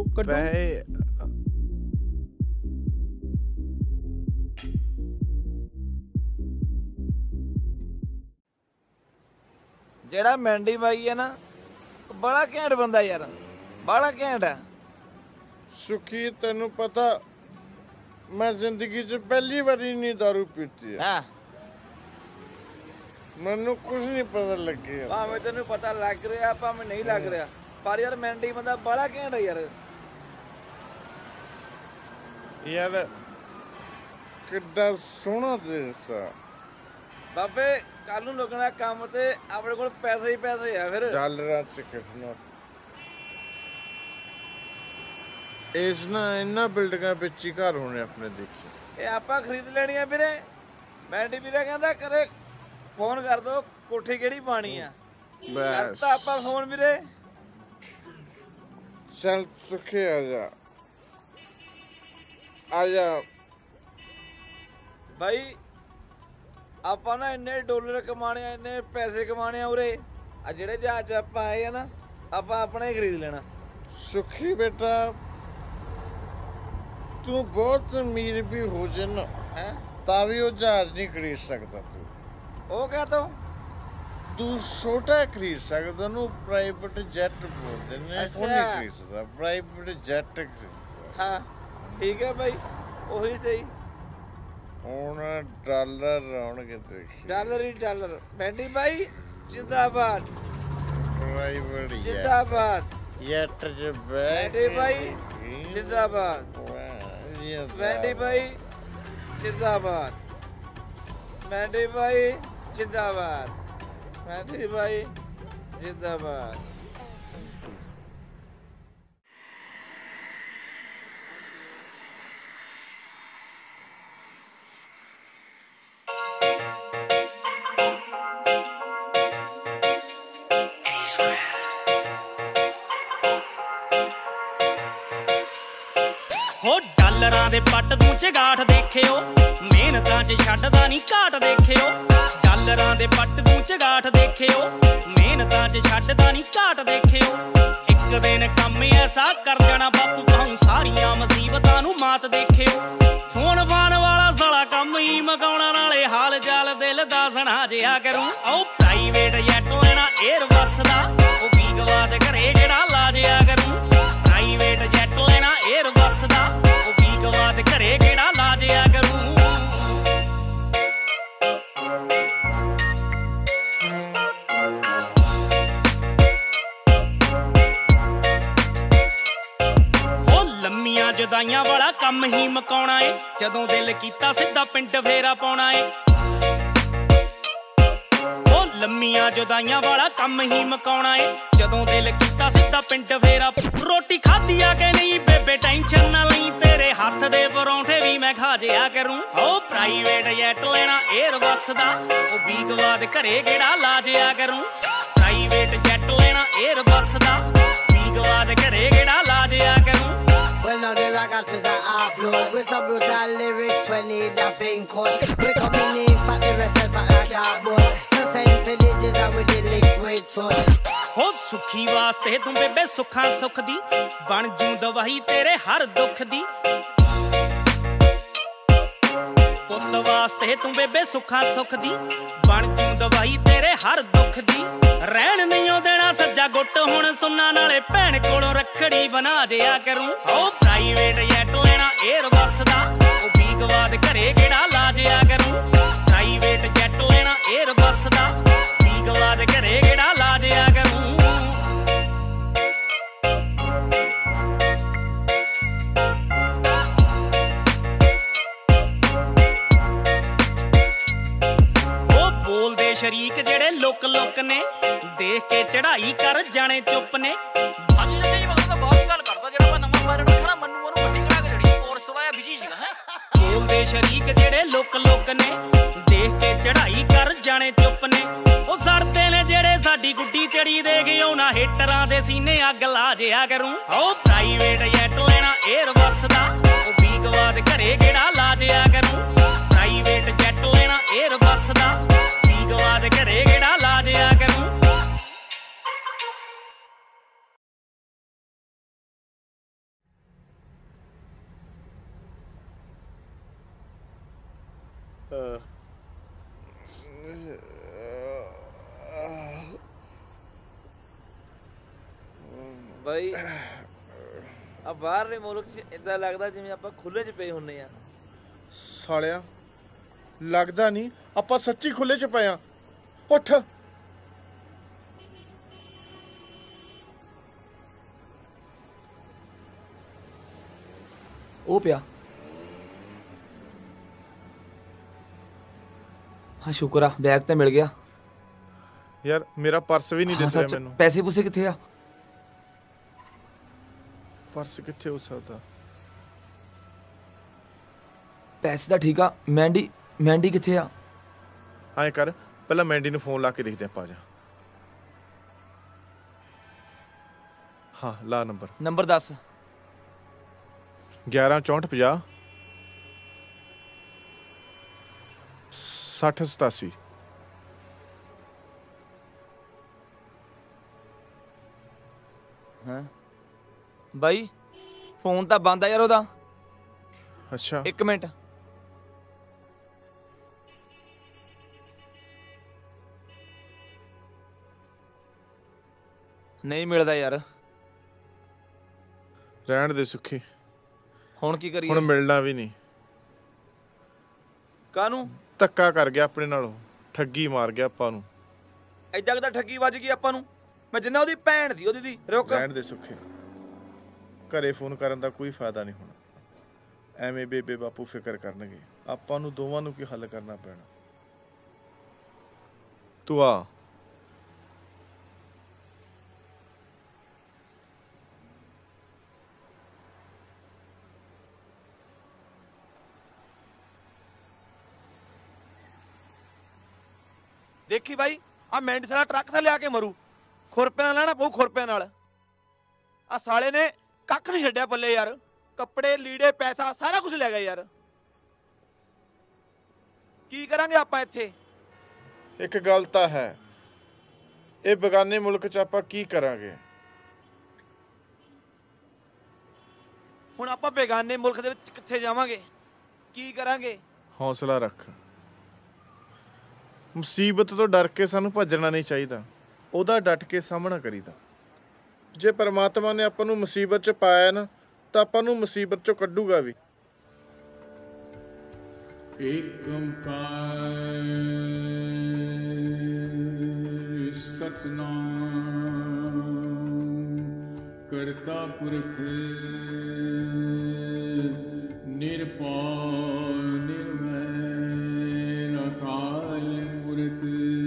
ਜਿਹੜਾ ਮੈਂਡੀ ਬਾਈ ਹੈ ਨਾ, ਬੜਾ ਘੈਂਟ ਬੰਦਾ ਯਾਰ, ਬੜਾ ਘੈਂਟ ਹੈ। ਸੁਖੀ ਤੈਨੂੰ ਪਤਾ ਮੈਂ ਜ਼ਿੰਦਗੀ 'ਚ ਪਹਿਲੀ ਵਾਰੀ ਨਹੀਂ ਦਾਰੂ ਪੀਤੀ ਹੈ। ਮੈਨੂੰ ਕੁਝ ਨਹੀਂ ਪਤਾ ਲੱਗਿਆ। ਭਾਵੇਂ ਤੈਨੂੰ ਪਤਾ ਲੱਗ ਰਿਹਾ ਭਾਵੇਂ ਨਹੀਂ ਲੱਗ ਰਿਹਾ, ਪਰ ਯਾਰ ਮੈਂਡੀ ਬੰਦਾ ਬੜਾ ਘੈਂਟ ਹੈ ਯਾਰ ਕਿੱਡਾ ਸੋਹਣਾ ਦੇਸ਼ ਆ ਬਾਬੇ। ਕੱਲ ਨੂੰ ਲੱਗਣਾ ਕੰਮ ਤੇ ਆਪਣੇ ਕੋਲ ਪੈਸੇ ਹੀ ਪੈਸੇ ਆ। ਫਿਰ ਡਾਲਰਾਂ 'ਚ ਖਿੱਚਣਾ। ਇਸ ਨਾ ਇਹਨਾਂ ਬਿਲਡਿੰਗਾਂ ਵਿੱਚ ਹੀ ਘਰ ਹੋਣੇ ਆਪਣੇ ਦੇਖੀ। ਇਹ ਆਪਾਂ ਖਰੀਦ ਲੈਣੀ ਆ ਵੀਰੇ। ਮੈਂਡੀ ਵੀਰੇ ਕਹਿੰਦਾ ਕਰੇ ਫੋਨ ਕਰ ਦੋ ਕੋਠੀ ਕਿਹੜੀ ਪਾਣੀ ਆ। ਕਰਤਾ ਆਪਾਂ ਫੋਨ ਵੀਰੇ। ਚੱਲ ਸੁਖੇ ਆ ਜਾ ਆ ਜਾ ਭਾਈ। ਆਪਾਂ ਨਾ ਇੰਨੇ ਡਾਲਰ ਕਮਾਣੇ ਆ, ਇੰਨੇ ਪੈਸੇ ਕਮਾਣੇ ਆ ਉਰੇ। ਆ ਜਿਹੜੇ ਜਹਾਜ਼ ਆਪਾਂ ਆਏ ਆ ਨਾ, ਆਪਾਂ ਆਪਣਾ ਹੀ ਖਰੀਦ ਲੈਣਾ। ਸੁਖੀ ਬੇਟਾ ਤੂੰ ਬਹੁਤ ਅਮੀਰ ਵੀ ਹੋ ਜਾਣਾ ਹੈ ਤਾਂ ਵੀ ਉਹ ਜਹਾਜ਼ ਨਹੀਂ ਖਰੀਦ ਸਕਦਾ ਤੂੰ। ਉਹ ਕਹ ਤੂੰ ਛੋਟਾ ਖਰੀਦ ਸਕਦਾ, ਉਹਨੂੰ ਪ੍ਰਾਈਵੇਟ ਜੈਟ ਬੋਲਦੇ ਨੇ। ਉਹ ਨਹੀਂ ਖਰੀਦ ਸਕਦਾ, ਪ੍ਰਾਈਵੇਟ ਜੈਟ ਖਰੀਦ। ਹਾਂ ਠੀਕ ਹੈ ਭਾਈ, ਉਹੀ ਸਹੀ। ਹੁਣ ਡਾਲਰ ਆਉਣਗੇ ਦੇਖੀ। ਡਾਲਰ ਹੀ ਡਾਲਰ। ਮੈਂਡੀ ਭਾਈ ਜਿੰਦਾਬਾਦ। ਪ੍ਰਾਈਵੇਟ ਜਿੰਦਾਬਾਦ। ਜੈਟ ਚ ਮੈਂਡੀ ਭਾਈ ਜਿੰਦਾਬਾਦ। ਮੈਂਡੀ ਭਾਈ ਜਿੰਦਾਬਾਦ। ਮੈਂਡੀ ਭਾਈ ਜਿੰਦਾਬਾਦ। ਮੈਂਡੀ ਭਾਈ ਜਿੰਦਾਬਾਦ। ਹੋ ਡਾਲਰਾਂ ਦੇ ਪੱਟ ਤੂੰ ਚਗਾਠ ਦੇਖਿਓ, ਮਿਹਨਤਾਂ 'ਚ ਛੱਡਦਾ ਨਹੀਂ ਘਾਟ ਦੇਖਿਓ। ਡਾਲਰਾਂ ਦੇ ਪੱਟ ਤੂੰ ਚਗਾਠ ਦੇਖਿਓ, ਮਿਹਨਤਾਂ 'ਚ ਛੱਡਦਾ ਨਹੀਂ ਘਾਟ ਦੇਖਿਓ। ਇੱਕ ਦਿਨ ਕੰਮ ਐਸਾ ਕਰ ਜਾਣਾ ਬਾਪੂ ਕਹੂੰ ਸਾਰੀਆਂ ਮੁਸੀਬਤਾਂ ਨੂੰ ਮਾਤ ਦੇਖਿਓ। ਫੋਨ ਫਾਨ ਵਾਲਾ ਸਾਲਾ ਕੰਮ ਹੀ ਮਗਾਉਣਾ, ਨਾਲੇ ਹਾਲ ਚਾਲ ਦਿਲ ਦਾ ਸੁਣਾ ਜਿਆ ਕਰੂੰ। ਉਹ ਪ੍ਰਾਈਵੇਟ ਜੈਟ ਲੈਣਾ ਏਅਰ ਬੱਸ ਦਾ, ਉਹ ਵੀਕਵਾਦ ਘਰੇ ਜਿਹੜਾ ਲਾ ਜਿਆ ਕਰੂੰ। ਪ੍ਰਾਈਵੇਟ ਜੈਟ ਲੈਣਾ ਏਅਰ ਬੱਸ ਦਾ, ਉਹ ਵੀਕਵਾਦ ਘਰੇ ਕਿਹੜਾ ਲਾ ਜਿਆ ਕਰੂੰ। ਹੋ ਲੰਮੀਆਂ ਜਦਾਈਆਂ ਵਾਲਾ ਕੰਮ ਹੀ ਮਕਾਉਣਾ ਏ, ਜਦੋਂ ਦਿਲ ਕੀਤਾ ਸਿੱਧਾ ਪਿੰਡ ਫੇਰਾ ਪਾਉਣਾ ਏ। ਲੰਮੀਆਂ ਜੁਦਾਈਆਂ ਵਾਲਾ ਕੰਮ ਹੀ ਮਕਾਉਣਾ ਏ, ਜਦੋਂ ਦਿਲ ਕੀਤਾ ਸਿੱਧਾ ਪਿੰਡ ਫੇਰਾ। ਰੋਟੀ ਖਾਧੀ ਆ ਕਿ ਨਹੀਂ ਬੇਬੇ ਟੈਨਸ਼ਨ ਨਾ ਲਈ, ਤੇਰੇ ਹੱਥ ਦੇ ਪਰੌਂਠੇ ਵੀ ਮੈਂ ਖਾ ਜਿਆ ਕਰੂੰ। ਉਹ ਪ੍ਰਾਈਵੇਟ ਜੈਟ ਲੈਣਾ ਏਅਰ ਬੱਸ ਦਾ, ਉਹ ਵੀਕਵਾਦ ਘਰੇ ਕਿਹੜਾ ਲਾ ਜਿਆ ਕਰੂੰ। ਪ੍ਰਾਈਵੇਟ ਜੈਟ ਲੈਣਾ ਏਅਰ ਬੱਸ ਦਾ, ਵੀਕਵਾਦ ਘਰੇ ਕਿਹੜਾ ਲਾ ਜਿਆ ਕਰੂੰ। Well, now the raggers are offload with some brutal lyrics when need a pink code. We coming in for everyself at a cardboard. So send villages out with the liquid soul. ਹੋ ਸੁਖੀ ਵਾਸਤੇ ਤੂੰ ਬੇਬੇ ਸੁੱਖਾਂ ਸੁੱਖ ਦੀ, ਬਣ ਜੂ ਦਵਾਈ ਤੇਰੇ ਹਰ ਦੁੱਖ ਦੀ। ਪੁੱਤ ਵਾਸਤੇ ਤੂੰ ਬੇਬੇ ਸੁੱਖਾਂ ਸੁੱਖ ਦੀ, ਬਣ ਜੂ ਦਵਾਈ ਤੇਰੇ ਹਰ ਦੁੱਖ ਦੀ। ਰਹਿਣ ਨਹੀਂ ਉਹ ਦੇਣਾ ਸੱਜਾ ਗੁੱਟ ਹੁਣ ਸੁਣਨਾ, ਨਾਲੇ ਭੈਣ ਕੋਲੋਂ ਰੱਖੜੀ ਬਣਾ ਜਿਆ ਕਰੂੰ। ਉਹ ਪ੍ਰਾਈਵੇਟ ਜੈਟ ਲੈਣਾ ਏਅਰ ਬੱਸ ਦਾ, ਉਹ ਵੀਕਵਾਦ ਘਰੇ ਕਿਹੜਾ ਲਾ ਜਿਆ ਕਰੂੰ। ਪ੍ਰਾਈਵੇਟ ਜੈਟ ਲੈਣਾ ਏਅਰ ਬੱਸ ਦਾ, ਵੀਕਵਾਦ ਘਰੇ ਕਿਹੜਾ ਲਾ ਜਿਆ ਕਰੂੰ। ਬੋਲਦੇ ਸ਼ਰੀਕ ਜਿਹੜੇ ਲੁੱਕ ਲੁੱਕ ਨੇ, ਦੇਖ ਕੇ ਚੜਾਈ ਕਰ ਜਾਣੇ ਚੁੱਪ ਨੇ। ਅੱਜ ਜੀ ਮਤਲਬ ਤਾਂ ਬਹੁਤ ਗੱਲ ਕਰਦਾ, ਜਿਹੜਾ ਮੈਂ ਨਵਾਂ ਪਾਇਲਟ ਰੱਖਣਾ ਮੰਨੂ ਉਹਨੂੰ ਗੱਡੀ ਕਢਾ ਕੇ ਜੜੀ ਪੋਰਸ ਤੋਂ ਆਇਆ ਬਿਜੀ ਸੀਗਾ ਹੈ। ਬੋਲਦੇ ਸ਼ਰੀਕ ਜਿਹੜੇ ਲੁੱਕ ਲੁੱਕ ਨੇ, ਦੇਖ ਕੇ ਚੜਾਈ ਕਰ ਜਾਣੇ ਚੁੱਪ ਨੇ। ਉਹ ਸੜਦੇ ਨੇ ਜਿਹੜੇ ਸਾਡੀ ਗੁੱਡੀ ਚੜੀ ਦੇ ਗਏ, ਉਹਨਾਂ ਹੇਟਰਾਂ ਦੇ ਸੀਨੇ ਅੱਗ ਲਾ ਜਿਆ ਕਰੂੰ। ਉਹ ਪ੍ਰਾਈਵੇਟ ਜੈਟ ਲੈਣਾ ਏਅਰ ਬੱਸ ਦਾ, ਉਹ ਵੀਕਵਾਦ ਘਰੇ ਕਿਹੜਾ ਲਾ ਜਿਆ ਕਰੂੰ। ਪ੍ਰਾਈਵੇਟ ਜੈਟ ਲੈਣਾ ਏਅਰ ਬੱਸ ਦਾ, ਵੀਕਵਾਦ ਘਰੇ ਕਿਹੜਾ ਲਾ ਜਿਆ ਕਰੂੰ। ਬਾਈ ਆ ਬਾਹਰਲੇ ਮੁਲਕ 'ਚ ਏਦਾਂ ਲੱਗਦਾ ਜਿਵੇਂ ਆਪਾਂ ਖੁੱਲੇ 'ਚ ਪਏ ਹੁੰਨੇ ਆ। ਸਾਲਿਆ ਲੱਗਦਾ ਨਹੀਂ ਆਪਾਂ ਸੱਚੀ ਖੁੱਲੇ 'ਚ ਪਏ ਆ। ਉੱਠ ਉਹ ਪਿਆ। ਹਾਂ ਸ਼ੁਕਰ ਆ ਬੈਗ ਤਾਂ ਮਿਲ ਗਿਆ। ਯਾਰ ਮੇਰਾ ਪਰਸ ਵੀ ਨਹੀਂ ਦਿਸਿਆ ਮੈਨੂੰ। ਪੈਸੇ ਪੂਸੇ ਕਿੱਥੇ ਆ? ਪਰਸ ਕਿੱਥੇ ਹੋ ਸਕਦਾ? ਪੈਸੇ ਤਾਂ ਠੀਕ ਆ, ਮੈਂਡੀ ਕਿੱਥੇ ਆ? ਐਂ ਕਰ, ਪਹਿਲਾਂ ਮੈਂਡੀ ਨੂੰ ਫੋਨ ਲਾ ਕੇ ਦੇਖਦੇ ਆਪਾਂ। ਜਾ ਹਾਂ, ਲਾ ਨੰਬਰ ਦੱਸ। 116450 6087। ਹਾਂ ਬਾਈ, ਫੋਨ ਤਾਂ ਬੰਦ ਆ ਯਾਰ ਉਹਦਾ। ਅੱਛਾ, 1 ਮਿੰਟ। ਨਹੀਂ ਮਿਲਦਾ ਯਾਰ। ਰਹਿਣ ਦੇ ਸੁੱਖੀ, ਹੁਣ ਕੀ ਕਰੀਏ? ਹੁਣ ਮਿਲਣਾ ਵੀ ਨਹੀਂ। ਕਾਹਨੂੰ? ਧੱਕਾ ਕਰ ਗਿਆ ਆਪਣੇ ਨਾਲੋਂ, ਠੱਗੀ ਮਾਰ ਗਿਆ ਆਪਾਂ ਨੂੰ। ਐਡਾ ਕਿ ਤਾਂ ਠੱਗੀ ਵੱਜ ਗਈ ਆਪਾਂ ਨੂੰ। ਮੈਂ ਜਿੰਨਾ ਉਹਦੀ ਭੈਣ ਦੀ ਉਹਦੀ ਰੁਕ। ਰਹਿਣ ਦੇ ਸੁੱਖੇ, ਘਰੇ ਫੋਨ ਕਰਨ ਦਾ ਕੋਈ ਫਾਇਦਾ ਨਹੀਂ ਹੋਣਾ। ਐਵੇਂ ਬੇਬੇ ਬਾਪੂ ਫਿਕਰ ਕਰਨਗੇ। ਆਪਾਂ ਨੂੰ ਦੋਵਾਂ ਨੂੰ ਕੀ ਹੱਲ ਕਰਨਾ ਪੈਣਾ। ਤੂੰ ਆ। ਦੇਖੀ ਬਾਈ, ਆ ਮੈਂਡੀ ਸਾਲਾ ਟਰੱਕ ਤੇ ਲਿਆ ਕੇ ਮਰੂ। ਖੁਰਪਿਆਂ ਨਾਲ ਲੈਣਾ ਪਊ, ਖੁਰਪਿਆਂ ਨਾਲ। ਆ ਸਾਲੇ ਨੇ ਕੱਖ ਨਹੀਂ ਛੱਡਿਆ ਪੱਲੇ ਯਾਰ। ਕੱਪੜੇ ਲੀੜੇ ਪੈਸਾ ਸਾਰਾ ਕੁਝ ਲੈ ਗਿਆ ਯਾਰ। ਕੀ ਕਰਾਂਗੇ ਆਪਾਂ ਇੱਥੇ? ਇੱਕ ਗੱਲ ਤਾਂ ਹੈ, ਇਹ ਬੇਗਾਨੇ ਮੁਲਕ 'ਚ ਆਪਾਂ ਕੀ ਕਰਾਂਗੇ? ਹੁਣ ਆਪਾਂ ਬੇਗਾਨੇ ਮੁਲਕ ਦੇ ਵਿੱਚ ਕਿੱਥੇ ਜਾਵਾਂਗੇ? ਕੀ ਕਰਾਂਗੇ? ਹੌਸਲਾ ਰੱਖ। ਮੁਸੀਬਤ ਤੋਂ ਡਰ ਕੇ ਸਾਨੂੰ ਭੱਜਣਾ ਨਹੀਂ ਚਾਹੀਦਾ, ਉਹਦਾ ਡਟ ਕੇ ਸਾਹਮਣਾ ਕਰੀਦਾ। ਜੇ ਪਰਮਾਤਮਾ ਨੇ ਆਪਾਂ ਨੂੰ ਮੁਸੀਬਤ 'ਚ ਪਾਇਆ ਨਾ, ਤਾਂ ਆਪਾਂ ਨੂੰ ਮੁਸੀਬਤ 'ਚੋਂ ਕੱਢੂਗਾ ਵੀ। ਏਕ ਓੰਕਾਰ ਸਤਿਨਾਮ ਕਰਤਾ ਪੁਰਖ ਨਿਰਭਉ ਨਿਰਵੈਰ ਅਕਾਲ ਮੂਰਤ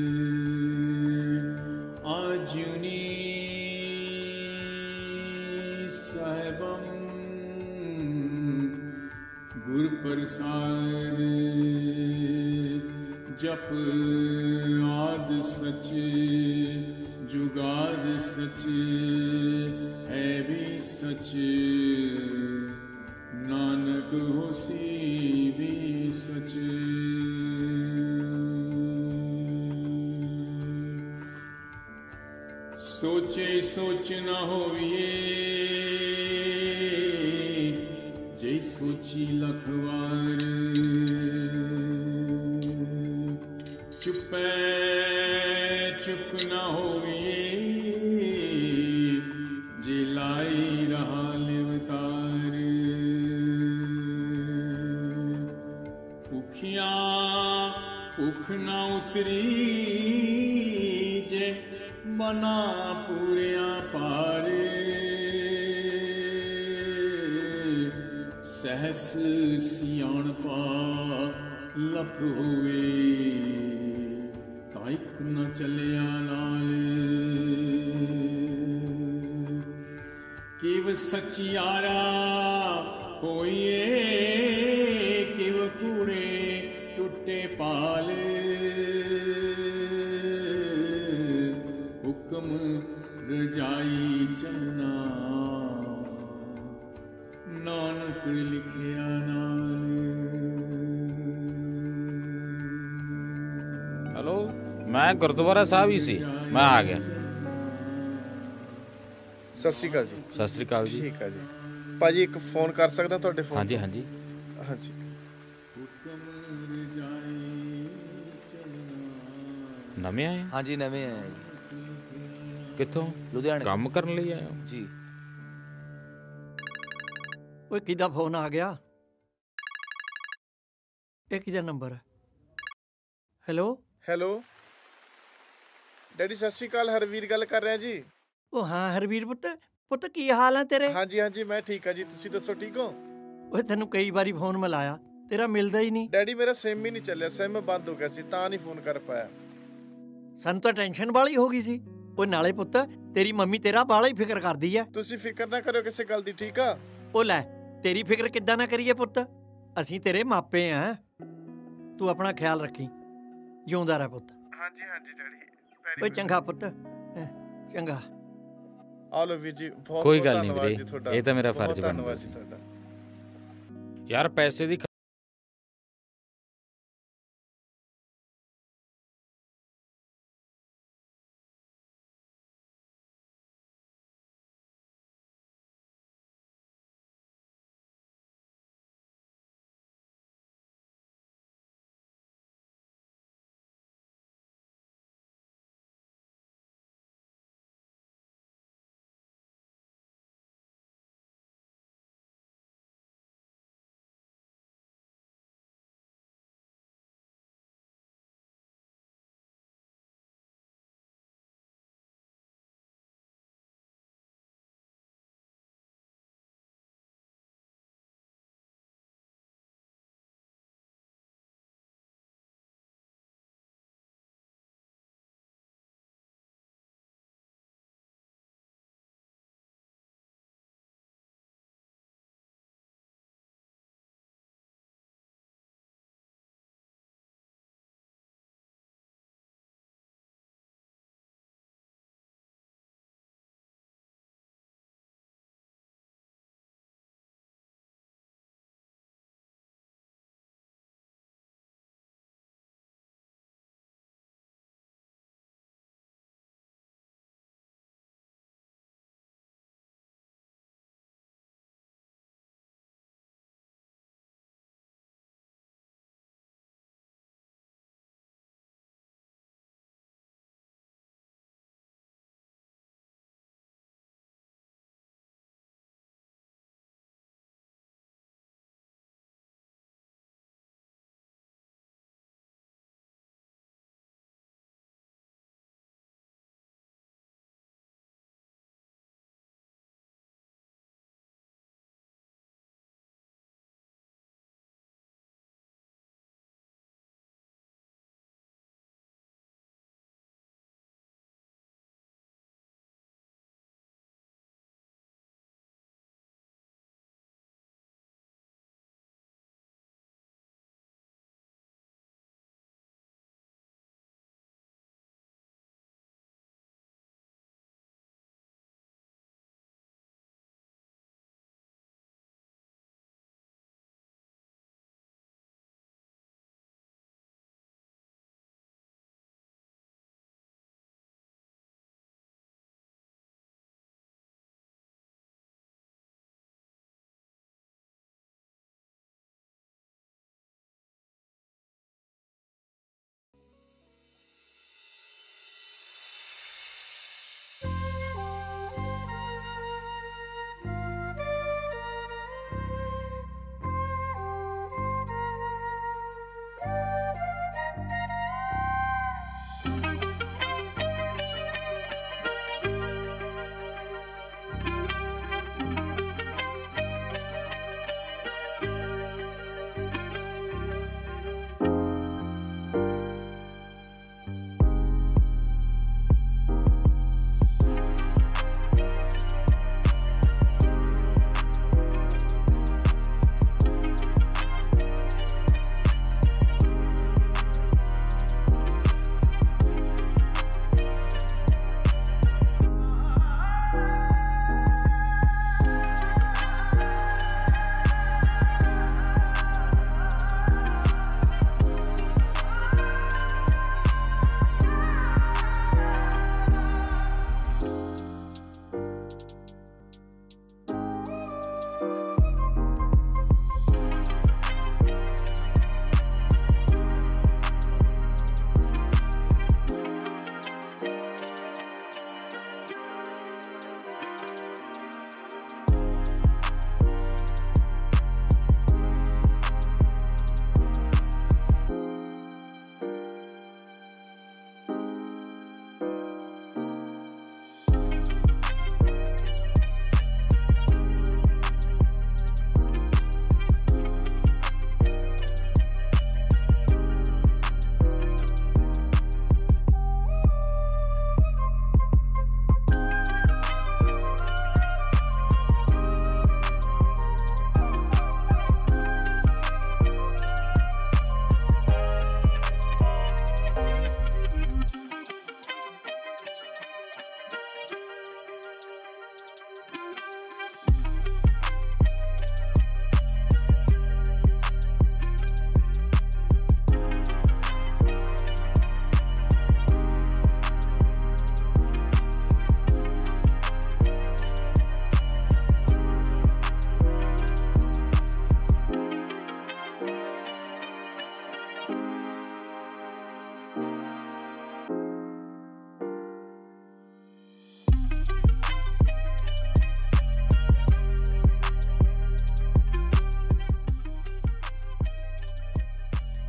ਆਜੂਨੀ ਸਾਹਿਬੰ ਗੁਰ ਪ੍ਰਸਾਦ ਜਪ ਆਦ ਸਚ ਜੁਗਾਦ ਸਚ ਹੈ ਵੀ ਸਚ ਨਾਨਕ ਹੋਸੀ ਵੀ ਸਚ। ਸੋਚੇ ਸੋਚ ਨਾ ਹੋਵੀਏ ਜੇ ਸੋਚੀ ਲਖ ਵਾਰ। ਚੁੱਪੈ ਚੁੱਪ ਨਾ ਹੋਵੀਏ ਜੇ ਲਾਈ ਰਹਾ ਲਿਵਤਾਰ। ਭੁਖਿਆ ਭੁੱਖ ਨਾ ਉਤਰੀ ਜੇ ਮਨਾ ਪੂਰਿਆ ਪਾਰ। ਸਹਸ ਸਿਆਣਪਾ ਲਖ ਹੋਵੇ ਤਾਂ ਇੱਕ ਨ ਚੱਲਿਆ ਨਾਲ। ਕਿਵ ਸਚਿਆਰਾ ਹੋਈਏ ਕਿਵ ਕੂੜੇ ਟੁੱਟੇ ਪਾਲ। ਹੁਕਮ ਰਜਾਈ ਚੰਨਾ ਨਾਨਕ ਲਿਖਿਆ ਨਾਲ। ਹੈਲੋ, ਮੈਂ ਗੁਰਦੁਆਰਾ ਸਾਹਿਬ ਹੀ ਸੀ, ਮੈਂ ਆ ਗਿਆ। ਸਤਿ ਸ਼੍ਰੀ ਅਕਾਲ ਜੀ। ਸਤਿ ਸ਼੍ਰੀ ਅਕਾਲ ਜੀ। ਠੀਕ ਆ ਜੀ ਭਾਜੀ, ਇੱਕ ਫੋਨ ਕਰ ਸਕਦਾ ਤੁਹਾਡੇ ਫੋਨ? ਹਾਂਜੀ ਹਾਂਜੀ ਹਾਂਜੀ। ਨਵੇਂ ਆਏ? ਹਾਂਜੀ ਨਵੇਂ ਆਏ ਜੀ। ਕਿੱਥੋਂ? ਲੁਧਿਆਣੇ। ਕੰਮ ਕਰਨ ਲਈ ਆਏ ਹੋ ਜੀ? ਓਏ ਕਿਹਦਾ ਫੋਨ ਆ ਗਿਆ? ਇਹ ਕਿਹਦਾ ਨੰਬਰ ਹੈ? ਹੈਲੋ ਹੈਲੋ ਡੈਡੀ, ਸਤਿ ਸ਼੍ਰੀ ਅਕਾਲ। ਹਰਵੀਰ ਗੱਲ ਕਰ ਰਿਹਾ ਜੀ। ਉਹ ਹਾਂ ਹਰਵੀਰ ਪੁੱਤ ਕੀ ਹਾਲ ਆ ਤੇਰੇ? ਹਾਂਜੀ ਹਾਂਜੀ ਮੈਂ ਠੀਕ ਆ ਜੀ, ਤੁਸੀਂ ਦੱਸੋ ਠੀਕ ਹੋ? ਓਏ ਤੈਨੂੰ ਕਈ ਵਾਰੀ ਫੋਨ ਮਿਲਾਇਆ, ਤੇਰਾ ਮਿਲਦਾ ਹੀ ਨਹੀਂ। ਡੈਡੀ ਮੇਰਾ ਸਿਮ ਹੀ ਨਹੀਂ ਚੱਲਿਆ, ਸਿਮ ਬੰਦ ਹੋ ਗਿਆ ਸੀ ਤਾਂ ਨਹੀਂ ਫੋਨ ਕਰ ਪਾਇਆ। ਸਾਨੂੰ ਤਾਂ ਟੈਨਸ਼ਨ ਵਾਲੀ ਹੋ ਗਈ ਸੀ। ਓਏ ਨਾਲੇ ਪੁੱਤ ਤੇਰੀ ਮੰਮੀ ਤੇਰਾ ਬਾਲਾ ਹੀ ਫਿਕਰ ਕਰਦੀ ਐ। ਤੁਸੀਂ ਫਿਕਰ ਨਾ ਕਰਿਓ ਕਿਸੇ ਗੱਲ ਦੀ, ਠੀਕ ਆ? ਉਹ ਲੈ, ਤੇਰੀ ਫਿਕਰ ਕਿੱਦਾਂ ਨਾ ਕਰੀਏ ਪੁੱਤ, ਅਸੀਂ ਤੇਰੇ ਮਾਪੇ ਆ। ਤੂੰ ਆਪਣਾ ਖਿਆਲ ਰੱਖੀ, ਜਿਉਂਦਾ ਰਹਿ ਪੁੱਤ। ਹਾਂਜੀ ਹਾਂਜੀ ਡੈਡੀ। ਓਏ ਚੰਗਾ ਪੁੱਤ, ਚੰਗਾ। ਆ ਲਓ ਵੀਰ ਜੀ, ਬਹੁਤ ਕੋਈ ਬਹੁਤ ਗੱਲ ਨਹੀਂ ਧੰਨਵਾਦ ਵੀਰੇ, ਜੀ ਤੁਹਾਡਾ। ਇਹ ਤਾਂ ਮੇਰਾ ਬਹੁਤ ਫਰਜ਼ ਬਣਦਾ ਧੰਨਵਾਦ ਸੀ। ਜੀ ਤੁਹਾਡਾ। ਯਾਰ ਪੈਸੇ ਦੀ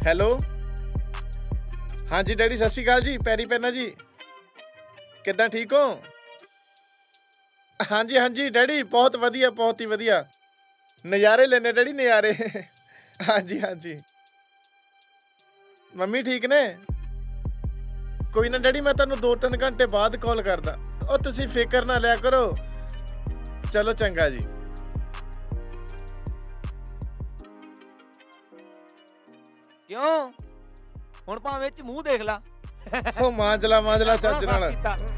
ਹੈਲੋ ਹਾਂਜੀ ਡੈਡੀ, ਸਤਿ ਸ਼੍ਰੀ ਅਕਾਲ ਜੀ। ਪੈਰੀ ਪੈਨਾ ਜੀ, ਕਿੱਦਾਂ, ਠੀਕ ਹੋ? ਹਾਂਜੀ ਹਾਂਜੀ ਡੈਡੀ, ਬਹੁਤ ਵਧੀਆ, ਬਹੁਤ ਹੀ ਵਧੀਆ। ਨਜ਼ਾਰੇ ਲੈਂਦੇ ਡੈਡੀ, ਨਜ਼ਾਰੇ। ਹਾਂਜੀ ਹਾਂਜੀ। ਮੰਮੀ ਠੀਕ ਨੇ? ਕੋਈ ਨਾ ਡੈਡੀ, ਮੈਂ ਤੁਹਾਨੂੰ 2-3 ਘੰਟੇ ਬਾਅਦ ਕਾਲ ਕਰਦਾ। ਉਹ ਤੁਸੀਂ ਫਿਕਰ ਨਾ ਲਿਆ ਕਰੋ। ਚਲੋ ਚੰਗਾ ਜੀ। ਕਿਉਂ ਹੁਣ ਭਾਵੇਂ ਚ ਮੂੰਹ ਦੇਖ ਲਾ। ਉਹ ਮਾਂਜਲਾ ਚੱਜ ਨਾਲ।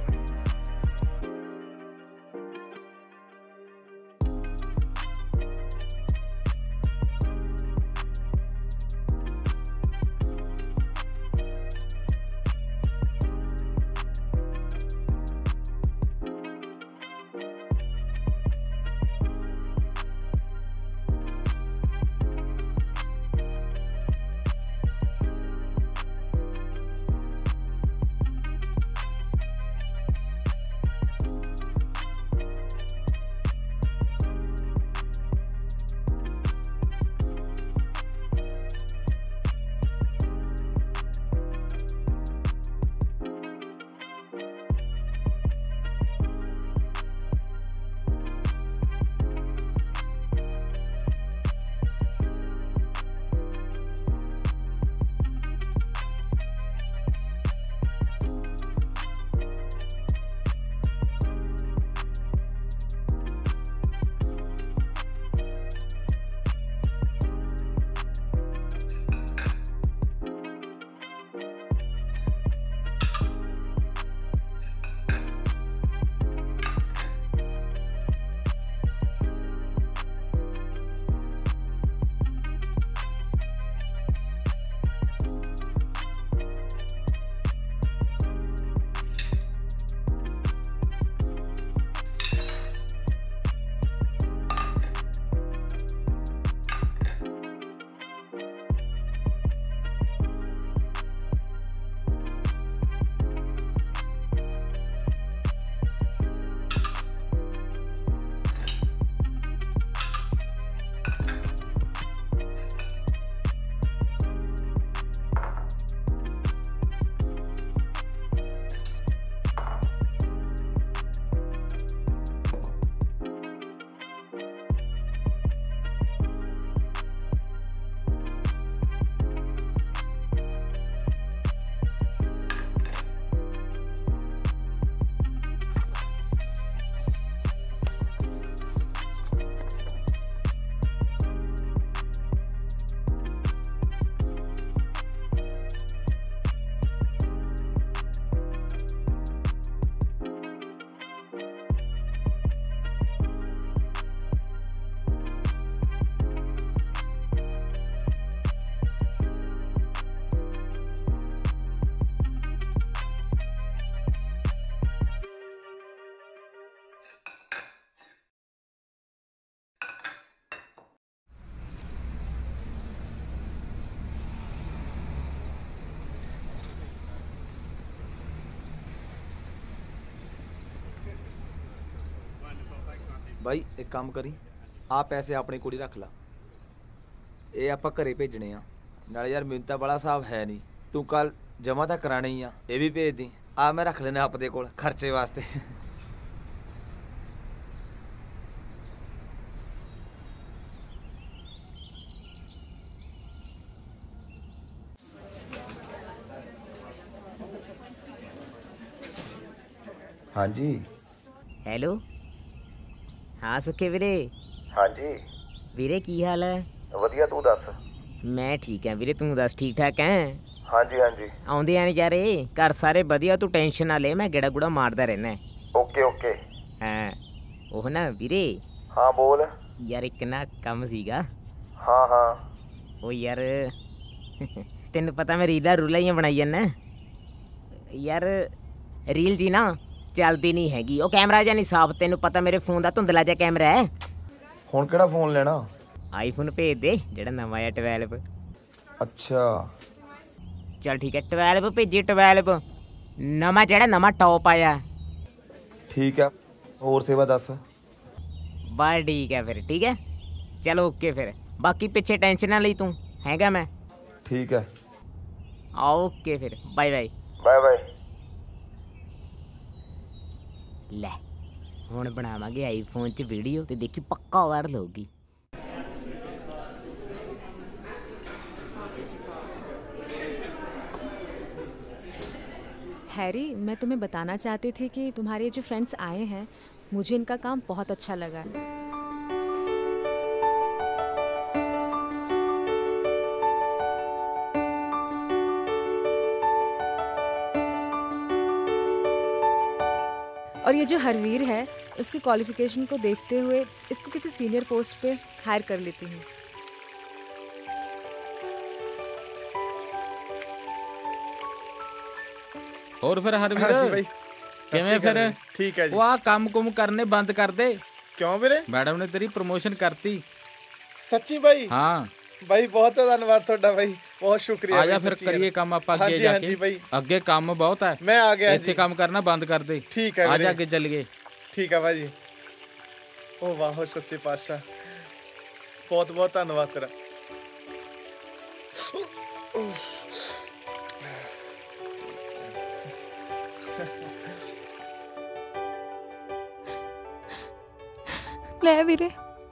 ਬਾਈ ਇੱਕ ਕੰਮ ਕਰੀ, ਆ ਪੈਸੇ ਆਪਣੀ ਕੁੜੀ ਰੱਖ ਲਾ, ਇਹ ਆਪਾਂ ਘਰੇ ਭੇਜਣੇ ਆ। ਨਾਲੇ ਯਾਰ ਮੈਨੂੰ ਤਾਂ ਬੜਾ ਹਿਸਾਬ ਹੈ ਨਹੀਂ, ਤੂੰ ਕੱਲ ਜਮਾ ਤਾਂ ਕਰਾਣੇ ਹੀ ਆ, ਇਹ ਵੀ ਭੇਜ ਦੀ। ਆ ਮੈਂ ਰੱਖ ਲੈਣਾ ਆਪਦੇ ਕੋਲ ਖਰਚੇ ਵਾਸਤੇ। ਹਾਂਜੀ ਹੈਲੋ, ਹਾਂ ਸੁੱਖੇ ਵੀਰੇ। ਹਾਂਜੀ ਵੀਰੇ ਕੀ ਹਾਲ ਹੈ? ਵਧੀਆ, ਤੂੰ ਦੱਸ? ਮੈਂ ਠੀਕ ਹਾਂ ਵੀਰੇ, ਤੂੰ ਦੱਸ ਠੀਕ ਠਾਕ ਹੈ? ਹਾਂਜੀ ਹਾਂਜੀ। ਆਉਂਦੇ ਆ ਨਜ਼ਾਰੇ, ਘਰ ਸਾਰੇ ਵਧੀਆ, ਤੂੰ ਟੈਨਸ਼ਨ ਨਾ ਲੈ, ਮੈਂ ਗੇੜਾ ਗੁੜਾ ਮਾਰਦਾ ਰਹਿਣਾ। Okay okay. ਹਾਂ ਉਹ ਨਾ ਵੀਰੇ। ਹਾਂ ਬੋਲ ਯਾਰ, ਇੱਕ ਨਾ ਕੰਮ ਸੀਗਾ। ਹਾਂ ਹਾਂ। ਉਹ ਯਾਰ ਤੈਨੂੰ ਪਤਾ ਮੈਂ ਰੀਲਾਂ ਰੂਲਾਂ ਹੀ ਬਣਾਈ ਜਾਂਦਾ ਯਾਰ। ਰੀਲ ਜੀ ਨਾ ਚੱਲਦੀ ਨਹੀਂ ਹੈਗੀ, ਉਹ ਕੈਮਰਾ ਜਿਹਾ ਨਹੀਂ ਸਾਫ਼, ਤੈਨੂੰ ਪਤਾ ਮੇਰੇ ਫੋਨ ਦਾ ਧੁੰਦਲਾ ਜਿਹਾ ਕੈਮਰਾ ਹੈ। ਹੁਣ ਕਿਹੜਾ ਫੋਨ ਲੈਣਾ? ਆਈਫੋਨ ਭੇਜ ਦੇ, ਜਿਹੜਾ ਨਵਾਂ ਆਇਆ 12। ਅੱਛਾ ਚੱਲ ਠੀਕ ਹੈ, 12 ਭੇਜੀ, 12 ਨਵਾਂ, ਜਿਹੜਾ ਨਵਾਂ ਟੌਪ ਆਇਆ। ਠੀਕ ਹੈ, ਹੋਰ ਸੇਵਾ ਦੱਸ। ਬਸ ਠੀਕ ਹੈ ਫਿਰ, ਠੀਕ ਹੈ ਚਲੋ ਓਕੇ ਫਿਰ। ਬਾਕੀ ਪਿੱਛੇ ਟੈਨਸ਼ਨ ਨਾ ਲਈ ਤੂੰ, ਹੈਗਾ ਮੈਂ। ਠੀਕ ਹੈ ਓਕੇ ਫਿਰ ਬਾਏ ਬਾਏ ਬਾਏ ਬਾਏ। ਲੈ ਹੁਣ ਬਣਾਵਾਂਗੇ ਆਈਫੋਨ 'ਚ ਵੀਡੀਓ ਤੇ ਦੇਖੀ ਪੱਕਾ ਵਾਇਰਲ ਹੋਊਗੀ। हैरी, मैं तुम्हें बताना चाहती थी कि तुम्हारे जो फ्रेंड्स आए हैं, मुझे इनका काम बहुत अच्छा लगा। और ये जो हरवीर है, उसकी क्वालिफिकेशन को देखते हुए इसको किसी सीनियर पोस्ट पे हायर कर लेती हूँ। ਹੋਰ ਫਿਰ ਹਰਵੀਰ? ਹਾਂਜੀ ਬਾਈ ਕਿਵੇਂ ਫਿਰ? ਠੀਕ ਹੈ ਜੀ। ਉਹ ਆ ਕੰਮ ਕੁਮ ਕਰਨੇ ਬੰਦ ਕਰ ਦੇ। ਕਿਉਂ ਵੀਰੇ? ਮੈਡਮ ਨੇ ਤੇਰੀ ਪ੍ਰਮੋਸ਼ਨ ਕਰਤੀ। ਸੱਚੀ ਬਾਈ? ਹਾਂ ਬਾਈ ਬਹੁਤ ਧੰਨਵਾਦ ਤੁਹਾਡਾ ਬਾਈ, ਬਹੁਤ ਸ਼ੁਕਰੀਆ। ਆ ਜਾ ਫਿਰ ਕਰੀਏ ਕੰਮ ਆਪਾਂ ਅੱਗੇ ਜਾ ਕੇ। ਅੱਗੇ ਕੰਮ ਬਹੁਤ ਹੈ। ਮੈਂ ਆ ਗਿਆ ਜੀ। ਇੱਥੇ ਕੰਮ ਕਰਨਾ ਬੰਦ ਕਰ ਦੇ। ਠੀਕ ਹੈ ਆ ਜਾ ਅੱਗੇ ਚੱਲ ਗਏ। ਠੀਕ ਹੈ ਬਾਜੀ। ਓ ਵਾਹ ਸੱਚੇ ਪਾਤਸ਼ਾਹ, ਬਹੁਤ ਬਹੁਤ ਧੰਨਵਾਦ ਤੇਰਾ। ਲੈ ਵੀਰੇ,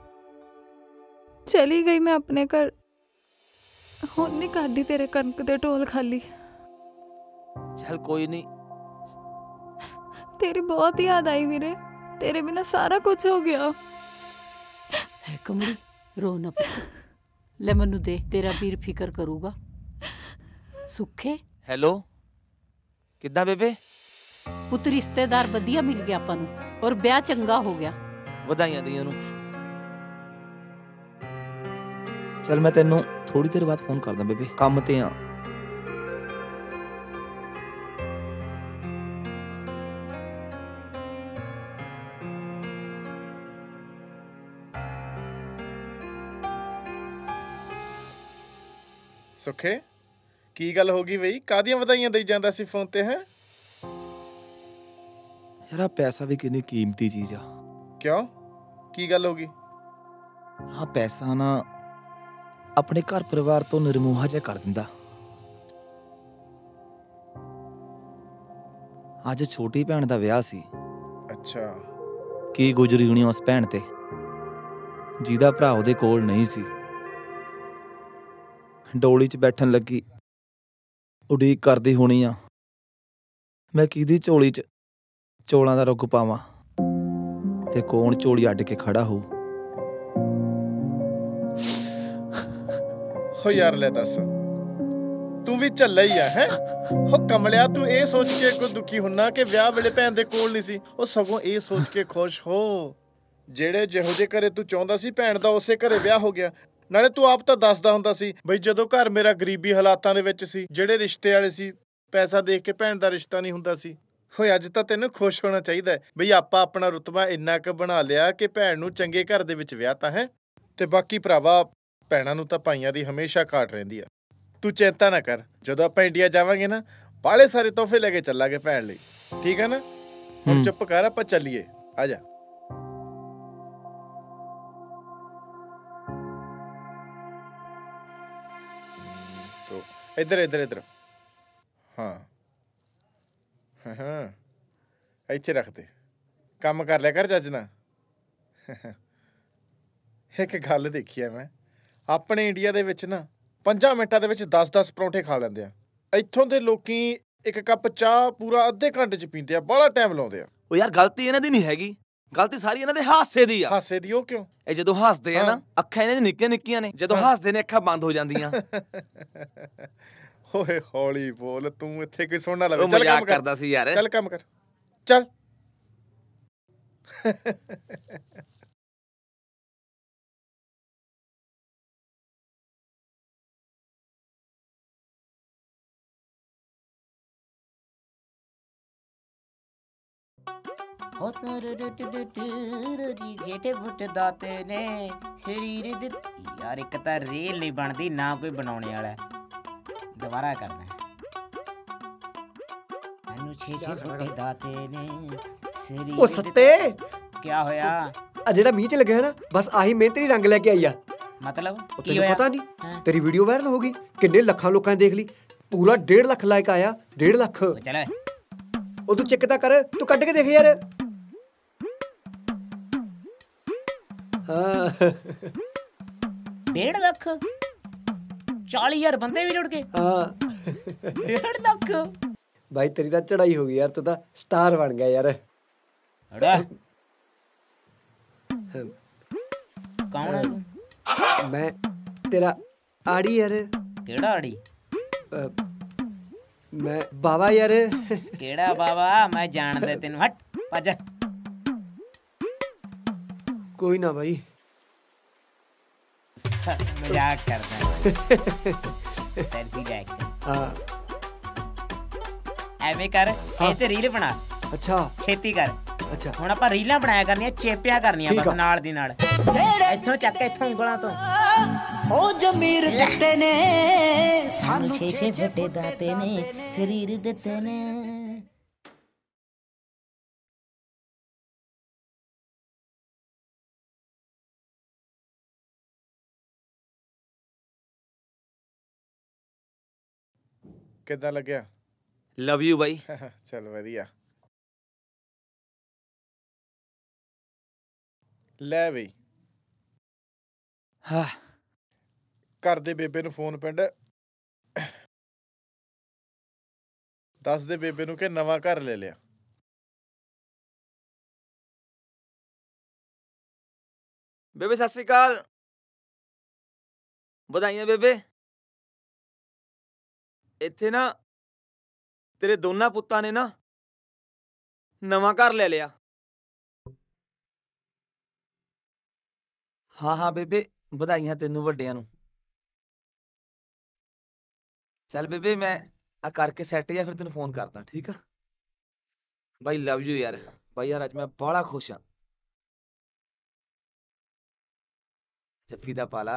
ਚਲੀ ਗਈ ਮੈਂ ਆਪਣੇ ਘਰ। ਹੁਣ ਨਹੀਂ ਕਰਦੀ ਤੇਰੇ ਕਣਕ ਦੇ ਢੋਲ ਖਾਲੀ। ਚੱਲ ਕੋਈ ਨਹੀਂ। ਤੇਰੀ ਬਹੁਤ ਯਾਦ ਆਈ ਵੀਰੇ, ਤੇਰੇ ਬਿਨਾ ਸਾਰਾ ਕੁਝ ਹੋ ਗਿਆ। ਹੈ ਕਮਲੀ, ਰੋ ਨਾ ਪੁੱਤ। ਲੈ ਮੈਨੂੰ ਦੇ, ਤੇਰਾ ਵੀਰ ਫਿਕਰ ਕਰੂਗਾ। ਸੁੱਖੇ ਹੈਲੋ, ਕਿੱਦਾਂ ਬੇਬੇ? ਪੁੱਤ ਰਿਸ਼ਤੇਦਾਰ ਵਧੀਆ ਮਿਲ ਗਿਆ ਆਪਾਂ ਨੂੰ, ਔਰ ਵਿਆਹ ਚੰਗਾ ਹੋ ਗਿਆ। ਵਧਾਈਆਂ ਦਈਆਂ ਨੂੰ। ਚਲ ਮੈਂ ਤੈਨੂੰ ਥੋੜੀ ਦੇਰ ਬਾਅਦ ਫੋਨ ਕਰਦਾ ਬੇਬੇ, ਕੰਮ ਤੇ ਆ। ਸੁਖੇ, ਕੀ ਗੱਲ ਹੋ ਗਈ ਬਈ? ਕਾਹਦੀਆਂ ਵਧਾਈਆਂ ਦੇਈ ਜਾਂਦਾ ਸੀ ਫੋਨ ਤੇ? ਹੈ ਯਾਰ ਪੈਸਾ ਵੀ ਕਿੰਨੀ ਕੀਮਤੀ ਚੀਜ਼ ਆ। ਕਿਉਂ, ਕੀ ਗੱਲ ਹੋ ਗਈ? ਹਾਂ, ਪੈਸਾ ਨਾ ਆਪਣੇ ਘਰ ਪਰਿਵਾਰ ਤੋਂ ਨਿਰਮੋਹਾ ਜਿਹਾ ਕਰ ਦਿੰਦਾ। ਅੱਜ ਛੋਟੀ ਭੈਣ ਦਾ ਵਿਆਹ ਸੀ। ਅੱਛਾ। ਕੀ ਗੁਜ਼ਰੀ ਹੋਣੀ ਉਸ ਭੈਣ ਤੇ, ਜਿਹਦਾ ਭਰਾ ਉਹਦੇ ਕੋਲ ਨਹੀਂ ਸੀ। ਡੋਲੀ 'ਚ ਬੈਠਣ ਲੱਗੀ ਉਡੀਕ ਕਰਦੀ ਹੋਣੀ ਆ, ਮੈਂ ਕਿਹਦੀ ਝੋਲੀ 'ਚ ਚੌਲਾਂ ਦਾ ਰੁੱਗ ਪਾਵਾਂ ਤੇ ਕੌਣ ਝੋਲੀ ਅੱਡ ਕੇ ਖੜਾ ਹੋ। ਹੋ ਯਾਰ ਲੈ ਦੱਸ, ਤੂੰ ਵੀ ਝੱਲਾ ਹੀ ਆ ਹੈ? ਹੋ ਕਮਲਿਆ, ਤੂੰ ਇਹ ਸੋਚ ਕੇ ਕੋ ਦੁਖੀ ਹੁੰਨਾ ਕਿ ਵਿਆਹ ਵੇਲੇ ਭੈਣ ਦੇ ਕੋਲ ਨਹੀਂ ਸੀ। ਉਹ ਸਗੋਂ ਇਹ ਸੋਚ ਕੇ ਖੁਸ਼ ਹੋ ਜਿਹੜੇ ਜਿਹੋ ਜਿਹੇ ਘਰੇ ਤੂੰ ਚਾਹੁੰਦਾ ਸੀ ਭੈਣ ਦਾ ਉਸੇ ਘਰੇ ਵਿਆਹ ਹੋ ਗਿਆ। ਨਾਲੇ ਤੂੰ ਆਪ ਤਾਂ ਦੱਸਦਾ ਹੁੰਦਾ ਸੀ ਬਈ ਜਦੋਂ ਘਰ ਮੇਰਾ ਗਰੀਬੀ ਹਾਲਾਤਾਂ ਦੇ ਵਿੱਚ ਸੀ, ਜਿਹੜੇ ਰਿਸ਼ਤੇ ਵਾਲੇ ਸੀ ਪੈਸਾ ਦੇਖ ਕੇ ਭੈਣ ਦਾ ਰਿਸ਼ਤਾ ਨਹੀਂ ਹੁੰਦਾ ਸੀ। ਹੋਏ ਅੱਜ ਤਾਂ ਤੈਨੂੰ ਖੁਸ਼ ਹੋਣਾ ਚਾਹੀਦਾ ਬਈ ਆਪਾਂ ਆਪਣਾ ਰੁਤਬਾ ਇੰਨਾ ਕੁ ਬਣਾ ਲਿਆ ਕਿ ਭੈਣ ਨੂੰ ਚੰਗੇ ਘਰ ਦੇ ਵਿੱਚ ਵਿਆਹ ਤਾਂ ਹੈ। ਤੇ ਬਾਕੀ ਭਰਾਵਾ, ਭੈਣਾਂ ਨੂੰ ਤਾਂ ਭਾਈਆਂ ਦੀ ਹਮੇਸ਼ਾ ਘਾਟ ਰਹਿੰਦੀ ਆ। ਤੂੰ ਚਿੰਤਾ ਨਾ ਕਰ, ਜਦੋਂ ਆਪਾਂ ਇੰਡੀਆ ਜਾਵਾਂਗੇ ਨਾ ਬਾਲੇ ਸਾਰੇ ਤੋਹਫੇ ਲੈ ਕੇ ਚੱਲਾਂਗੇ ਭੈਣ ਲਈ, ਠੀਕ ਹੈ ਨਾ? ਹੁਣ ਚੁੱਪ ਕਰ, ਆਪਾਂ ਚੱਲੀਏ, ਆ ਜਾ। ਇੱਧਰ ਇੱਧਰ ਇੱਧਰ। ਹਾਂ ਹਾਂ ਹਾਂ, ਇੱਥੇ ਰੱਖ ਦੇ। ਕੰਮ ਕਰ ਲਿਆ ਕਰ ਚੱਜ ਨਾਲ। ਇੱਕ ਗੱਲ ਦੇਖੀ ਆ ਮੈਂ, ਆਪਣੇ ਇੰਡੀਆ ਦੇ ਵਿੱਚ ਨਾ 5 ਮਿੰਟਾਂ ਦੇ ਵਿੱਚ 10-10 ਪਰੌਂਠੇ ਖਾ ਲੈਂਦੇ ਆ। ਇੱਥੋਂ ਦੇ ਲੋਕੀ ਇੱਕ ਕੱਪ ਚਾਹ ਪੂਰਾ ਅੱਧੇ ਘੰਟੇ 'ਚ ਪੀਂਦੇ ਆ, ਬੜਾ ਟਾਈਮ ਲਾਉਂਦੇ ਆ। ਉਹ ਯਾਰ ਗਲਤੀ ਇਹਨਾਂ ਦੀ ਨਹੀਂ ਹੈਗੀ, ਗਲਤੀ ਸਾਰੀ ਇਹਨਾਂ ਦੇ ਹਾਸੇ ਦੀ ਆ। ਹਾਸੇ ਦੀ? ਉਹ ਕਿਉਂ? ਇਹ ਜਦੋਂ ਹੱਸਦੇ ਆ ਨਾ, ਅੱਖਾਂ ਇਹਨਾਂ ਦੀਆਂ ਨਿੱਕੀਆਂ ਨਿੱਕੀਆਂ ਨੇ, ਜਦੋਂ ਹੱਸਦੇ ਨੇ ਅੱਖਾਂ ਬੰਦ ਹੋ ਜਾਂਦੀਆਂ। ਓਏ ਹੌਲੀ ਬੋਲ, ਤੂੰ ਇੱਥੇ ਕੋਈ ਸੁਣ ਨਾ ਲਵੇ। ਚੱਲ ਕੰਮ ਕਰਦਾ ਸੀ ਯਾਰ। ਚੱਲ ਕੰਮ ਕਰ, ਚੱਲ। ਜੇਠੇ ਫੁੱਟ ਦਾਤੇ ਨੇ ਸਰੀਰ ਦੇ। ਯਾਰ ਇੱਕ ਤਾਂ ਰੀਲ ਨਹੀਂ ਬਣਦੀ, ਨਾ ਕੋਈ ਬਣਾਉਣੇ ਵਾਲਾ। ਦੁਬਾਰਾ ਕਰਨਾ। ਮੈਨੂੰ 6 ਫੁੱਟ ਦਾਤੇ ਨੇ ਸਰੀਰ। ਉਹ ਸੱਤੇ, ਕੀ ਹੋਇਆ? ਆ ਜਿਹੜਾ ਮੀਂਹ ਚ ਲੱਗਿਆ ਨਾ, ਬਸ ਆਹੀ ਮਿਹਨਤ ਹੀ ਰੰਗ ਲੈ ਕੇ ਆਈ ਆ। मतलब ਉਹ ਕੀ ਤੈਨੂੰ ਹੋਇਆ ਪਤਾ ਨਹੀਂ ਹਾਂ। ਤੇਰੀ ਵੀਡੀਓ ਵਾਇਰਲ ਹੋ ਗਈ, ਕਿੰਨੇ ਲੱਖਾਂ ਲੋਕਾਂ ਨੇ ਦੇਖ ਲਈ, ਪੂਰਾ 1.5 ਲੱਖ ਲਾਈਕ ਆਇਆ। 1.5 ਲੱਖ। ਚੱਲ ਉਹ ਤੂੰ ਚੈੱਕ ਤਾਂ ਕਰ, ਤੂੰ ਕੱਢ ਕੇ ਦੇਖ ਯਾਰ। ਹਾਂ 1.5 ਲੱਖ 40,000 ਬੰਦੇ ਵੀ ਜੁੜ ਗਏ। ਹਾਂ 1.5 ਲੱਖ ਭਾਈ ਤੇਰੀ ਤਾਂ ਚੜਾਈ ਹੋ ਗਈ ਯਾਰ, ਤੂੰ ਤਾਂ ਸਟਾਰ ਬਣ ਗਿਆ ਯਾਰ। ਕੌਣ ਹੈ ਤੂੰ? ਮੈਂ ਤੇਰਾ ਆੜੀ ਯਾਰ। ਕਿਹੜਾ ਆੜੀ? ਮੈਂ ਬਾਬਾ ਯਾਰ। ਕਿਹੜਾ ਬਾਬਾ? ਮੈਂ ਜਾਣਦਾ ਤੈਨੂੰ, ਹਟ ਭੱਜ। ਕੋਈ ਨਾ ਭਾਈ, ਮਜ਼ਾਕ ਕਰਦਾ। ਸੈਲਫੀ ਲੈ ਕੇ ਹਾਂ ਐਵੇਂ ਕਰ, ਇਹ ਤੇ ਰੀਲ ਬਣਾ। ਅੱਛਾ ਛੇਤੀ ਕਰ। ਅੱਛਾ ਹੁਣ ਆਪਾਂ ਰੀਲਾਂ ਬਣਾਇਆ ਕਰਨੀਆਂ, ਚੇਪਿਆ ਕਰਨੀਆਂ ਬਸ ਨਾਲ ਦੀ ਨਾਲ। ਇੱਥੋਂ ਚੱਕ, ਇੱਥੋਂ ਉਂਗਲਾਂ ਤੋਂ। ਉਹ ਜ਼ਮੀਰ ਦਿੱਤੇ ਨੇ ਸਾਨੂੰ 6 ਫੁੱਟੇ ਦਾਤੇ ਨੇ, ਸਰੀਰ ਦਿੱਤੇ ਨੇ। ਕਿੱਦਾਂ ਲੱਗਿਆ? ਲਵ ਯੂ ਬਾਈ। ਚਲ ਵਧੀਆ। ਲੈ ਬਈ ਹਾਂ ਘਰ ਦੇ ਬੇਬੇ ਨੂੰ ਫੋਨ ਪਿੰਡ ਦੱਸ ਦੇ ਬੇਬੇ ਨੂੰ ਕਿ ਨਵਾਂ ਘਰ ਲੈ ਲਿਆ। ਬੇਬੇ ਸਤਿ ਸ੍ਰੀ ਅਕਾਲ। ਵਧਾਈਆਂ ਬੇਬੇ। ਇੱਥੇ ਨਾ ਤੇਰੇ ਦੋਨਾਂ ਪੁੱਤਾਂ ਨੇ ਨਾ ਨਵਾਂ ਘਰ ਲੈ ਲਿਆ। ਹਾਂ ਹਾਂ ਬੇਬੇ, ਵਧਾਈਆਂ ਤੈਨੂੰ ਵੱਡਿਆਂ ਨੂੰ। ਚੱਲ ਬੇਬੇ ਮੈਂ ਆ ਕਰਕੇ ਸੈੱਟ ਜਾਂ ਫਿਰ ਤੈਨੂੰ ਫੋਨ ਕਰਦਾ, ਠੀਕ ਆ ਬਾਈ। ਲਵ ਯੂ ਯਾਰ। ਬਾਈ ਯਾਰ ਅੱਜ ਮੈਂ ਬੜਾ ਖੁਸ਼ ਹਾਂ। ਜੱਫੀ ਦਾ ਪਾਲਾ।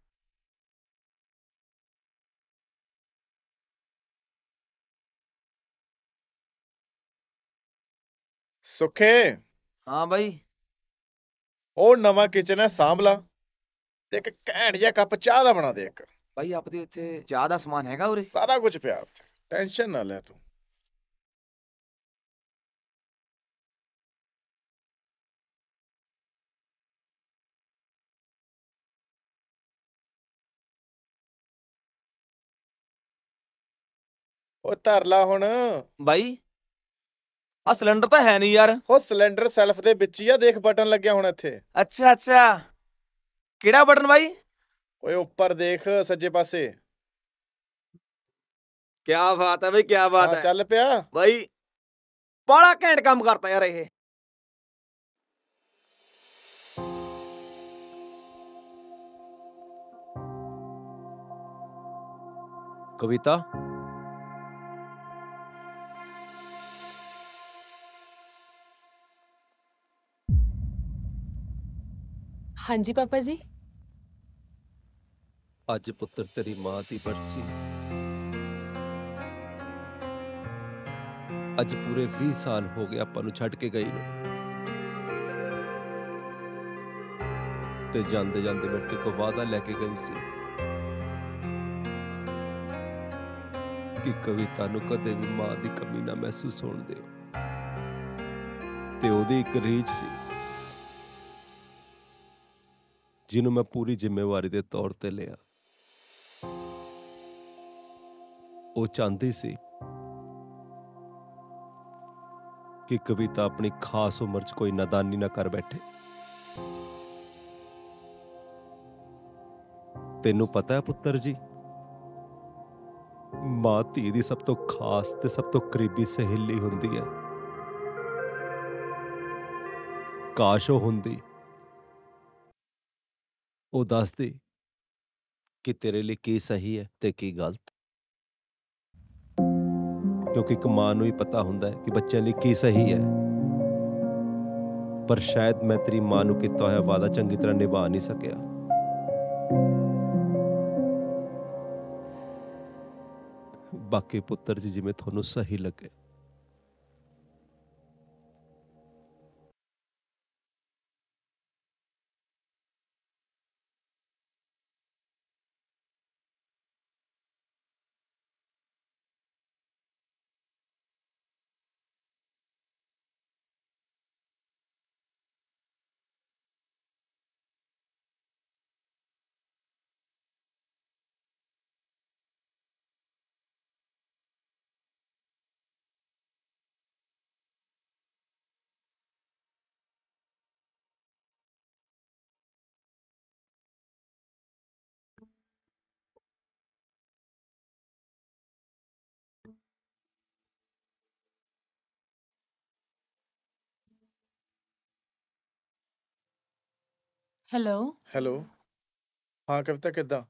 ਸੁੱਖੇ। ਹਾਂ ਬਾਈ। ਉਹ ਨਵਾਂ ਕਿਚਨ ਹੈ, ਸਾਂਭ ਲਾ ਤੇ ਇੱਕ ਘੈਂਟ ਜਿਹਾ ਕੱਪ ਚਾਹ ਦਾ ਬਣਾ ਦੇ ਇੱਕ। ਬਾਈ ਆਪਦੇ ਇੱਥੇ ਚਾਹ ਦਾ ਸਮਾਨ ਹੈਗਾ ਉਰੇ? ਸਾਰਾ ਕੁਝ ਪਿਆ ਉੱਥੇ, ਟੈਨਸ਼ਨ ਨਾ ਲੈ ਤੂੰ। ਉਹ ਧਰ ਲਾ ਹੁਣ ਬਾਈ। ਆ ਸਿਲੰਡਰ ਤਾਂ ਹੈ ਨਹੀਂ ਯਾਰ। ਉਹ ਸਿਲੰਡਰ ਸੈਲਫ ਦੇ ਵਿੱਚ ਹੀ ਆ, ਦੇਖ ਬਟਨ ਲੱਗਿਆ ਹੁਣ ਇੱਥੇ। ਅੱਛਾ ਅੱਛਾ, ਕਿਹੜਾ ਬਟਨ ਬਾਈ? ਓਏ ਉੱਪਰ ਦੇਖ ਸੱਜੇ ਪਾਸੇ। ਕਿਆ ਬਾਤ ਹੈ ਬਈ, ਕਿਆ ਬਾਤ ਹੈ। ਚੱਲ ਪਿਆ ਬਾਈ, ਬੜਾ ਘੈਂਟ ਕੰਮ ਕਰਤਾ ਯਾਰ ਇਹ। ਕਵਿਤਾ ਹਾਂਜੀ ਪਾਪਾ ਜੀ। ਅੱਜ ਪੁੱਤਰ ਤੇਰੀ ਮਾਂ ਦੀ ਬਰਸੀ। ਅੱਜ ਪੂਰੇ 20 ਸਾਲ ਹੋ ਗਏ ਆਪਾਂ ਨੂੰ ਛੱਡ ਕੇ ਗਈ ਨੂੰ। ਤੇ ਜਾਂਦੇ ਜਾਂਦੇ ਮੇਰੇ ਤੇ ਕੋ ਵਾਅਦਾ ਲੈ ਕੇ ਗਈ ਸੀ ਕਿ ਕਵਿਤਾ ਨੂੰ ਕਦੇ ਵੀ ਮਾਂ ਦੀ ਕਮੀ ਨਾ ਮਹਿਸੂਸ ਹੋਣ ਦਿਓ। ਤੇ ਉਹਦੀ ਇੱਕ ਰੀਝ ਸੀ ਜਿਹਨੂੰ ਮੈਂ ਪੂਰੀ ਜ਼ਿੰਮੇਵਾਰੀ ਦੇ ਤੌਰ ਤੇ ਲਿਆ। ਉਹ ਚਾਹੁੰਦੀ ਸੀ ਕਿ ਕਵਿਤਾ ਆਪਣੀ ਖਾਸ ਉਮਰ 'ਚ ਕੋਈ ਨਾਦਾਨੀ ਨਾ ਕਰ ਬੈਠੇ। ਤੈਨੂੰ ਪਤਾ ਹੈ ਪੁੱਤਰ ਜੀ, ਮਾਂ ਧੀ ਦੀ ਸਭ ਤੋਂ ਖਾਸ ਤੇ ਸਭ ਤੋਂ ਕਰੀਬੀ ਸਹੇਲੀ ਹੁੰਦੀ ਹੈ। ਕਾਸ਼ ਉਹ ਹੁੰਦੀ, ਉਹ ਦੱਸਦੀ ਕਿ ਤੇਰੇ ਲਈ ਕੀ ਸਹੀ ਹੈ ਤੇ ਕੀ ਗਲਤ। ਕਿਉਂਕਿ ਇੱਕ ਮਾਂ ਨੂੰ ਹੀ ਪਤਾ ਹੁੰਦਾ ਹੈ ਕਿ ਬੱਚਿਆਂ ਲਈ ਕੀ ਸਹੀ ਹੈ। ਪਰ ਸ਼ਾਇਦ ਮੈਂ ਤੇਰੀ ਮਾਂ ਨੂੰ ਕੀਤਾ ਹੋਇਆ ਵਾਅਦਾ ਚੰਗੀ ਤਰ੍ਹਾਂ ਨਿਭਾ ਨਹੀਂ ਸਕਿਆ। ਬਾਕੀ ਪੁੱਤਰ ਜੀ ਜਿਵੇਂ ਤੁਹਾਨੂੰ ਸਹੀ ਲੱਗੇ। ਹੈਲੋ ਹੈਲੋ ਹਾਂ ਕਵਿਤਾ ਕਿੱਦਾਂ?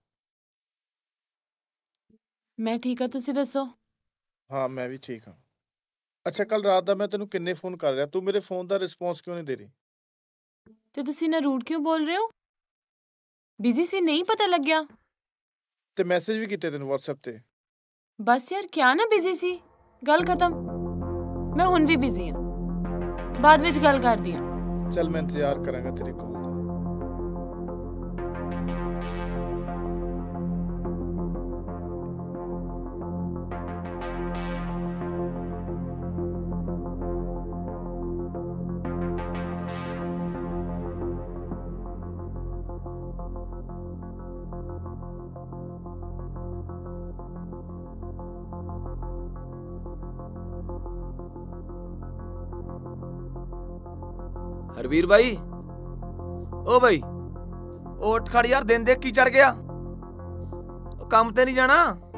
ਮੈਂ ਠੀਕ ਹਾਂ, ਤੁਸੀਂ ਦੱਸੋ? ਹਾਂ ਮੈਂ ਵੀ ਠੀਕ ਹਾਂ। ਅੱਛਾ ਕੱਲ ਰਾਤ ਦਾ ਮੈਂ ਤੈਨੂੰ ਕਿੰਨੇ ਫੋਨ ਕਰ ਰਿਹਾ, ਤੂੰ ਮੇਰੇ ਫੋਨ ਦਾ ਰਿਸਪੌਂਸ ਕਿਉਂ ਨਹੀਂ ਦੇ ਰਹੀ? ਤੇ ਤੁਸੀਂ ਨਾ ਰੂਡ ਕਿਉਂ ਬੋਲ ਰਹੇ ਹੋ? ਬਿਜ਼ੀ ਸੀ, ਨਹੀਂ ਪਤਾ ਲੱਗਿਆ? ਤੇ ਮੈਸੇਜ ਵੀ ਕੀਤੇ ਤੈਨੂੰ WhatsApp ਤੇ। ਬਸ ਯਾਰ ਕਿਆ ਨਾ ਬਿਜ਼ੀ ਸੀ, ਗੱਲ ਖਤਮ। ਮੈਂ ਹੁਣ ਵੀ ਬਿਜ਼ੀ ਹਾਂ, ਬਾਅਦ ਵਿੱਚ ਗੱਲ ਕਰਦੀ ਹਾਂ। ਚੱਲ ਮੈਂ ਇੰਤਜ਼ਾਰ ਕਰਾਂਗਾ ਤੇਰੇ ਕੋਲ ਦਾ। ਹਰਵੀਰ ਬਾਈ, ਓ ਬਾਈ, ਉਹ ਉੱਠ ਖੜ ਯਾਰ, ਦਿਨ ਦੇਖ ਕੀ ਚੜ ਗਿਆ। ਕੰਮ ਤੇ ਨਹੀਂ ਜਾਣਾ?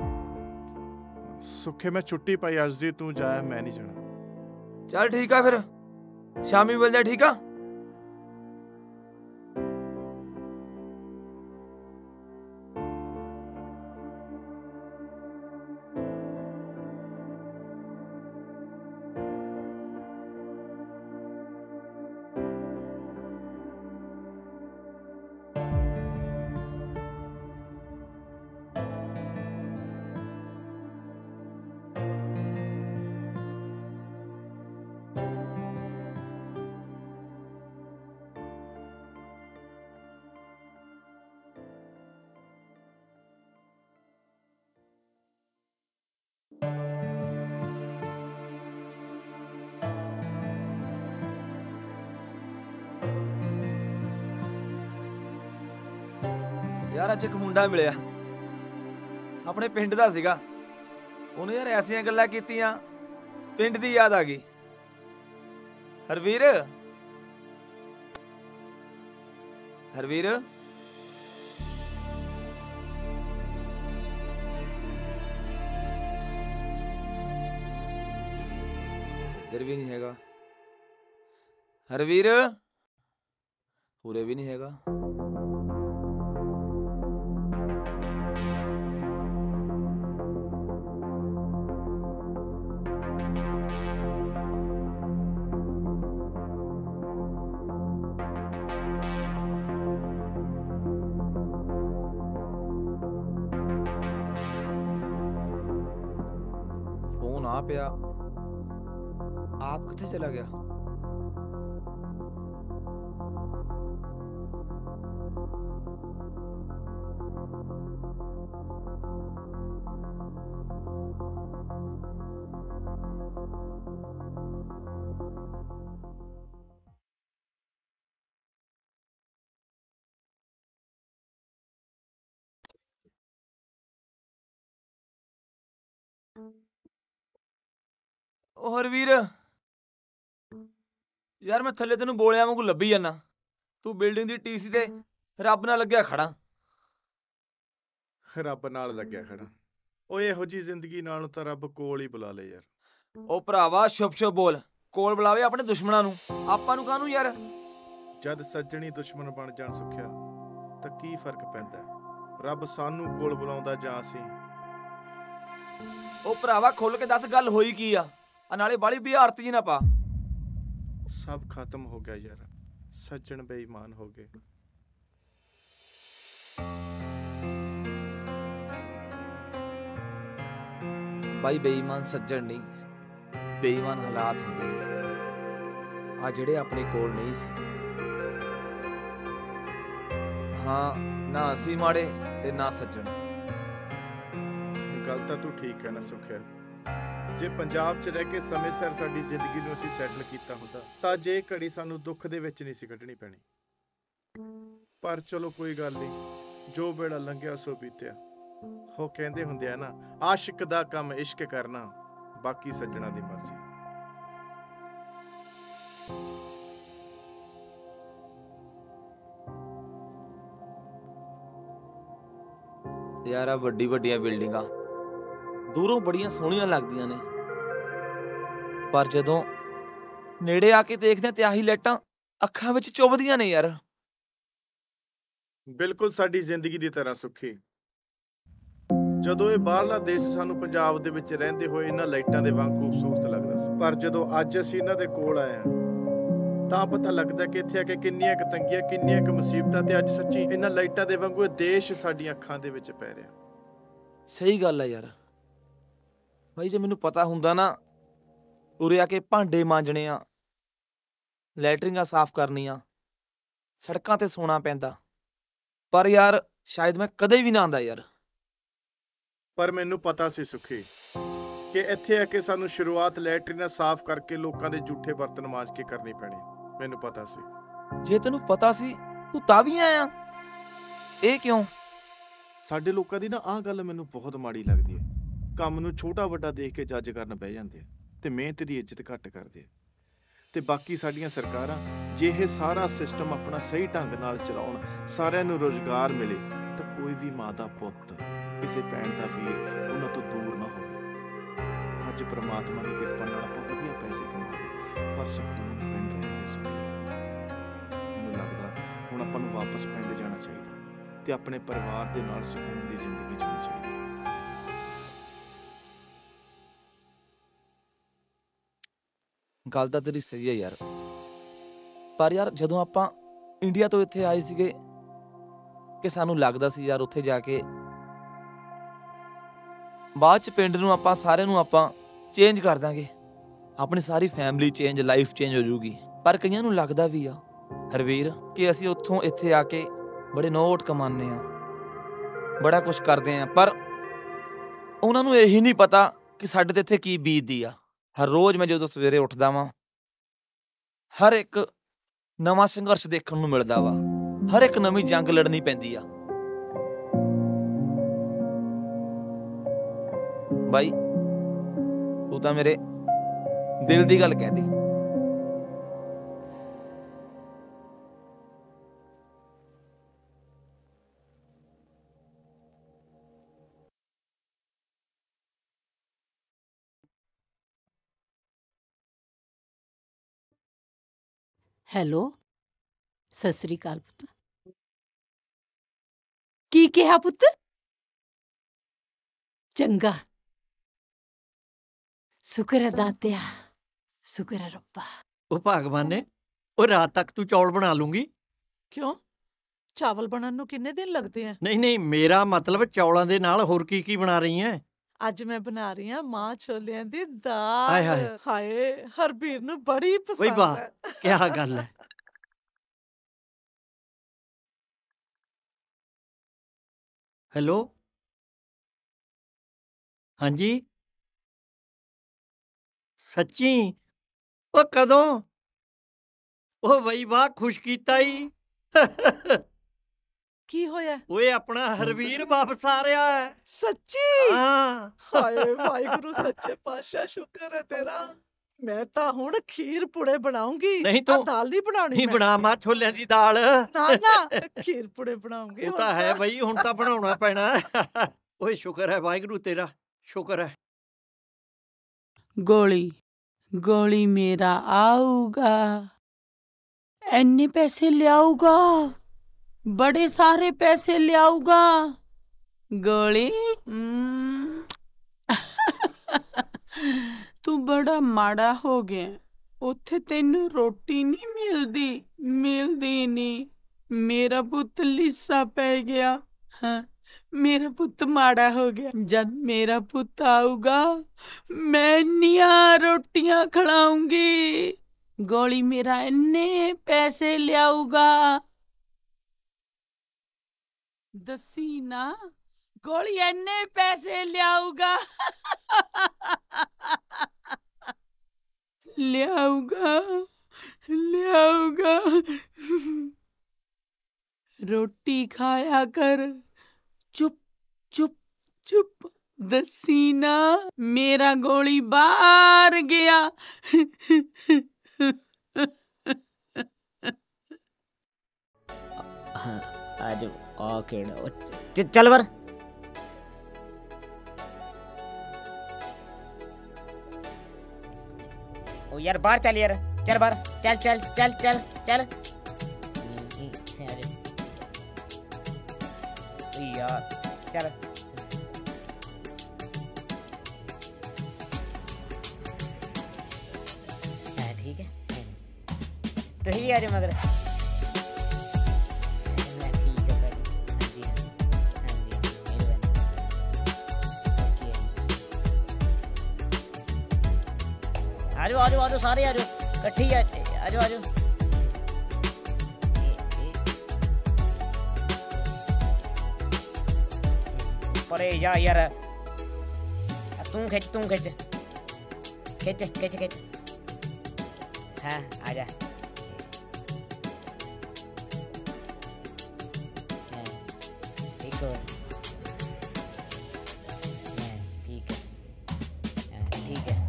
ਸੁੱਖੇ ਮੈਂ ਛੁੱਟੀ ਪਾਈ ਅੱਜ ਦੀ, ਤੂੰ ਜਾਇਆ, ਮੈਂ ਨਹੀਂ ਜਾਣਾ। ਚੱਲ ਠੀਕ ਆ ਫਿਰ, ਸ਼ਾਮੀ ਮਿਲ ਜਾ, ਠੀਕ ਆ? ਯਾਰ ਅੱਜ ਇੱਕ ਮੁੰਡਾ ਮਿਲਿਆ, ਆਪਣੇ ਪਿੰਡ ਦਾ ਸੀਗਾ। ਉਹਨੇ ਯਾਰ ਐਸੀਆਂ ਗੱਲਾਂ ਕੀਤੀਆਂ, ਪਿੰਡ ਦੀ ਯਾਦ ਆ ਗਈ। ਹਰਵੀਰ, ਹਰਵੀਰ, ਇੱਧਰ ਵੀ ਨਹੀਂ ਹੈਗਾ। ਹਰਵੀਰ, ਉਰੇ ਵੀ ਨਹੀਂ ਹੈਗਾ। ਫੋਨ ਆ ਪਿਆ, ਆਪ ਕਿੱਥੇ ਚਲਾ ਗਿਆ? ਓ ਹਰਵੀਰ, ਯਾਰ ਮੈਂ ਥੱਲੇ ਤੈਨੂੰ ਬੋਲਿਆਂ ਵਾਂਗੂ ਲੱਭੀ ਜਾਨਾ, ਤੂੰ ਬਿਲਡਿੰਗ ਦੀ ਟੀਸੀ ਤੇ ਰੱਬ ਨਾਲ ਲੱਗਿਆ ਖੜਾ। ਰੱਬ ਨਾਲ ਲੱਗਿਆ ਖੜਾ? ਓਏ ਇਹੋ ਜੀ ਜ਼ਿੰਦਗੀ ਨਾਲੋਂ ਤਾਂ ਰੱਬ ਕੋਲ ਹੀ ਬੁਲਾ ਲੈ ਯਾਰ। ਓ ਭਰਾਵਾ ਸ਼ੁਭ ਸ਼ੁਭ ਬੋਲ, ਕੋਲ ਬੁਲਾਵੇ ਆਪਣੇ ਦੁਸ਼ਮਣਾਂ ਨੂੰ, ਆਪਾਂ ਨੂੰ ਕਾਹਨੂੰ ਯਾਰ? ਜਦ ਸੱਜਣੀ ਦੁਸ਼ਮਣ ਬਣ ਜਾਣ ਸੁੱਖਿਆ ਤਾਂ ਕੀ ਫਰਕ ਪੈਂਦਾ? ਰੱਬ ਸਾਨੂੰ ਕੋਲ ਬੁਲਾਉਂਦਾ ਜਾਂ ਅਸੀਂ? ਓ ਭਰਾਵਾ ਖੁੱਲ ਕੇ ਦੱਸ, ਗੱਲ ਹੋਈ ਕੀ ਆ? ਨਾਲੇ ਬਾਲੀ ਬਿਹਾਰਤ ਜੀ ਨਾ ਪਾ। ਸਭ ਖਤਮ ਹੋ ਗਿਆ ਯਾਰ, ਸੱਜਣ ਬੇਈਮਾਨ ਹੋ ਗਏ। ਬਾਈ ਬੇਈਮਾਨ ਸੱਜਣ ਨਹੀਂ, ਬੇਈਮਾਨ ਹਾਲਾਤ ਹੁੰਦੇ ਨੇ। ਆ ਜਿਹੜੇ ਆਪਣੇ ਕੋਲ ਨਹੀਂ ਸੀ, ਹਾਂ ਨਾ ਅਸੀਂ ਮਾੜੇ ਤੇ ਨਾ ਸੱਜਣ। ਗੱਲ ਤਾਂ ਤੂੰ ਠੀਕ ਹੈ ਨਾ ਸੁੱਖਿਆ। ਜੇ ਪੰਜਾਬ 'ਚ ਰਹਿ ਕੇ ਸਮੇਂ ਸਿਰ ਸਾਡੀ ਜ਼ਿੰਦਗੀ ਨੂੰ ਅਸੀਂ ਸੈਟਲ ਕੀਤਾ ਹੁੰਦਾ ਤਾਂ ਜੇ ਘੜੀ ਸਾਨੂੰ ਦੁੱਖ ਦੇ ਵਿੱਚ ਨਹੀਂ ਸੀ ਕੱਢਣੀ ਪੈਣੀ। ਪਰ ਚਲੋ ਕੋਈ ਗੱਲ ਨਹੀਂ, ਜੋ ਵੇਲਾ ਲੰਘਿਆ ਸੋ ਬੀਤਿਆ। ਉਹ ਕਹਿੰਦੇ ਹੁੰਦੇ ਆ ਨਾ, ਆਸ਼ਿਕ ਦਾ ਕੰਮ ਇਸ਼ਕ ਕਰਨਾ, ਬਾਕੀ ਸੱਜਣਾ ਦੀ ਮਰਜ਼ੀ। ਯਾਰ ਆ ਵੱਡੀ ਵੱਡੀਆਂ ਬਿਲਡਿੰਗਾਂ ਦੂਰੋਂ ਬੜੀਆਂ ਸੋਹਣੀਆਂ ਲੱਗਦੀਆਂ ਨੇ, ਪਰ ਜਦੋਂ ਨੇੜੇ ਆ ਕੇ ਦੇਖਦੇ ਆ ਤੇ ਆਹੀ ਲਾਈਟਾਂ ਅੱਖਾਂ ਵਿੱਚ ਚੁੱਭਦੀਆਂ ਨੇ ਯਾਰ। ਬਿਲਕੁਲ ਸਾਡੀ ਜ਼ਿੰਦਗੀ ਦੀ ਤਰ੍ਹਾਂ ਸੁੱਖੀ। ਜਦੋਂ ਇਹ ਬਾਹਰਲਾ ਦੇਸ਼ ਸਾਨੂੰ ਪੰਜਾਬ ਦੇ ਵਿੱਚ ਰਹਿੰਦੇ ਹੋਏ ਇਹਨਾਂ ਲਾਈਟਾਂ ਦੇ ਵਾਂਗ ਖੂਬਸੂਰਤ ਲੱਗਦਾ ਸੀ, ਪਰ ਜਦੋਂ ਅੱਜ ਅਸੀਂ ਇਹਨਾਂ ਦੇ ਕੋਲ ਆਏ ਹਾਂ ਤਾਂ ਪਤਾ ਲੱਗਦਾ ਕਿ ਇੱਥੇ ਆ ਕੇ ਕਿੰਨੀਆਂ ਕੁ ਤੰਗੀਆਂ, ਕਿੰਨੀਆਂ ਕੁ ਮੁਸੀਬਤਾਂ, ਤੇ ਅੱਜ ਸੱਚੀ ਇਹਨਾਂ ਲਾਈਟਾਂ ਦੇ ਵਾਂਗੂ ਇਹ ਦੇਸ਼ ਸਾਡੀਆਂ ਅੱਖਾਂ ਦੇ ਵਿੱਚ ਪੈ ਰਿਹਾ। ਸਹੀ ਗੱਲ ਹੈ ਯਾਰ ਬਾਈ, ਜੇ ਮੈਨੂੰ ਪਤਾ ਹੁੰਦਾ ਨਾ ਉਰੇ ਆ ਕੇ ਭਾਂਡੇ ਮਾਂਜਣੇ ਆ, ਲੈਟਰਿੰਗਾਂ ਸਾਫ਼ ਕਰਨੀਆਂ, ਸੜਕਾਂ ਤੇ ਸੌਣਾ ਪੈਂਦਾ, ਪਰ ਯਾਰ ਸ਼ਾਇਦ ਮੈਂ ਕਦੇ ਵੀ ਨਾ ਆਉਂਦਾ ਯਾਰ। ਪਰ ਮੈਨੂੰ ਪਤਾ ਸੀ ਸੁਖੀ ਕਿ ਇੱਥੇ ਆ ਕੇ ਸਾਨੂੰ ਸ਼ੁਰੂਆਤ ਲੈਟਰਿਨਾਂ ਸਾਫ਼ ਕਰਕੇ ਲੋਕਾਂ ਦੇ ਝੂਠੇ ਬਰਤਨ ਮਾਂਜ ਕੇ ਕਰਨੀ ਪੈਣੀ। ਮੈਨੂੰ ਪਤਾ ਸੀ। ਜੇ ਤੈਨੂੰ ਪਤਾ ਸੀ ਤੂੰ ਤਾਂ ਵੀ ਆਇਆ, ਇਹ ਕਿਉਂ? ਸਾਡੇ ਲੋਕਾਂ ਦੀ ਨਾ ਆਹ ਗੱਲ ਮੈਨੂੰ ਬਹੁਤ ਮਾੜੀ ਲੱਗਦੀ ਹੈ। ਕੰਮ ਨੂੰ ਛੋਟਾ ਵੱਡਾ ਦੇਖ ਕੇ ਜੱਜ ਕਰਨ ਬਹਿ ਜਾਂਦੇ ਆ ਤੇ ਮਿਹਨਤ ਦੀ ਇੱਜ਼ਤ ਘੱਟ ਕਰਦੇ ਆ। ਤੇ ਬਾਕੀ ਸਾਡੀਆਂ ਸਰਕਾਰਾਂ ਜੇ ਇਹ ਸਾਰਾ ਸਿਸਟਮ ਆਪਣਾ ਸਹੀ ਢੰਗ ਨਾਲ ਚਲਾਉਣ, ਸਾਰਿਆਂ ਨੂੰ ਰੁਜ਼ਗਾਰ ਮਿਲੇ, ਤਾਂ ਕੋਈ ਵੀ ਮਾਂ ਦਾ ਪੁੱਤ, ਕਿਸੇ ਭੈਣ ਦਾ ਵੀਰ ਉਹਨਾਂ ਤੋਂ ਦੂਰ ਨਾ ਹੋਵੇ। ਅੱਜ ਪ੍ਰਮਾਤਮਾ ਦੀ ਕਿਰਪਾ ਨਾਲ ਆਪਾਂ ਵਧੀਆ ਪੈਸੇ ਕਮਾ ਰਹੇ, ਪਰ ਸਕੂਨ ਪਿੰਡ ਰਹਿ ਗਿਆ ਸੁਖੀ। ਮੈਨੂੰ ਲੱਗਦਾ ਹੁਣ ਆਪਾਂ ਨੂੰ ਵਾਪਸ ਪਿੰਡ ਜਾਣਾ ਚਾਹੀਦਾ ਤੇ ਆਪਣੇ ਪਰਿਵਾਰ ਦੇ ਨਾਲ ਸਕੂਨ ਦੀ ਜ਼ਿੰਦਗੀ ਜਿਉਣੀ ਚਾਹੀਦੀ। ਗੱਲ ਤਾਂ ਤੇਰੀ ਸਹੀ ਹੈ ਯਾਰ, ਪਰ ਯਾਰ ਜਦੋਂ ਆਪਾਂ ਇੰਡੀਆ ਤੋਂ ਇੱਥੇ ਆਏ ਸੀਗੇ ਕਿ ਸਾਨੂੰ ਲੱਗਦਾ ਸੀ ਯਾਰ ਉੱਥੇ ਜਾ ਕੇ ਬਾਅਦ ਚ ਪਿੰਡ ਨੂੰ ਆਪਾਂ ਸਾਰਿਆਂ ਨੂੰ ਆਪਾਂ ਚੇਂਜ ਕਰ ਦਾਂਗੇ, ਆਪਣੀ ਸਾਰੀ ਫੈਮਿਲੀ ਚੇਂਜ, ਲਾਈਫ ਚੇਂਜ ਹੋ ਜਾਊਗੀ। ਪਰ ਕਈਆਂ ਨੂੰ ਲੱਗਦਾ ਵੀ ਆ ਹਰਵੀਰ ਕਿ ਅਸੀਂ ਉੱਥੋਂ ਇੱਥੇ ਆ ਕੇ ਬੜੇ ਨੋਟ ਕਮਾਉਂਦੇ ਆ, ਬੜਾ ਕੁਝ ਕਰਦੇ ਆ, ਪਰ ਉਹਨਾਂ ਨੂੰ ਇਹੀ ਨਹੀਂ ਪਤਾ ਕਿ ਸਾਡੇ ਤੇ ਇੱਥੇ ਕੀ ਬੀਤਦੀ ਆ। ਹਰ ਰੋਜ਼ ਮੈਂ ਜਦੋਂ ਸਵੇਰੇ ਉੱਠਦਾ ਵਾਂ, ਹਰ ਇੱਕ ਨਵਾਂ ਸੰਘਰਸ਼ ਦੇਖਣ ਨੂੰ ਮਿਲਦਾ ਵਾ, ਹਰ ਇੱਕ ਨਵੀਂ ਜੰਗ ਲੜਨੀ ਪੈਂਦੀ ਆ। ਬਾਈ ਤੂੰ ਤਾਂ ਮੇਰੇ ਦਿਲ ਦੀ ਗੱਲ ਕਹਿ ਦੀ। ਹੈਲੋ, ਸਤਿ ਸ੍ਰੀ ਅਕਾਲ ਪੁੱਤ। ਕੀ ਕਿਹਾ ਪੁੱਤ? ਚੰਗਾ, ਸ਼ੁਕਰ ਹੈ ਦਾਤਿਆ, ਸ਼ੁਕਰ ਹੈ ਰੱਬਾ। ਉਹ ਭਗਵਾਨ ਨੇ ਉਹ ਰਾਤ ਤੱਕ ਤੂੰ ਚੌਲ ਬਣਾ ਲੂੰਗੀ? ਕਿਉਂ, ਚਾਵਲ ਬਣਨ ਨੂੰ ਕਿੰਨੇ ਦਿਨ ਲੱਗਦੇ ਆ? ਨਹੀਂ ਨਹੀਂ, ਮੇਰਾ ਮਤਲਬ ਚੌਲਾਂ ਦੇ ਨਾਲ ਹੋਰ ਕੀ ਕੀ ਬਣਾ ਰਹੀ ਹੈ? ਅੱਜ ਮੈਂ ਬਣਾ ਰਹੀ ਹਾਂ ਮਾਂ ਛੋਲਿਆਂ ਦੀ ਹਾਏ ਦਾਲ। ਹਾਏ। ਹਾਏ, ਹਰਬੀਰ ਨੂੰ ਬੜੀ ਓਏ ਪਸੰਦ ਵਾਹ, ਹੈ। ਕਿਆ ਗੱਲ ਹੈ। ਹੈਲੋ, ਹਾਂਜੀ, ਸੱਚੀ? ਉਹ ਕਦੋਂ? ਉਹ ਬਈ ਵਾਹ, ਖੁਸ਼ ਕੀਤਾ ਈ। ਕੀ ਹੋਇਆ? ਓਏ ਆਪਣਾ ਹਰਵੀਰ ਵਾਪਸ ਆ ਰਿਹਾ ਹੈ। ਸੱਚੀ? ਹਾਂ। ਹਾਏ ਵਾਹਿਗੁਰੂ ਸੱਚੇ ਪਾਤਸ਼ਾਹ, ਸ਼ੁਕਰ ਹੈ ਤੇਰਾ। ਮੈਂ ਤਾਂ ਹੁਣ ਖੀਰ ਪੂੜੇ ਬਣਾਉਂਗੀ। ਨਹੀਂ ਤੂੰ ਦਾਲ ਨਹੀਂ ਬਣਾਉਣੀ। ਨਹੀਂ ਮੈਂ ਬਣਾ ਮਾਂ ਛੋਲਿਆਂ ਦੀ ਦਾਲ। ਨਾ ਨਾ, ਖੀਰ ਪੂੜੇ ਬਣਾਉਂਗੀ। ਉਹ ਤਾਂ ਹੈ ਬਈ, ਹੁਣ ਤਾਂ ਬਣਾਉਣਾ ਪੈਣਾ। ਓਏ ਸ਼ੁਕਰ ਹੈ ਵਾਹਿਗੁਰੂ ਤੇਰਾ, ਸ਼ੁਕਰ ਹੈ। ਗੋਲੀ ਗੋਲੀ ਮੇਰਾ ਆਊਗਾ, ਐਨੇ ਪੈਸੇ ਲਿਆਊਗਾ, ਬੜੇ ਸਾਰੇ ਪੈਸੇ ਲਿਆਊਗਾ ਗੋਲੀ। ਤੂੰ ਬੜਾ ਮਾੜਾ ਹੋ ਗਿਆ, ਉੱਥੇ ਤੈਨੂੰ ਰੋਟੀ ਨਹੀਂ ਮਿਲਦੀ ਨਹੀਂ। ਮੇਰਾ ਪੁੱਤ ਲਿੱਸਾ ਪੈ ਗਿਆ। ਹਾਂ, ਮੇਰਾ ਪੁੱਤ ਮਾੜਾ ਹੋ ਗਿਆ। ਜਦ ਮੇਰਾ ਪੁੱਤ ਆਊਗਾ ਮੈਂ ਇੰਨੀਆਂ ਰੋਟੀਆਂ ਖਿਲਾਉਂਗੀ। ਗੋਲੀ ਮੇਰਾ ਇੰਨੇ ਪੈਸੇ ਲਿਆਊਗਾ, ਦੱਸੀ ਨਾ, ਗੋਲੀ ਇੰਨੇ ਪੈਸੇ ਲਿਆਊਗਾ। ਲਿਆਊਗਾ। ਰੋਟੀ ਖਾਇਆ ਕਰ, ਚੁੱਪ ਚੁੱਪ ਚੁੱਪ, ਦੱਸੀ ਨਾ, ਮੇਰਾ ਗੋਲੀ ਬਾਹਰ ਗਿਆ। आज आ चल बर। ओ यार बाहर चल यार, चल बाहर, चल चल चल चल चल। यार चल ठीक है तो ही आ जाओ मगर आजो आजो आजो सारे आजो इकट्ठी आजो आजो परे जा यार तू खिंच खिंच खिंच खिंच हाँ आजा ठीक हो ठीक है ठीक है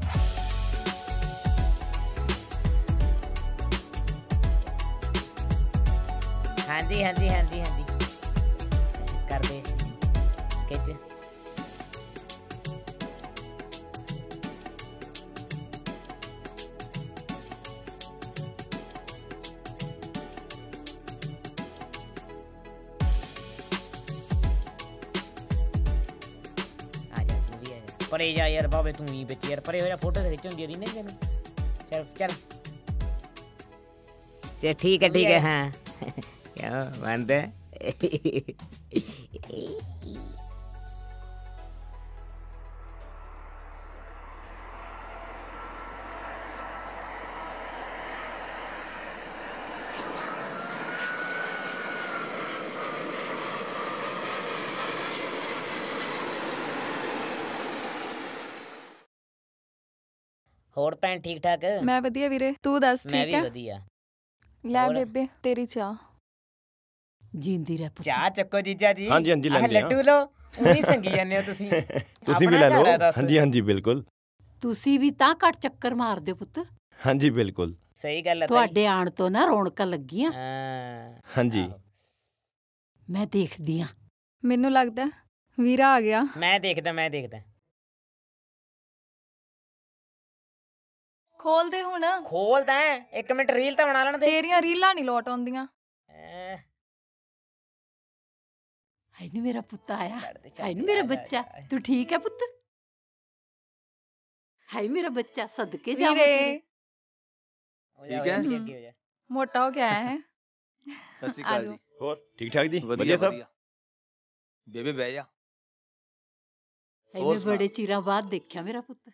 हाँ जी हाँ जी हाँ जी हाँ जी कर दे खिंच परे जा यार बाबे तू ही बिच यार परे हो जा फोटो खिंच होंदी दी नहीं तेन चल चल से ठीक है हाँ क्या बंद है ਹੋਰ ਭੈਣ ਠੀਕ ਠਾਕ ਮੈਂ ਵਧੀਆ ਵੀਰੇ ਤੂੰ ਦੱਸ ਠੀਕ ਹੈ ਮੈਂ ਵੀ ਵਧੀਆ ਲੈ ਬੇਬੇ ਤੇਰੀ ਚਾਹ ਜਿੰਦੀ ਰਹਿ ਪੁੱਤ ਚਾਹ ਚੱਕੋ ਜੀਜਾ ਜੀ ਹਾਂਜੀ ਹਾਂਜੀ ਲੈਂਦੇ ਲੱਡੂ ਲੋ ਉਨੀ ਸੰਗੀ ਜਾਂਦੇ ਹੋ ਤੁਸੀਂ ਤੁਸੀਂ ਵੀ ਲੈ ਲਓ ਹਾਂਜੀ ਹਾਂਜੀ ਬਿਲਕੁਲ ਤੁਸੀਂ ਵੀ ਤਾਂ ਘੱਟ ਚੱਕਰ ਮਾਰਦੇ ਹੋ ਪੁੱਤ ਹਾਂਜੀ ਬਿਲਕੁਲ ਸਹੀ ਗੱਲ ਹੈ ਤੁਹਾਡੇ ਆਣ ਤੋਂ ਨਾ ਰੌਣਕਾਂ ਲੱਗੀਆਂ ਹਾਂਜੀ ਮੈਂ ਦੇਖਦੀ ਆ ਮੈਨੂੰ ਲੱਗਦਾ ਵੀਰਾ ਆ ਗਿਆ ਮੈਂ ਦੇਖਦਾ ਖੋਲ ਦੇ ਹੁਣ ਖੋਲਦਾ ਇੱਕ ਮਿੰਟ ਰੀਲ ਤਾਂ ਬਣਾ ਲੈਣ ਦੇ ਤੇਰੀਆਂ ਰੀਲਾਂ ਨਹੀਂ ਲੋਟ ਆਉਂਦੀਆਂ ਹਾਏ ਨੀ ਮੇਰਾ ਪੁੱਤ ਆਇਆ ਹਾਏ ਨੀ ਮੇਰਾ ਬੱਚਾ ਤੂੰ ਠੀਕ ਹੈ ਪੁੱਤ ਹਾਏ ਮੇਰਾ ਬੱਚਾ ਸਦਕੇ ਜਾਵਾਂ ਤੇਰੇ ਠੀਕ ਹੈ ਮੋਟਾ ਹੋ ਕੇ ਆਇਆ ਹੈ ਸਤਿ ਸ਼੍ਰੀ ਅਕਾਲ ਜੀ ਹੋਰ ਠੀਕ ਠਾਕ ਜੀ ਵਧੀਆ ਸਭ ਬੇਬੇ ਬਹਿ ਜਾ ਹਾਏ ਬੜੇ ਚਿਰਾਂ ਬਾਅਦ ਦੇਖਿਆ ਮੇਰਾ ਪੁੱਤ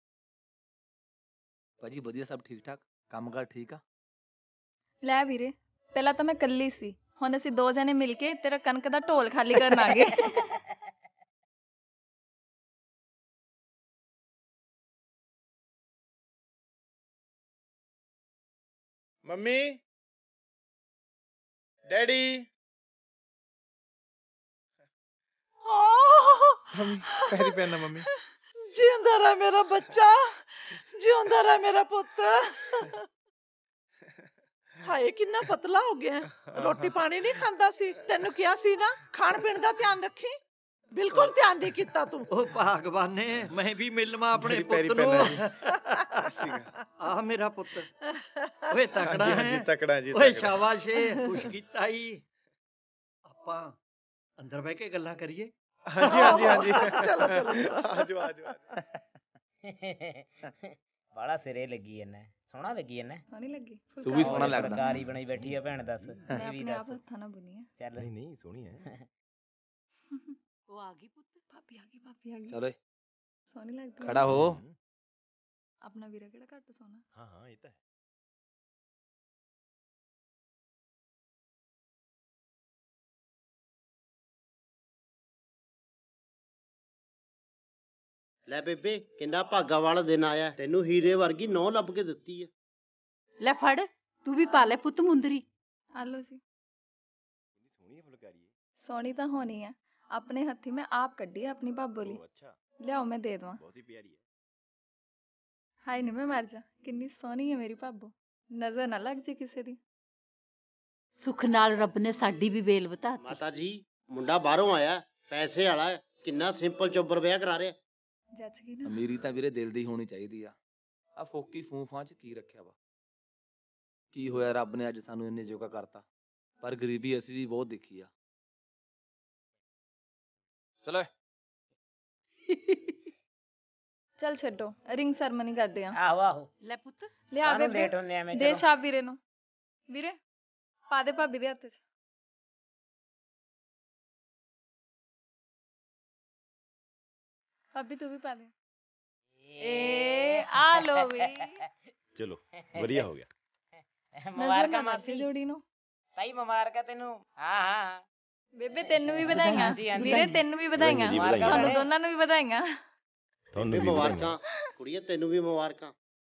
ਭਾਜੀ ਵਧੀਆ ਸਭ ਠੀਕ ਠਾਕ ਕੰਮ ਕਾਰ ਠੀਕ ਆ ਲੈ ਵੀਰੇ ਪਹਿਲਾਂ ਤਾਂ ਮੈਂ ਕੱਲੀ ਸੀ ਹੁਣ ਅਸੀਂ ਦੋ ਜਣੇ ਮਿਲ ਕੇ ਤੇਰਾ ਕਣਕ ਦਾ ਢੋਲ ਖਾਲੀ ਕਰਨ ਆ ਗਏ ਮੰਮੀ ਡੈਡੀ ਮੰਮੀ ਪੈਰੀ ਪੈਣਾ ਮੰਮੀ ਜਿਉਂਦਾ ਰਹਿ ਮੇਰਾ ਬੱਚਾ ਜਿਉਂਦਾ ਰਹਿ ਮੇਰਾ ਪੁੱਤ ਹਾਏ ਕਿੰਨਾ ਪਤਲਾ ਹੋ ਗਿਆ ਰੋਟੀ ਪਾਣੀ ਨਹੀਂ ਖਾਂਦਾ ਸੀ ਤੈਨੂੰ ਕਿਹਾ ਸੀ ਨਾ ਖਾਣ ਪੀਣ ਦਾ ਧਿਆਨ ਰੱਖੀ ਬਿਲਕੁਲ ਧਿਆਨ ਨਹੀਂ ਕੀਤਾ ਤੂੰ ਉਹ ਭਾਗਵਾਨੇ ਮੈਂ ਵੀ ਮਿਲਵਾਂ ਆਪਣੇ ਪੁੱਤ ਨੂੰ ਆ ਮੇਰਾ ਪੁੱਤ ਓਏ ਤਕੜਾ ਹੈ ਤਕੜਾ ਜੀ ਓਏ ਸ਼ਾਬਾਸ਼ ਖੁਸ਼ ਕੀਤਾ ਈ ਆਪਾਂ ਅੰਦਰ ਬਹਿ ਕੇ ਗੱਲਾਂ ਕਰੀਏ ਹਾਂਜੀ ਚਲੋ ਚਲੋ ਆਜੋ ਬੜਾ ਸਿਰੇ ਲੱਗੀ ਇਹਨੇ ਸੋਹਣਾ ਲੱਗੀ ਇਹਨੇ ਸੋਹਣੀ ਲੱਗੀ ਤੂੰ ਵੀ ਸੋਹਣਾ ਲੱਗਦਾ ਫੁਲਕਾਰੀ ਬਣੀ ਬੈਠੀ ਆ ਭੈਣ ਦੱਸ ਮੈਂ ਆਪਣੇ ਆਪ ਹੱਥਾਂ ਨਾਲ ਬੁਣੀ ਆ ਚੱਲ ਨਹੀਂ ਸੋਹਣੀ ਹੈ ਉਹ ਆ ਗਈ ਪੁੱਤ ਭਾਬੀ ਆ ਗਈ ਚਲੋ ਸੋਹਣੀ ਲੱਗਦੀ ਖੜਾ ਹੋ ਆਪਣਾ ਵੀਰਾ ਕਿਹੜਾ ਘੱਟ ਸੋਹਣਾ ਹਾਂ ਇਹ ਤਾਂ ਹੈ ਲੈ ਬੇਬੇ ਕਿੰਨਾ ਭਾਗਾ ਵਾਲਾ ਦਿਨ ਆਇਆ ਤੈਨੂੰ ਹੀਰੇ ਵਰਗੀ ਨੌ ਲੱਭ ਕੇ ਦਿੱਤੀ ਆ ਲੈ ਫੜ ਤੂੰ ਵੀ ਪਾ ਲੈ ਪੁੱਤ ਮੁੰਦਰੀ ਆ ਲੋ ਜੀ ਸੋਹਣੀ ਫੁਲਕਾਰੀ ਸੋਹਣੀ ਤਾਂ ਹੋਣੀ ਹੈ ਆਪਣੇ ਹੱਥੀ ਮੈਂ ਆਪ ਕੱਢੀ ਹੈ ਆਪਣੀ ਭਾਬੋ ਲਈ ਅੱਛਾ ਲਿਆਓ ਮੈਂ ਦੇ ਦਵਾਂ ਬਹੁਤ ਹੀ ਪਿਆਰੀ ਹੈ ਹਾਏ ਨੀ ਮੈਂ ਮਰ ਜਾ ਕਿੰਨੀ ਸੋਹਣੀ ਹੈ ਮੇਰੀ ਭਾਬੋ ਨਜ਼ਰ ਨਾ ਲੱਗ ਜੇ ਕਿਸੇ ਦੀ ਸੁੱਖ ਨਾਲ ਰੱਬ ਨੇ ਸਾਡੀ ਵੀ ਵੇਲ ਬਤਾਤੀ ਮਾਤਾ ਜੀ ਮੁੰਡਾ ਬਾਹਰੋਂ ਆਇਆ ਪੈਸੇ ਵਾਲਾ ਕਿੰਨਾ ਸਿੰਪਲ ਚੋਬਰ ਵਿਆਹ ਕਰਾ ਰਿਹਾ ਜੱਜ ਗਈ ਨਾ ਅਮੀਰੀ ਤਾਂ ਵੀਰੇ ਦਿਲ ਦੀ ਹੋਣੀ ਚਾਹੀਦੀ ਆ ਫੋਕੀ ਫੂਫਾਂ ਚ ਕੀ ਰੱਖਿਆ ਵਾ ਕੀ ਹੋਇਆ ਰੱਬ ਨੇ ਅੱਜ ਸਾਨੂੰ ਇੰਨੇ ਜੋਗਾ ਕਰਤਾ ਪਰ ਗਰੀਬੀ ਅਸੀਂ ਵੀ ਬਹੁਤ ਦੇਖੀ ਆ ਚਲੋ ਚੱਲ ਛੱਡੋ ਰਿੰਗ ਸੈਰਮਨੀ ਕਰਦੇ ਆ। ਆਹੋ ਆਹੋ ਲੈ ਪੁੱਤ ਲਿਆ ਕਾਹਨੂੰ ਬੇਬੇ ਲੇਟ ਹੁੰਨੇ ਆ ਮੈਂ ਦੇ ਚਲੋ। ਛਾਪ ਵੀਰੇ ਨੂੰ। ਵੀਰੇ ਪਾ ਦੇ ਭਾਬੀ ਦੇ ਹੱਥ 'ਚ। ਭਾਬੀ ਤੂੰ ਵੀ ਪਾ ਦੇ। ਏ ਆ ਲੋ ਵੀ ਚਲੋ ਵਧੀਆ ਹੋ ਗਿਆ। ਮੁਬਾਰਕਾਂ ਮਾਸੀ ਜੋੜੀ ਨੂੰ। ਤਾਈ ਮੁਬਾਰਕਾਂ ਤੈਨੂੰ। ਹਾਂ ਹਾਂ ਬੇਬੇ ਤੈਨੂੰ ਵੀ ਵਧਾਈਆਂ। ਹਾਂਜੀ, ਹਾਂਜੀ। ਵੀਰੇ ਤੈਨੂੰ ਵੀ ਵਧਾਈਆਂ। ਵਧਾਈਆਂ। ਤੁਹਾਨੂੰ ਦੋਨਾਂ ਨੂੰ ਵੀ ਵਧਾਈਆਂ। ਤੁਹਾਨੂੰ ਵੀ ਮੁਬਾਰਕਾਂ ਕੁੜੀਏ, ਤੈਨੂੰ ਵੀ ਮੁਬਾਰਕਾਂ।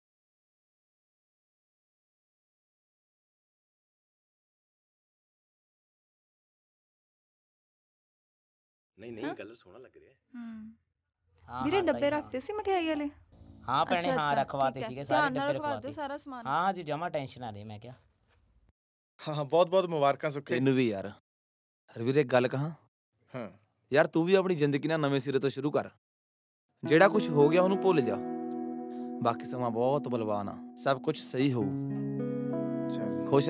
ਨਹੀਂ ਗੱਲ ਸੋਹਣਾ ਲੱਗ ਰਿਹਾ। ਹਾਂ, ਵੀਰੇ ਹਾਂ, ਡੱਬੇ ਤਾਈ, ਰੱਖਤੇ ਸੀ ਮਠਿਆਈ ਵਾਲੇ। ਹਾਂ ਭੈਣੇ ਅੱਛਾ, ਹਾਂ ਅੱਛਾ, ਰਖਵਾਤੇ ਠੀਕ ਹੈ। ਸੀਗੇ ਧਿਆਨ ਸਾਰੇ ਨਾਲ ਡੱਬੇ ਰਖਵਾ ਦਿਓ ਰਖਵਾਤੇ ਸਾਰਾ ਸਮਾਨ। ਹਾਂ ਜੀ ਜਮਾ ਟੈਨਸ਼ਨ ਨਾ ਲੈ ਮੈਂ ਕਿਹਾ। ਹਾਂ ਬਹੁਤ ਬਹੁਤ ਮੁਬਾਰਕਾਂ ਸੁੱਖੇ। ਤੈਨੂੰ ਵੀ ਯਾਰ। ਹਰਵੀਰ ਇੱਕ ਗੱਲ ਕਹਾਂ। ਹਾਂ ਯਾਰ ਤੂੰ ਵੀ ਆਪਣੀ ਜ਼ਿੰਦਗੀ ਨਾਲ ਨਵੇਂ ਸਿਰੇ ਤੋਂ ਸ਼ੁਰੂ ਕਰ। ਜਿਹੜਾ ਕੁਝ ਹੋ ਗਿਆ ਉਹਨੂੰ ਭੁੱਲ ਜਾ। ਬਾਕੀ ਸਮਾਂ ਬਹੁਤ ਬਲਵਾਨ ਆ, ਸਭ ਕੁਝ ਸਹੀ ਹੋਊ। ਚੱਲ ਖੁਸ਼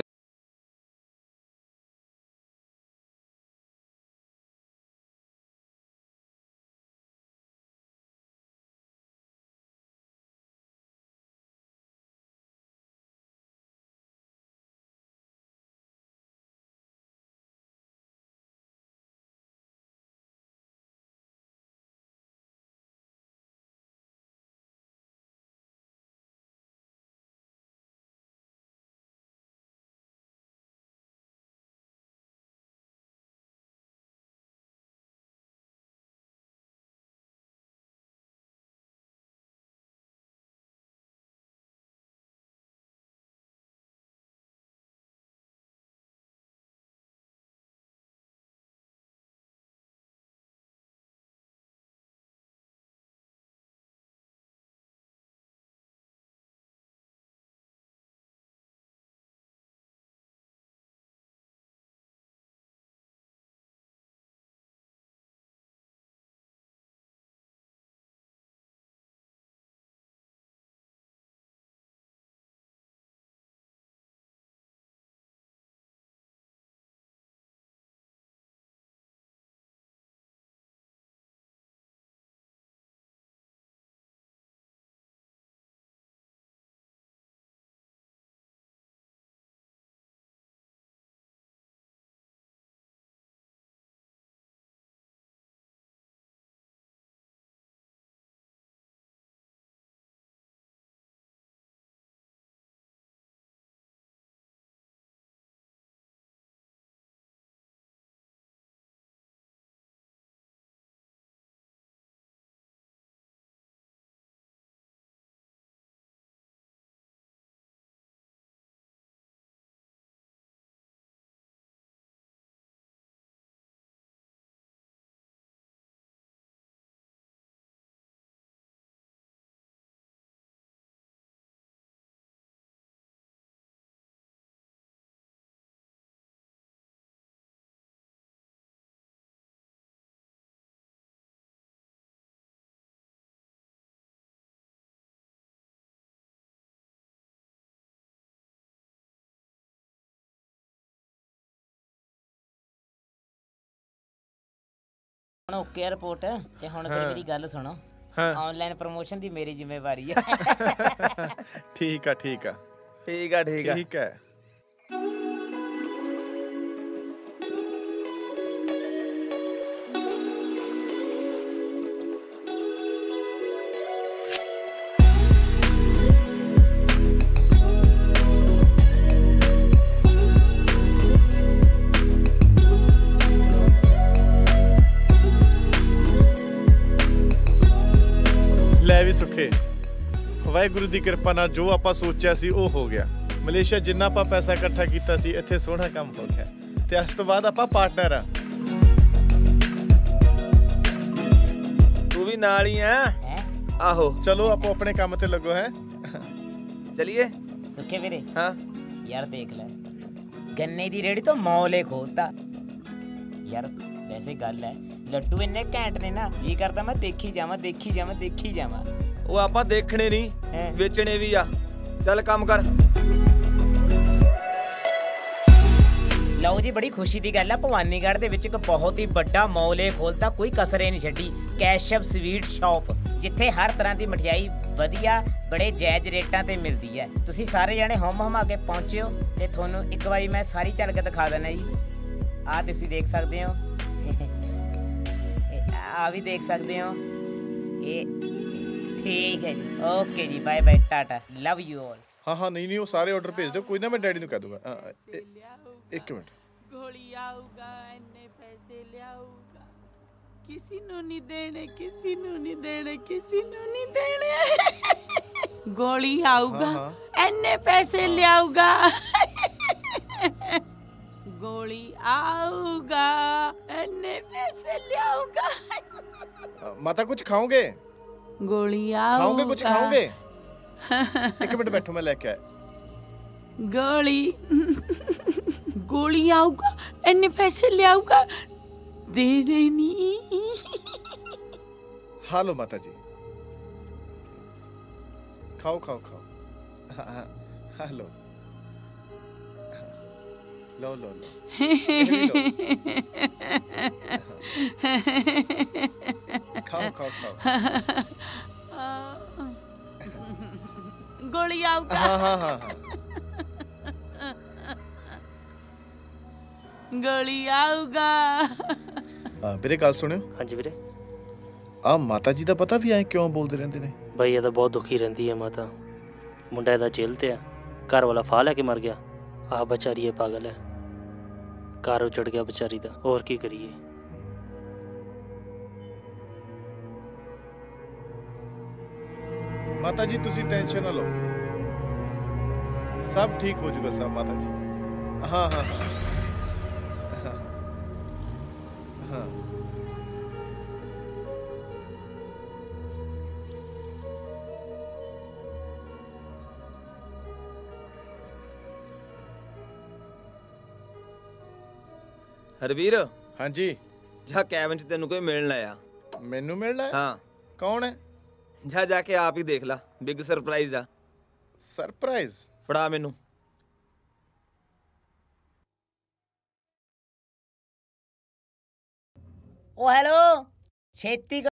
ਹੁਣ ਓਕੇ ਰਿਪੋਰਟ ਤੇ ਹੁਣ ਫਿਰ ਮੇਰੀ ਗੱਲ ਸੁਣੋ। ਹਾਂ ਆਨਲਾਈਨ ਪ੍ਰੋਮੋਸ਼ਨ ਦੀ ਮੇਰੀ ਜ਼ਿੰਮੇਵਾਰੀ ਹੈ। ਠੀਕ ਆ ਠੀਕ ਆ ਠੀਕ ਆ ਠੀਕ ਆ ਠੀਕ ਹੈ। ਲੈ ਵੀ ਸੁੱਖੇ, ਵਾਹਿਗੁਰੂ ਦੀ ਕਿਰਪਾ ਨਾਲ ਜੋ ਆਪਾਂ ਸੋਚਿਆ ਸੀ ਉਹ ਹੋ ਗਿਆ। ਮਲੇਸ਼ੀਆ ਜਿੰਨਾ ਆਪਾਂ ਪੈਸਾ ਇਕੱਠਾ ਕੀਤਾ ਸੀ ਇੱਥੇ ਸੋਹਣਾ ਕੰਮ ਹੋ ਗਿਆ ਤੇ ਅੱਜ ਤੋਂ ਬਾਅਦ ਆਪਾਂ ਪਾਰਟਨਰ ਆ। ਤੂੰ ਵੀ ਨਾਲ ਹੀ ਆ। ਆਹੋ ਚਲੋ ਆਪੋ ਆਪਣੇ ਕੰਮ ਤੇ ਲੱਗੋ। ਹੈ ਚਲਿਏ ਸੁੱਖੇ ਵੀਰੇ। ਹਾਂ ਯਾਰ ਦੇਖ ਲੈ, ਗੰਨੇ ਦੀ ਰੇੜੀ ਤੋਂ ਮੌਲੇ ਖੋਲਤਾ ਯਾਰ। ਵੈਸੇ ਗੱਲ ਹੈ ਲੱਡੂ ਇੰਨੇ ਘੈਂਟ ਨੇ ਨਾ, ਜੀ ਕਰਦਾ ਮੈਂ ਦੇਖੀ ਜਾਵਾਂ ਦੇਖੀ ਜਾਵਾਂ ਦੇਖੀ ਜਾਵਾਂ। ਉਹ ਆਪਾਂ ਦੇਖਣੇ ਨਹੀਂ ਵੇਚਣੇ ਵੀ ਆ। ਚੱਲ ਕੰਮ ਕਰ। ਲਓ ਜੀ, ਬੜੀ ਖੁਸ਼ੀ ਦੀ ਗੱਲ ਆ, ਭਵਾਨੀਗੜ੍ਹ ਦੇ ਵਿੱਚ ਇੱਕ ਬਹੁਤ ਹੀ ਵੱਡਾ ਮੌਲ ਏ ਖੋਲਤਾ, ਕੋਈ ਕਸਰੇ ਨਹੀਂ ਛੱਡੀ। ਕੈਸ਼ਵ ਸਵੀਟ ਸ਼ਾਪ, ਜਿੱਥੇ ਹਰ ਤਰ੍ਹਾਂ ਦੀ ਮਠਿਆਈ ਵਧੀਆ ਬੜੇ ਜਾਇਜ਼ ਰੇਟਾਂ ਤੇ ਮਿਲਦੀ ਹੈ। ਤੁਸੀਂ ਸਾਰੇ ਜਣੇ ਹਮ ਹਮਾ ਕੇ ਪਹੁੰਚਿਓ ਤੇ ਤੁਹਾਨੂੰ ਇੱਕ ਵਾਰੀ ਮੈਂ ਸਾਰੀ ਝਲਕ ਦਿਖਾ ਦਿੰਦਾ ਜੀ। ਆਹ ਤੁਸੀਂ ਦੇਖ ਸਕਦੇ ਹੋ, ਆ ਵੀ ਦੇਖ ਸਕਦੇ ਹੋ। ਇਹ ਠੀਕ ਹੈ ਜੀ, ਓਕੇ ਜੀ, bye bye, tata, love you all. ਹਾਂ ਨਹੀਂ ਉਹ ਸਾਰੇ ਆਰਡਰ ਭੇਜ ਦਿਓ, ਕੋਈ ਨਾ ਮੈਂ ਡੈਡੀ ਨੂੰ ਕਹਿ ਦੂੰਗਾ। ਇੱਕ ਮਿੰਟ। ਗੋਲੀ ਆਊਗਾ, ਇੰਨੇ ਪੈਸੇ ਲਿਆਊਗਾ, ਕਿਸੇ ਨੂੰ ਨਹੀਂ ਦੇਣੇ, ਕਿਸੇ ਨੂੰ ਨਹੀਂ ਦੇਣੇ, ਕਿਸੇ ਨੂੰ ਨਹੀਂ ਦੇਣੇ। ਗੋਲੀ ਆਊਗਾ, ਇੰਨੇ ਪੈਸੇ ਲਿਆਊਗਾ, ਗੋਲੀ ਆਊਗਾ, ਇੰਨੇ ਪੈਸੇ ਲਿਆਊਗਾ। माता कुछ खाओगे? गोली आऊगा। खाओगे, कुछ खाओगे? एक मिनट बैठो, मैं लेके आया। गोली आऊगा, इन्ने पैसे ले आऊगा, देने नहीं। हालो माता जी, खाओ खाओ खाओ। हालो, लो लो लो, खाओ खाओ खाओ। गोली आऊगा। हाँ। गोली आऊगा। ਵੀਰੇ ਗੱਲ ਸੁਣਿਓ। ਹਾਂਜੀ ਵੀਰੇ। ਆ ਮਾਤਾ ਜੀ ਦਾ ਪਤਾ ਵੀ ਐ ਕਿਉਂ ਬੋਲਦੇ ਰਹਿੰਦੇ ਨੇ? ਬਾਈ ਇਹ ਤਾਂ ਬਹੁਤ ਦੁਖੀ ਰਹਿੰਦੀ ਹੈ ਮਾਤਾ। ਮੁੰਡਾ ਇਹਦਾ ਜੇਲ੍ਹ ਤੇ ਆ, ਘਰ ਵਾਲਾ ਫਾਹ ਲੈ ਕੇ ਮਰ ਗਿਆ, ਆਹ ਵਿਚਾਰੀ ਇਹ ਪਾਗਲ ਹੈ, ਘਰ ਉਜੜ ਗਿਆ ਵਿਚਾਰੀ ਦਾ, ਹੋਰ ਕੀ ਕਰੀਏ। ਮਾਤਾ ਜੀ ਤੁਸੀਂ ਟੈਨਸ਼ਨ ਨਾ ਲਓ, ਸਭ ਠੀਕ ਹੋ ਜਾਊਗਾ ਸਭ ਮਾਤਾ ਜੀ। ਹਾਂ ਹਾਂ ਹਾਂ। ਹਰਵੀਰ। ਹਾਂਜੀ। ਜਾ ਕੈਬਨ 'ਚ ਤੈਨੂੰ ਕੋਈ ਮਿਲਣ ਆਇਆ। ਮੈਨੂੰ ਮਿਲਣ ਆਇਆ? ਹਾਂ। ਕੌਣ ਹੈ? ਜਾ ਕੇ ਆਪ ਹੀ ਦੇਖ ਲੈ, ਬਿਗ ਸਰਪ੍ਰਾਈਜ਼ ਆ। ਸਰਪ੍ਰਾਈਜ਼? ਫੜਾ ਮੈਨੂੰ। ਉਹ ਹੈਲੋ, ਛੇਤੀ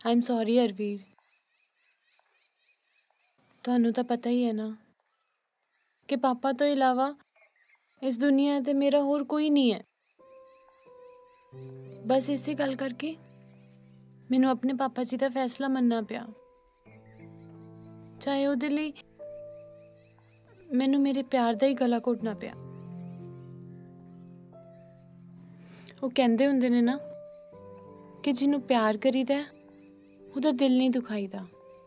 ਆਈ ਐਮ ਸੌਰੀ ਹਰਵੀਰ, ਤੁਹਾਨੂੰ ਤਾਂ ਪਤਾ ਹੀ ਹੈ ਨਾ ਕਿ ਪਾਪਾ ਤੋਂ ਇਲਾਵਾ ਇਸ ਦੁਨੀਆ ਤੇ ਮੇਰਾ ਹੋਰ ਕੋਈ ਨਹੀਂ ਹੈ। ਬਸ ਇਸੇ ਗੱਲ ਕਰਕੇ ਮੈਨੂੰ ਆਪਣੇ ਪਾਪਾ ਜੀ ਦਾ ਫੈਸਲਾ ਮੰਨਣਾ ਪਿਆ, ਚਾਹੇ ਉਹਦੇ ਲਈ ਮੈਨੂੰ ਮੇਰੇ ਪਿਆਰ ਦਾ ਹੀ ਗਲਾ ਘੁੱਟਣਾ ਪਿਆ। ਉਹ ਕਹਿੰਦੇ ਹੁੰਦੇ ਨੇ ਨਾ ਕਿ ਜਿਹਨੂੰ ਪਿਆਰ ਕਰੀਦਾ ਉਹਦਾ ਦਿਲ ਨਹੀਂ ਦੁਖਾਈਦਾ,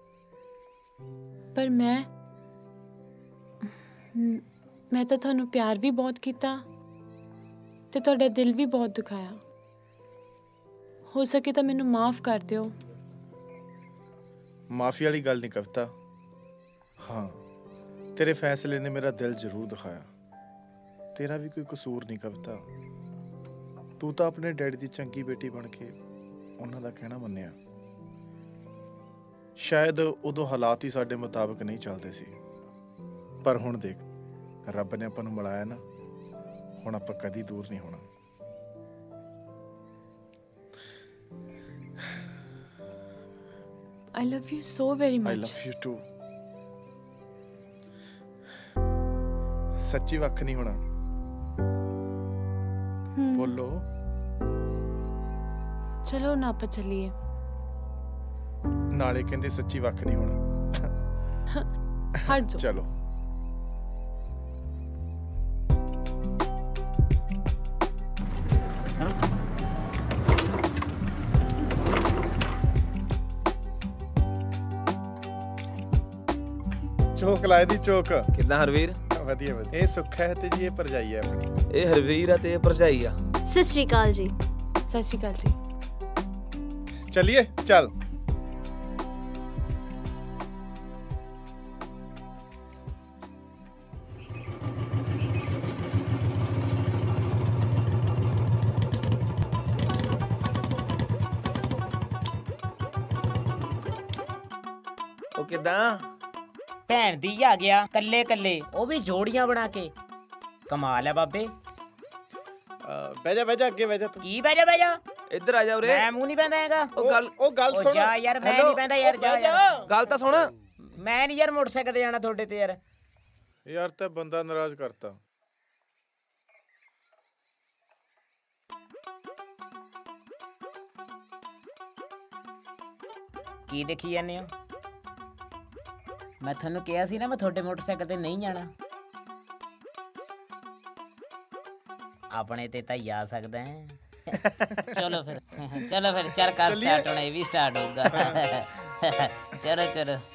ਪਰ ਮੈਂ ਤਾਂ ਤੁਹਾਨੂੰ ਪਿਆਰ ਵੀ ਬਹੁਤ ਕੀਤਾ ਤੇ ਤੁਹਾਡਾ ਦਿਲ ਵੀ ਬਹੁਤ ਦੁਖਾਇਆ। ਹੋ ਸਕੇ ਤਾਂ ਮੈਨੂੰ ਮਾਫ ਕਰ ਦਿਓ। ਮਾਫੀ ਵਾਲੀ ਗੱਲ ਨਹੀਂ ਕਵਿਤਾ। ਹਾਂ, ਤੇਰੇ ਫੈਸਲੇ ਨੇ ਮੇਰਾ ਦਿਲ ਜ਼ਰੂਰ ਦਿਖਾਇਆ। ਤੇਰਾ ਵੀ ਕੋਈ ਕਸੂਰ ਨਹੀਂ ਕਵਿਤਾ। ਤੂੰ ਤਾਂ ਆਪਣੇ ਡੈਡੀ ਦੀ ਚੰਗੀ ਬੇਟੀ ਬਣ ਕੇ ਉਹਨਾਂ ਦਾ ਕਹਿਣਾ ਮੰਨਿਆ। ਸ਼ਾਇਦ ਉਦੋਂ ਹਾਲਾਤ ਹੀ ਸਾਡੇ ਮੁਤਾਬਕ ਨਹੀਂ ਚੱਲਦੇ ਸੀ, ਪਰ ਹੁਣ ਦੇਖ, ਰੱਬ ਨੇ ਆਪਾਂ ਨੂੰ ਮਿਲਾਇਆ ਨਾ, ਹੁਣ ਆਪਾਂ ਕਦੀ ਦੂਰ ਨਹੀਂ ਹੋਣਾ। I love you so very much. I love you too. ਸੱਚੀ ਵੱਖ ਨਹੀਂ ਹੋਣਾ। ਬੋਲੋ। ਚਲੋ ਨਾ ਆਪਾਂ ਚੱਲੀਏ। ਨਾਲੇ ਕਹਿੰਦੇ ਸੱਚੀ ਵੱਖ ਨਹੀਂ ਹੋਣਾ। ਹਟ ਜਾਓ। ਚਲੋ। ਚੋਕ ਲਾਏ ਦੀ ਚੋਕ। ਕਿੱਦਾਂ ਹਰਵੀਰ? ਵਧੀਆ ਵਧੀਆ। ਇਹ ਸੁੱਖ ਹੈ ਤੇ ਜੀ ਇਹ ਭਰਜਾਈ ਹੈ ਆਪਣੀ। ਇਹ ਹਰਵੀਰ ਆ ਤੇ ਇਹ ਭਰਜਾਈ ਆ। ਸਤਿ ਸ਼੍ਰੀ ਅਕਾਲ ਜੀ। ਸਤਿ ਸ਼੍ਰੀ ਅਕਾਲ ਜੀ। ਚੱਲੀਏ ਚੱਲ। ਉਹ ਕਿੱਦਾਂ? ਭੈਣ ਦੀ ਆ ਗਿਆ ਕੱਲੇ ਕੱਲੇ, ਉਹ ਵੀ ਜੋੜੀਆਂ ਬਣਾ ਕੇ। ਕਮਾਲ ਹੈ ਬਾਬੇ। ਬਹਿ ਜਾ ਅੱਗੇ ਬਹਿ ਜਾ ਤੂੰ। ਕੀ ਬਹਿ ਜਾ? ਇੱਧਰ ਆ ਜਾ ਉਰੇ। ਮੈਂ ਮੂੰਹ ਨਹੀਂ ਪੈਂਦਾ ਹੈਗਾ। ਉਹ ਗੱਲ ਸੁਣ। ਜਾ ਯਾਰ, ਮੈਂ ਨਹੀਂ ਪੈਂਦਾ ਯਾਰ। ਜਾ ਯਾਰ, ਗੱਲ ਤਾਂ ਸੁਣ। ਮੈਂ ਨਹੀਂ ਯਾਰ ਮੋਟਰਸਾਈਕਲ ਤੇ ਜਾਣਾ ਤੁਹਾਡੇ ਤੇ ਯਾਰ। ਯਾਰ ਤਾਂ ਬੰਦਾ ਨਾਰਾਜ਼ ਕਰਤਾ। ਕੀ ਦੇਖੀ ਜਾਂਦੇ ਹੋ? ਮੈਂ ਤੁਹਾਨੂੰ ਕਿਹਾ ਸੀ ਨਾ ਮੈਂ ਤੁਹਾਡੇ ਮੋਟਰਸਾਈਕਲ ਤੇ ਨਹੀਂ ਜਾਣਾ। ਆਪਣੇ ਤੇ ਤਾਂ ਜਾ ਸਕਦਾ ਹੈ। ਚਲੋ ਫਿਰ ਚੱਲ ਕਰ ਸਟਾਰਟ ਹੋਣਾ, ਇਹ ਵੀ ਸਟਾਰਟ ਹੋਊਗਾ। ਚਲੋ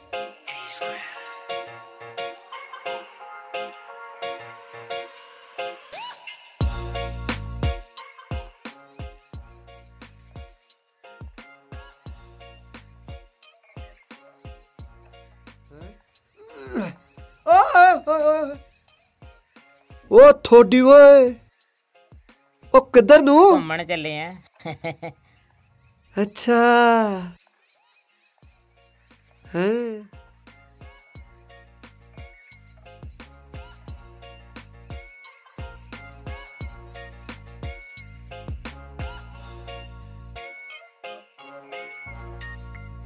ਉਹ ਥੋੜੀ ਓਏ, ਉਹ ਕਿੱਧਰ ਨੂੰ? ਘੁੰਮਣ ਚੱਲੇ ਆ। ਅੱਛਾ ਹੈ।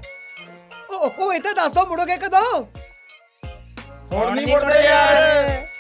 ਉਹ ਇਹ ਤਾਂ ਦੱਸ ਦੋ ਮੁੜੋਗੇ ਕਦੋਂ? ਹੁਣ ਨਹੀਂ ਮੁੜਦੇ ਯਾਰ।